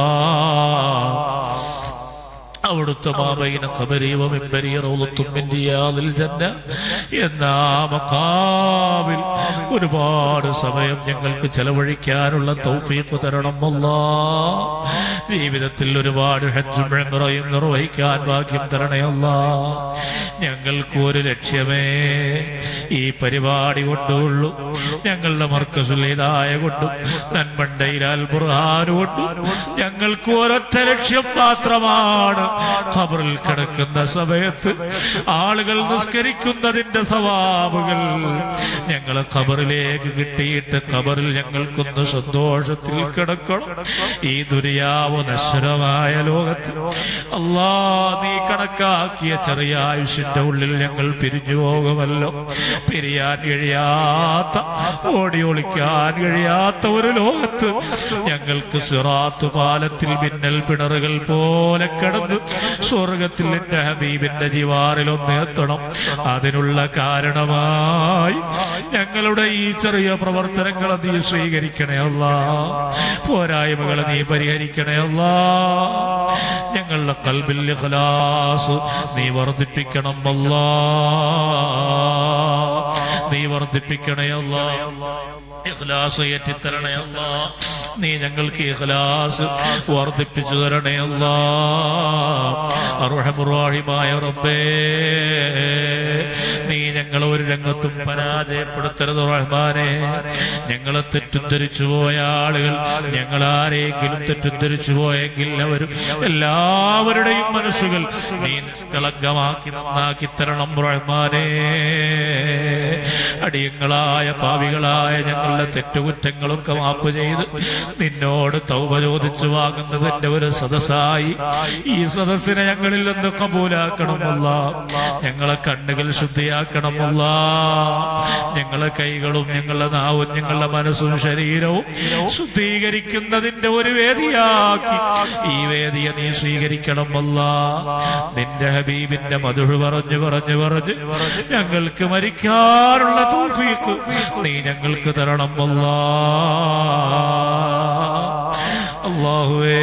അല്ലാഹ്. അവിടുത്തെ മാബൈന ഖബരി വ മിൻബരി റൗളത്തും മിൻ റിയാദിൽ ജന്ന എന്ന മഖാമിൽ ഒരുപാട് സമയം ഞങ്ങൾക്ക് ചെലവഴിക്കാനുള്ള തൗഫീഖ് തരണം അല്ലാഹ്. ജീവിതത്തിൽ ഒരുപാട് ഹജ്ജും ഉംറയും നിർവഹിക്കാൻ ഭാഗ്യം തരണേ അല്ലാഹ്. ഞങ്ങൾക്ക് ഒരു ലക്ഷ്യമേ ഈ പരിപാടി കൊണ്ടുള്ളൂ. ഞങ്ങളുടെ മർക്കസുൽ ഹിദായ കൊണ്ടും നന്മണ്ടയിൽ അൽ ബുർഹാൻ കൊണ്ടും ഞങ്ങൾക്ക് ഒരൊറ്റ ലക്ഷ്യം മാത്രമാണ്. ഖബറിൽ കിടക്കുന്ന സമയത്ത് ആളുകൾ നിസ്കരിക്കുന്നതിന്റെ സവാബുകൾ ഞങ്ങളെ ഖബറിലേക്ക് കിട്ടിയിട്ട് ഖബറിൽ ഞങ്ങൾക്കൊന്ന് സന്തോഷത്തിൽ കിടക്കണം. ഈ ദുനിയാവ് നശ്വരമായ ലോകത്ത് അല്ലാ നീ കണക്കാക്കിയ ചെറിയ ആയുഷിന്റെ ഉള്ളിൽ ഞങ്ങൾ പിരിഞ്ഞു പോകുമല്ലോ. പിരിയാൻ കഴിയാത്ത, ഓടി ഒളിക്കാൻ കഴിയാത്ത ഒരു ലോകത്ത് ഞങ്ങൾക്ക് സിറാത്ത് പാലത്തിൽ മിന്നൽ പിണറുകൾ പോലെ കിടന്ന് സ്വർഗത്തിൽ എന്റെ ഹബീബിന്റെ ജിവാറിലൊന്ന് എത്തണം. അതിനുള്ള കാരണമായി ഞങ്ങളുടെ ഈ ചെറിയ പ്രവർത്തനങ്ങളെ നീ സ്വീകരിക്കണേ അല്ലാ. പോരായ്മകളെ നീ പരിഹരിക്കണേ അല്ലാ. ഞങ്ങളുടെ ഖൽബിൽ ഇഖ്ലാസ് നീ വർദ്ധിപ്പിക്കണം അല്ലാ. നീ വർദ്ധിപ്പിക്കണേ അല്ലാ. ഇഖ്ലാസ് ഏറ്റിത്തരണേ അല്ലാ. നീ ഞങ്ങൾക്ക് ഇഖ്ലാസ് വർദ്ധിപ്പിച്ചു തരണേ അല്ലാ. അർഹമുർ റഹീമായ റബ്ബേ, നീ ഞങ്ങളെ ഒരു രംഗത്തും പരാജയപ്പെടുത്തരുത് റഹ്മാനെ. ഞങ്ങളെ തെറ്റിദ്ധരിച്ചു പോയ ആളുകൾ, ഞങ്ങളാരെങ്കിലും തെറ്റിദ്ധരിച്ചു പോയെങ്കിൽ അവരും എല്ലാവരുടെയും മനസ്സുകൾ നീ നിഷ്കളങ്കമാക്കി നന്നാക്കി തരണം റഹ്മാനെ. അടിയങ്ങളായ പാവികളായ ഞങ്ങളുടെ തെറ്റുകുറ്റങ്ങളൊക്കെ മാപ്പ് ചെയ്ത് നിന്നോട് തൗബ ചോദിച്ചു വാങ്ങുന്നതിന്റെ ഒരു സദസ്സായി ഈ സദസ്സിനെ ഞങ്ങളിൽ നിന്ന് കബൂലാക്കണമല്ല. ഞങ്ങളെ കണ്ണുകൾ ശുദ്ധിയാക്കണമല്ല. ഞങ്ങളെ കൈകളും ഞങ്ങളുടെ നാവും ഞങ്ങളുടെ മനസ്സും ശരീരവും ശുദ്ധീകരിക്കുന്നതിന്റെ ഒരു വേദിയാക്കി ഈ വേദിയെ നീ സ്വീകരിക്കണമല്ല. നിന്റെ ഹബീബിന്റെ മധുഹ് പറഞ്ഞു പറഞ്ഞു പറഞ്ഞ് ഞങ്ങൾക്ക് മരിക്കാനുള്ള തൗഫീഖ് നീ ഞങ്ങൾക്ക് തരണം അല്ലാ. അല്ലാഹുവേ,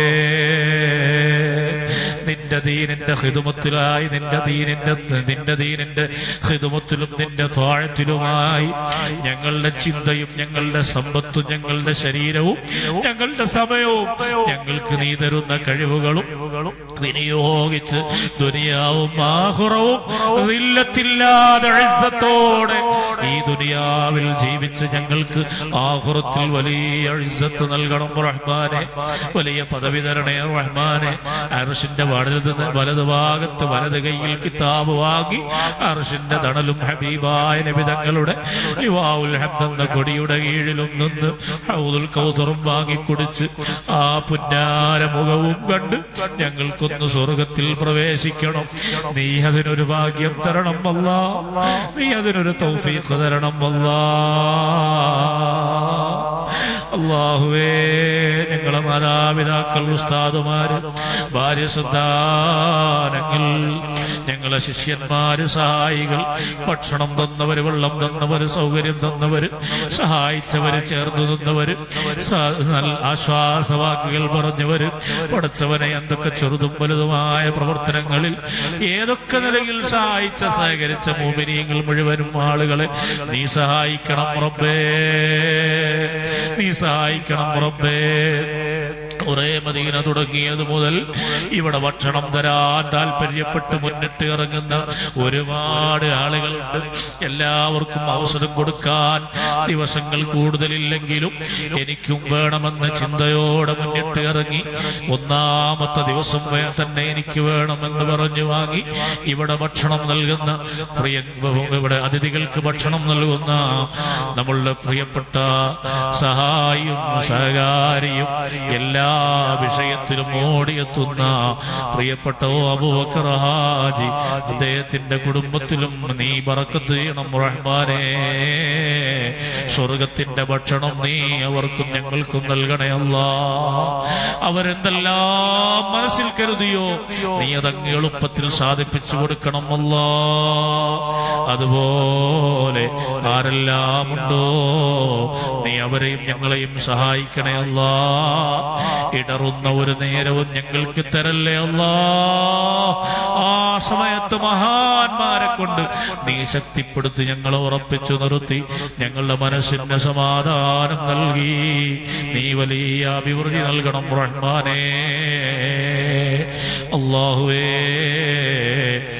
നിന്റെ ദീനിന്റെ ഖിദ്മത്തിലായി, നിന്റെ ദീനിന്റെ ഖിദ്മത്തിലും നിന്റെ ത്വാഅത്തിലുമായി ഞങ്ങളുടെ ചിന്തയും ഞങ്ങളുടെ സമ്പത്തും ഞങ്ങളുടെ ശരീരവും ഞങ്ങളുടെ സമയവും ഞങ്ങൾക്ക് നീ തരുന്ന കഴിവുകളും വിനിയോഗിച്ച് ദുനിയാവും ആഖിറവും ഇല്ലത്തില്ലാതെ ഇസ്സത്തോടെ ഈ ദുനിയാവിൽ ജീവിച്ച് ഞങ്ങൾക്ക് ആഖിറത്തിൽ വലിയ ഇസ്സത്ത് നൽകണം റഹ്മാനെ. വലിയ പദവി തരണേ റഹ്മാനെ. അർശിന്റെ വലത് ഭാഗത്ത് വലത് കൈയിൽ കിതാബ് വാങ്ങി അർശിന്റെ തണലും ഹബീബായ നബി തങ്ങളുടെ ലിവാഉൽ ഹംദ് എന്ന കൊടിയുടെ കീഴിലും നിന്ന് ഹൗദുൽ കൗസറും വാങ്ങി കുടിച്ച് ആ പുന്നാര മുഖവും കണ്ട് ഞങ്ങൾക്കൊന്ന് സ്വർഗത്തിൽ പ്രവേശിക്കണം. നീ അതിനൊരു ഭാഗ്യം തരണം അല്ലാ. നീ അതിനൊരു തൗഫീഖ് തരണം അല്ലാ. അല്ലാഹുവേ, ഞങ്ങളെ മാതാപിതാക്കൾ, ഉസ്താദുമാര്, ഭാര്യ സന്താനങ്ങൾ, ഞങ്ങളെ ശിഷ്യന്മാര്, സഹായികൾ, ഭക്ഷണം തന്നവര്, വെള്ളം തന്നവര്, സൗകര്യം തന്നവര്, സഹായിച്ചവര്, ചേർന്നു നിന്നവര്, നല്ല ആശ്വാസവാക്കുകൾ പറഞ്ഞവര്, പഠിച്ചവനെ എന്തൊക്കെ ചെറുതും വലുതുമായ പ്രവർത്തനങ്ങളിൽ ഏതൊക്കെ നിലയിൽ സഹായിച്ച സഹകരിച്ച മുഅ്മിനീങ്ങൾ മുഴുവനും ആളുകളെ നീ സഹായിക്കണം റബ്ബേ. നീ സഹായിക്കണം റബ്ബേ. ഒരേ മദീന തുടങ്ങിയത് മുതൽ ഇവിടെ ഭക്ഷണം തരാൻ താല്പര്യപ്പെട്ട് മുന്നിട്ട് ഇറങ്ങുന്ന ഒരുപാട് ആളുകളുണ്ട്. എല്ലാവർക്കും അവസരം കൊടുക്കാൻ ദിവസങ്ങൾ കൂടുതലില്ലെങ്കിലും എനിക്കും വേണമെന്ന ചിന്തയോടെ മുന്നിട്ട് ഇറങ്ങി ഒന്നാമത്തെ ദിവസം തന്നെ എനിക്ക് വേണമെന്ന് പറഞ്ഞു വാങ്ങി ഇവിടെ ഭക്ഷണം നൽകുന്ന ഇവിടെ അതിഥികൾക്ക് ഭക്ഷണം നൽകുന്ന നമ്മളുടെ പ്രിയപ്പെട്ട സഹായിയും സഹകാരിയും എല്ലാ വിഷയത്തിലും ഓടിയെത്തുന്ന പ്രിയപ്പെട്ട അബൂബക്കർ ഹാജി, അദ്ദേഹത്തിന്റെ കുടുംബത്തിലും നീ ബറക്കത്ത് ചെയ്യണം റഹ്മാനേ. സ്വർഗത്തിന്റെ ഭക്ഷണം നീ അവർക്കും ഞങ്ങൾക്കും നൽകണേ അല്ലാ. അവരെന്തെല്ലാം മനസ്സിൽ കരുതിയോ നീ അതങ്ങ് എളുപ്പത്തിൽ സാധിപ്പിച്ചു കൊടുക്കണം അല്ലാ. അതുപോലെ ആരെല്ലാം ഉണ്ടോ നീ അവരെയും ഞങ്ങളെയും സഹായിക്കണേ അല്ലാ. ഇടറുന്ന ഒരു നേരവും ഞങ്ങൾക്ക് തരല്ലേ അല്ലാ. ആ സമയത്ത് മഹാന്മാരെ കൊണ്ട് നീ ശക്തിപ്പെടുത്തി ഞങ്ങളെ ഉറപ്പിച്ചു നിർത്തി ഞങ്ങളുടെ മനസ്സിന് സമാധാനം നൽകി നീ വലിയ അഭിവൃദ്ധി നൽകണം റഹ്മാനേ. അല്ലാഹുവേ,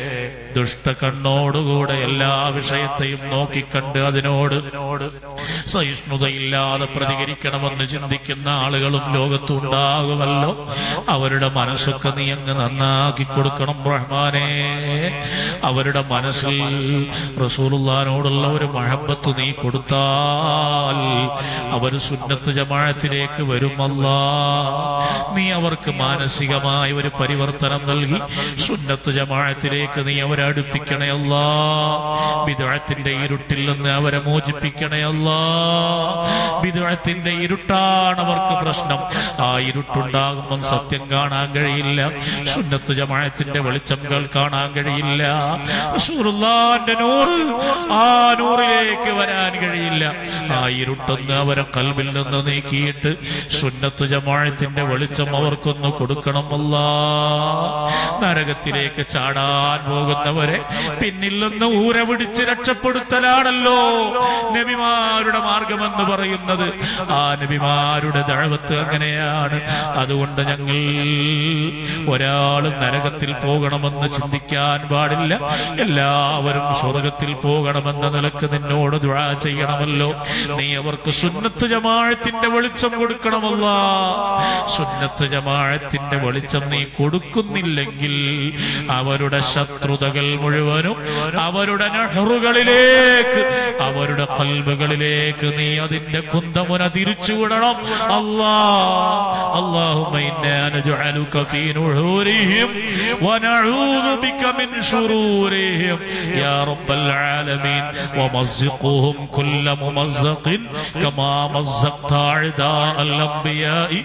ദുഷ്ടകണ്ണോടുകൂടെ എല്ലാ വിഷയത്തെയും നോക്കിക്കണ്ട് അതിനോട് സഹിഷ്ണുതയില്ലാതെ പ്രതികരിക്കണമെന്ന് ചിന്തിക്കുന്ന ആളുകളും ലോകത്തുണ്ടാകുമല്ലോ. അവരുടെ മനസ്സൊക്കെ നീ അങ്ങ് നന്നാക്കി കൊടുക്കണം റഹ്മാനേ. അവരുടെ മനസ്സിൽ റസൂലുള്ളാഹിനോടുള്ള ഒരു മഹബത്ത് നീ കൊടുത്താൽ അവർ സുന്നത്ത് ജമാഅത്തിലേക്ക് വരും. അല്ലാഹ് നീ അവർക്ക് മാനസികമായ ഒരു പരിവർത്തനം നൽകി സുന്നത്ത് ജമാഅത്തിലേക്ക് നീ അവരെ അടുപ്പിക്കണേ അല്ലാഹ്. ബിദ്അത്തിന്റെ ഇരുട്ടിൽ നിന്ന് അവരെ മോചിപ്പിക്കണേ അല്ലാഹ്. ബിദ്അത്തിന്റെ ഇരുട്ടാണ് അവർക്ക് പ്രശ്നം. ആ ഇരുട്ടുണ്ടാകുമ്പോൾ സത്യം കാണാൻ കഴിയില്ല, സുന്നത്ത് ജമാഅത്തിന്റെ വെളിച്ചങ്ങൾ കാണാൻ കഴിയില്ല, റസൂലുള്ളാഹിന്റെ നൂറ് ആ നൂറിലേക്ക് വരാൻ കഴിയില്ല. ആ ഇരുട്ടൊന്ന് അവരെ ഖൽബിൽ നിന്ന് നീക്കിയിട്ട് സുന്നത്ത് ജമാഅത്തിന്റെ വെളിച്ചം അവർക്കൊന്ന് കൊടുക്കണം അല്ലാഹ്. നരകത്തിലേക്ക് ചാടാൻ പോകുന്നവരെ പിന്നിൽ നിന്ന് ഊരപിടിച്ച് രക്ഷപ്പെടുത്തലാണല്ലോ നബിമാരുടെ മാർഗമെന്ന് പറയുന്നത്. ആ നബിമാരുടെ ദഅവത്ത് അങ്ങനെയാണ്. അതുകൊണ്ട് ഞങ്ങൾ ഒരാളും നരകത്തിൽ പോകണമെന്ന് ചിന്തിക്കാൻ പാടില്ല. എല്ലാവരും സ്വർഗത്തിൽ പോകണമെന്ന നിലക്ക് നിന്നോട് ദുആ ചെയ്യണമല്ലോ. നീ അവർക്ക് സുന്നത്ത് ജമാഅത്തിന്റെ വെളിച്ചം കൊടുക്കണമല്ലോ. സുന്നത്ത് ജമാഅത്തിന്റെ വെളിച്ചം നീ കൊടുക്കുന്നില്ലെങ്കിൽ അവരുടെ ശത്രുതകൾ മുഴുവനും അവരുടെ നഹറുകളിലേക്ക്, അവരുടെ ഖൽബുകളിലേക്ക് നീ അതിന്റെ കുന്തമുന തിരിച്ചുവിടണം. അല്ലാഹുമ്മ ഇന്നാ നജഅലുക ഫീ നുഹൂരിഹിം വനഊദു ബിക മിൻ ശുറൂരിഹിം യാ റബ്ബൽ ആലമീൻ വമസ്ഖുഹും കുല്ല മുമസ്ഖിൻ കമാ മസ്ഖത അഅദാ അൽ അംബിയാഇ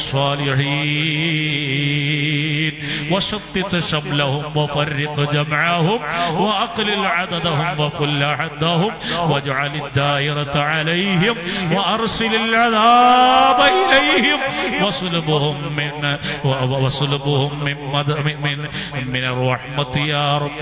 والصالحين وشتت شملهم وفرق جمعهم وأقلل عددهم وفل عدهم واجعل الدائرة عليهم وأرسل العذاب إليهم وصلبهم من الرحمة يا رب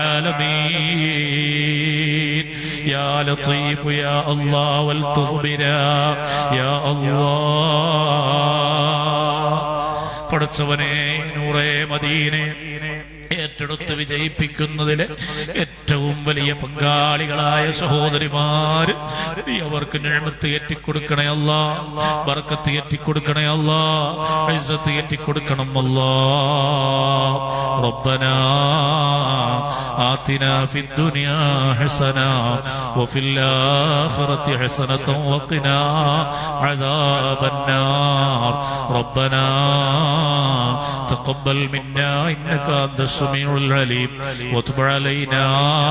العالمين يا لطيف يا الله والطف بنا يا الله. പടച്ചവനെ നൂറേ മദീനെ ഏറ്റെടുത്ത് വിജയിപ്പിക്കുന്നതില് ഏറ്റവും വലിയ പങ്കാളികളായ സഹോദരിമാര് നീ അവർക്ക് നിഅമത്ത് ഏറ്റിക്കൊടുക്കണേ അല്ലാഹ്, ബർക്കത്ത് ഏറ്റിക്കൊടുക്കണേ അല്ലാഹ്, ഇസ്സത്ത് ഏറ്റിക്കൊടുക്കണം അല്ലാഹ്. റബ്ബനാ ആതിനാ ഫിദ്ദുനിയാ ഹസന വഫിൽ ആഖിറതി ഹസനത വഖിനാ അദാബന്നാർ. റബ്ബനാ തഖബ്ബൽ മിന്നാ ഇന്നക അൻത السميع العليم وتب علينا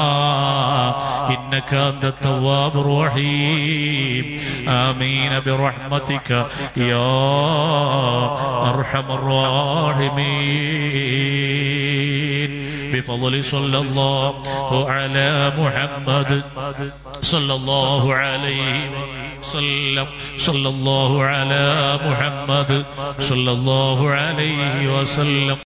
إنك أنت التواب الرحيم. آمين برحمتك يا أرحم الراحمين. بفضل صلى الله على محمد صلى الله عليه وسلم. صلى الله على محمد صلى الله عليه وسلم.